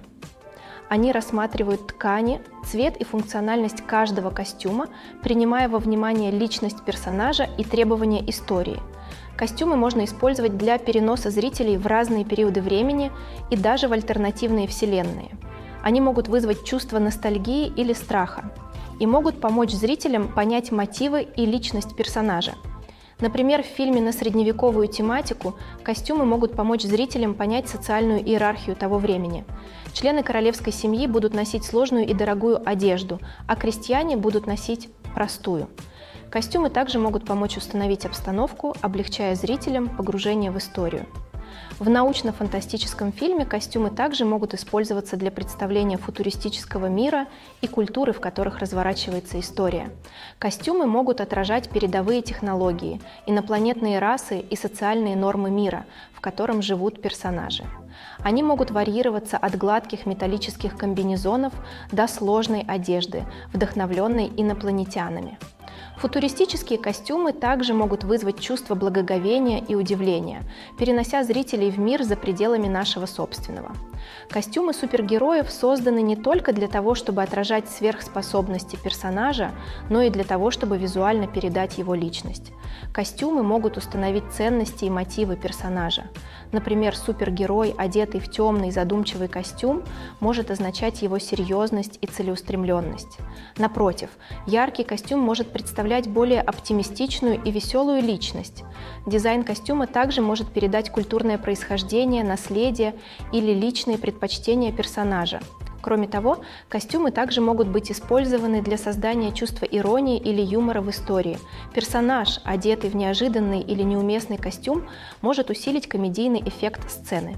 Они рассматривают ткани, цвет и функциональность каждого костюма, принимая во внимание личность персонажа и требования истории. Костюмы можно использовать для переноса зрителей в разные периоды времени и даже в альтернативные вселенные. Они могут вызвать чувство ностальгии или страха и могут помочь зрителям понять мотивы и личность персонажа. Например, в фильме на средневековую тематику костюмы могут помочь зрителям понять социальную иерархию того времени. Члены королевской семьи будут носить сложную и дорогую одежду, а крестьяне будут носить простую. Костюмы также могут помочь установить обстановку, облегчая зрителям погружение в историю. В научно-фантастическом фильме костюмы также могут использоваться для представления футуристического мира и культуры, в которых разворачивается история. Костюмы могут отражать передовые технологии, инопланетные расы и социальные нормы мира, в котором живут персонажи. Они могут варьироваться от гладких металлических комбинезонов до сложной одежды, вдохновленной инопланетянами. Футуристические костюмы также могут вызвать чувство благоговения и удивления, перенося зрителей в мир за пределами нашего собственного. Костюмы супергероев созданы не только для того, чтобы отражать сверхспособности персонажа, но и для того, чтобы визуально передать его личность. Костюмы могут установить ценности и мотивы персонажа. Например, супергерой, одетый в темный задумчивый костюм, может означать его серьезность и целеустремленность. Напротив, яркий костюм может представлять более оптимистичную и веселую личность. Дизайн костюма также может передать культурное происхождение, наследие или личные предпочтения персонажа. Кроме того, костюмы также могут быть использованы для создания чувства иронии или юмора в истории. Персонаж, одетый в неожиданный или неуместный костюм, может усилить комедийный эффект сцены.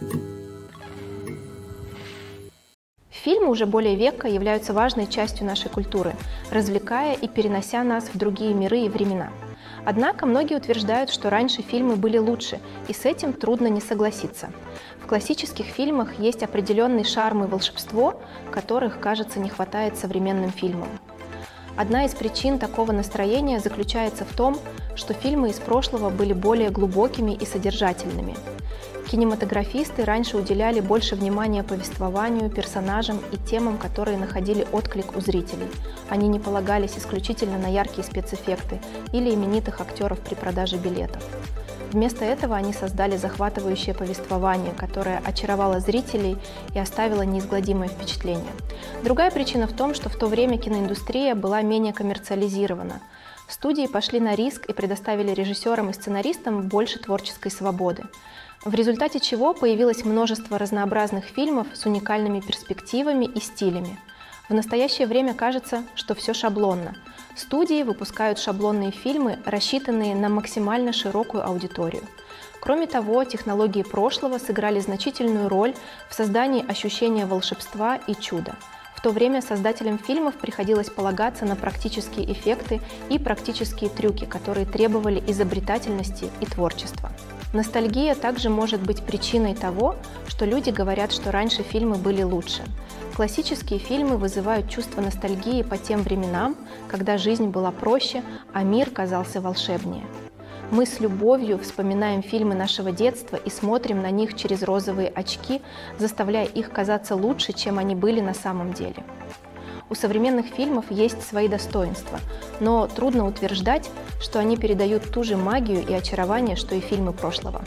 Фильмы уже более века являются важной частью нашей культуры, развлекая и перенося нас в другие миры и времена. Однако многие утверждают, что раньше фильмы были лучше, и с этим трудно не согласиться. В классических фильмах есть определенный шарм и волшебство, которых, кажется, не хватает современным фильмам. Одна из причин такого настроения заключается в том, что фильмы из прошлого были более глубокими и содержательными. Кинематографисты раньше уделяли больше внимания повествованию, персонажам и темам, которые находили отклик у зрителей. Они не полагались исключительно на яркие спецэффекты или именитых актеров при продаже билетов. Вместо этого они создали захватывающее повествование, которое очаровало зрителей и оставило неизгладимое впечатление. Другая причина в том, что в то время киноиндустрия была менее коммерциализирована. Студии пошли на риск и предоставили режиссерам и сценаристам больше творческой свободы, в результате чего появилось множество разнообразных фильмов с уникальными перспективами и стилями. В настоящее время кажется, что все шаблонно. Студии выпускают шаблонные фильмы, рассчитанные на максимально широкую аудиторию. Кроме того, технологии прошлого сыграли значительную роль в создании ощущения волшебства и чуда. В то время создателям фильмов приходилось полагаться на практические эффекты и практические трюки, которые требовали изобретательности и творчества. Ностальгия также может быть причиной того, что люди говорят, что раньше фильмы были лучше. Классические фильмы вызывают чувство ностальгии по тем временам, когда жизнь была проще, а мир казался волшебнее. Мы с любовью вспоминаем фильмы нашего детства и смотрим на них через розовые очки, заставляя их казаться лучше, чем они были на самом деле. У современных фильмов есть свои достоинства, но трудно утверждать, что они передают ту же магию и очарование, что и фильмы прошлого.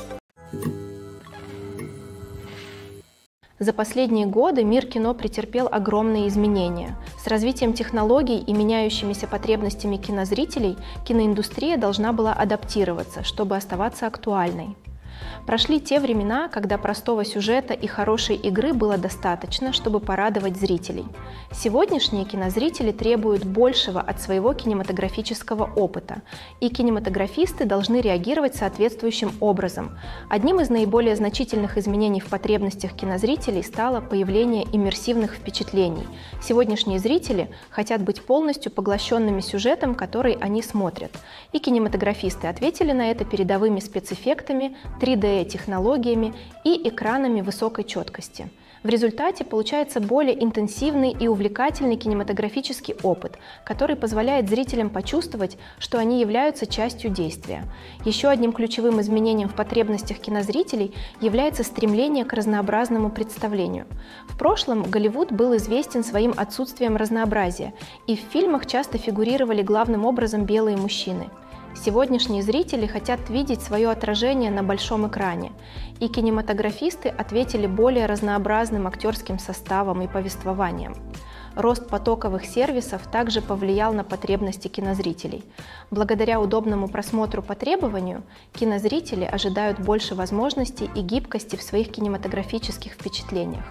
За последние годы мир кино претерпел огромные изменения. С развитием технологий и меняющимися потребностями кинозрителей киноиндустрия должна была адаптироваться, чтобы оставаться актуальной. Прошли те времена, когда простого сюжета и хорошей игры было достаточно, чтобы порадовать зрителей. Сегодняшние кинозрители требуют большего от своего кинематографического опыта, и кинематографисты должны реагировать соответствующим образом. Одним из наиболее значительных изменений в потребностях кинозрителей стало появление иммерсивных впечатлений. Сегодняшние зрители хотят быть полностью поглощенными сюжетом, который они смотрят. И кинематографисты ответили на это передовыми спецэффектами, 3D-технологиями и экранами высокой четкости. В результате получается более интенсивный и увлекательный кинематографический опыт, который позволяет зрителям почувствовать, что они являются частью действия. Еще одним ключевым изменением в потребностях кинозрителей является стремление к разнообразному представлению. В прошлом Голливуд был известен своим отсутствием разнообразия, и в фильмах часто фигурировали главным образом белые мужчины. Сегодняшние зрители хотят видеть свое отражение на большом экране, и кинематографисты ответили более разнообразным актерским составом и повествованием. Рост потоковых сервисов также повлиял на потребности кинозрителей. Благодаря удобному просмотру по требованию, кинозрители ожидают больше возможностей и гибкости в своих кинематографических впечатлениях.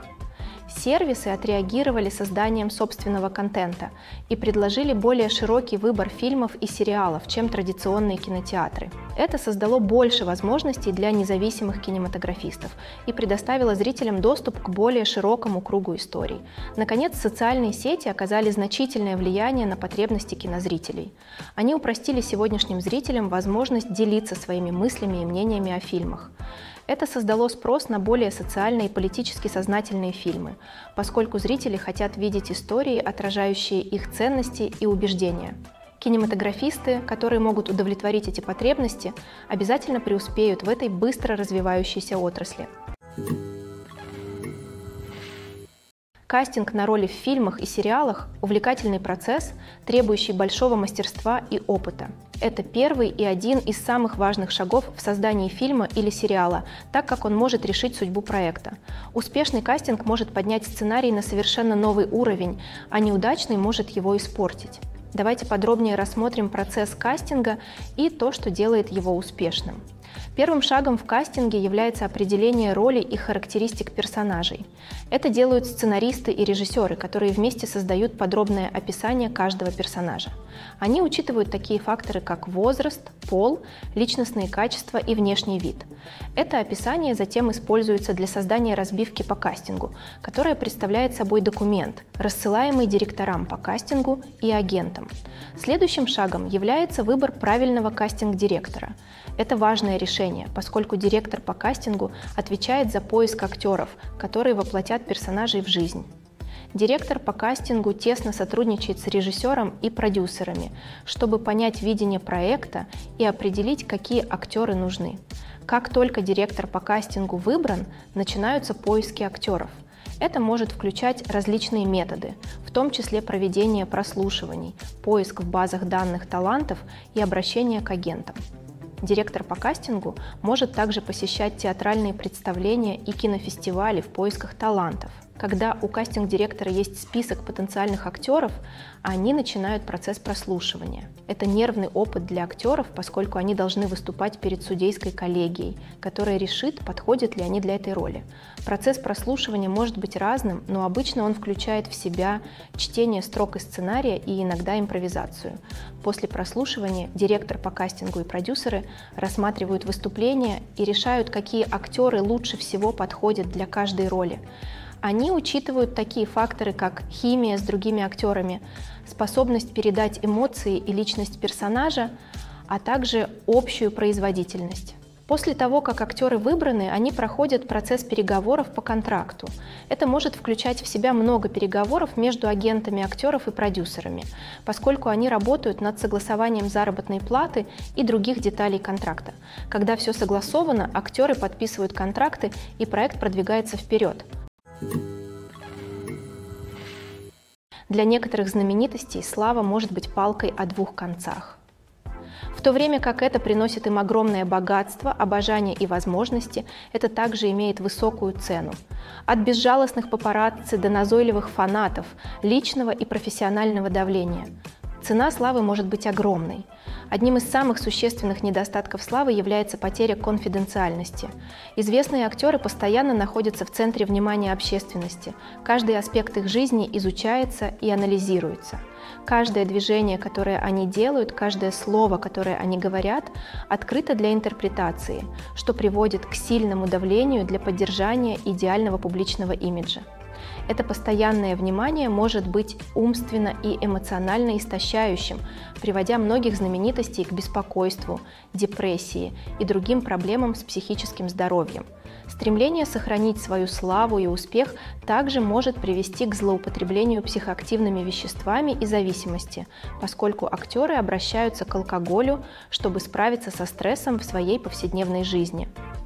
Сервисы отреагировали созданием собственного контента и предложили более широкий выбор фильмов и сериалов, чем традиционные кинотеатры. Это создало больше возможностей для независимых кинематографистов и предоставило зрителям доступ к более широкому кругу историй. Наконец, социальные сети оказали значительное влияние на потребности кинозрителей. Они упростили сегодняшним зрителям возможность делиться своими мыслями и мнениями о фильмах. Это создало спрос на более социально и политически сознательные фильмы, поскольку зрители хотят видеть истории, отражающие их ценности и убеждения. Кинематографисты, которые могут удовлетворить эти потребности, обязательно преуспеют в этой быстро развивающейся отрасли. Кастинг на роли в фильмах и сериалах – увлекательный процесс, требующий большого мастерства и опыта. Это первый и один из самых важных шагов в создании фильма или сериала, так как он может решить судьбу проекта. Успешный кастинг может поднять сценарий на совершенно новый уровень, а неудачный может его испортить. Давайте подробнее рассмотрим процесс кастинга и то, что делает его успешным. Первым шагом в кастинге является определение роли и характеристик персонажей. Это делают сценаристы и режиссеры, которые вместе создают подробное описание каждого персонажа. Они учитывают такие факторы, как возраст, пол, личностные качества и внешний вид. Это описание затем используется для создания разбивки по кастингу, которая представляет собой документ, рассылаемый директорам по кастингу и агентам. Следующим шагом является выбор правильного кастинг-директора. Это важное решение, поскольку директор по кастингу отвечает за поиск актеров, которые воплотят персонажей в жизнь. Директор по кастингу тесно сотрудничает с режиссером и продюсерами, чтобы понять видение проекта и определить, какие актеры нужны. Как только директор по кастингу выбран, начинаются поиски актеров. Это может включать различные методы, в том числе проведение прослушиваний, поиск в базах данных талантов и обращение к агентам. Директор по кастингу может также посещать театральные представления и кинофестивали в поисках талантов. Когда у кастинг-директора есть список потенциальных актеров, они начинают процесс прослушивания. Это нервный опыт для актеров, поскольку они должны выступать перед судейской коллегией, которая решит, подходят ли они для этой роли. Процесс прослушивания может быть разным, но обычно он включает в себя чтение строк из сценария и иногда импровизацию. После прослушивания директор по кастингу и продюсеры рассматривают выступления и решают, какие актеры лучше всего подходят для каждой роли. Они учитывают такие факторы, как химия с другими актерами, способность передать эмоции и личность персонажа, а также общую производительность. После того, как актеры выбраны, они проходят процесс переговоров по контракту. Это может включать в себя много переговоров между агентами актеров и продюсерами, поскольку они работают над согласованием заработной платы и других деталей контракта. Когда все согласовано, актеры подписывают контракты, и проект продвигается вперед. Для некоторых знаменитостей слава может быть палкой о двух концах. В то время как это приносит им огромное богатство, обожание и возможности, это также имеет высокую цену. От безжалостных папарацци до назойливых фанатов, личного и профессионального давления. Цена славы может быть огромной. Одним из самых существенных недостатков славы является потеря конфиденциальности. Известные актеры постоянно находятся в центре внимания общественности. Каждый аспект их жизни изучается и анализируется. Каждое движение, которое они делают, каждое слово, которое они говорят, открыто для интерпретации, что приводит к сильному давлению для поддержания идеального публичного имиджа. Это постоянное внимание может быть умственно и эмоционально истощающим, приводя многих знаменитостей к беспокойству, депрессии и другим проблемам с психическим здоровьем. Стремление сохранить свою славу и успех также может привести к злоупотреблению психоактивными веществами и зависимости, поскольку актеры обращаются к алкоголю, чтобы справиться со стрессом в своей повседневной жизни.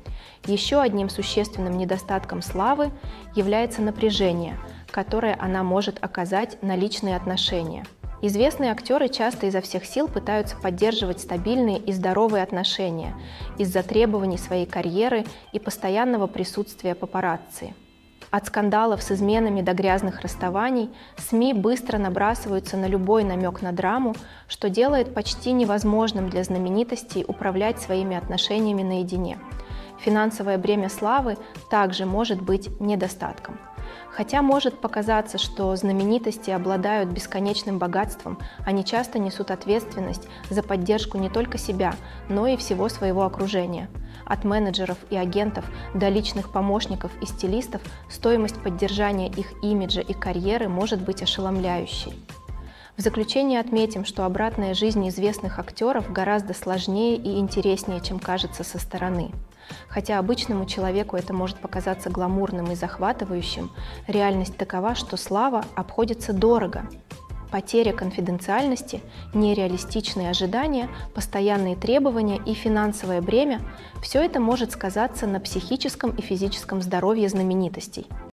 Еще одним существенным недостатком славы является напряжение, которое она может оказать на личные отношения. Известные актеры часто изо всех сил пытаются поддерживать стабильные и здоровые отношения из-за требований своей карьеры и постоянного присутствия папарацци. От скандалов с изменами до грязных расставаний СМИ быстро набрасываются на любой намек на драму, что делает почти невозможным для знаменитостей управлять своими отношениями наедине. Финансовое бремя славы также может быть недостатком. Хотя может показаться, что знаменитости обладают бесконечным богатством, они часто несут ответственность за поддержку не только себя, но и всего своего окружения. От менеджеров и агентов до личных помощников и стилистов стоимость поддержания их имиджа и карьеры может быть ошеломляющей. В заключение отметим, что обратная жизнь известных актеров гораздо сложнее и интереснее, чем кажется со стороны. Хотя обычному человеку это может показаться гламурным и захватывающим, реальность такова, что слава обходится дорого. Потеря конфиденциальности, нереалистичные ожидания, постоянные требования и финансовое бремя – все это может сказаться на психическом и физическом здоровье знаменитостей.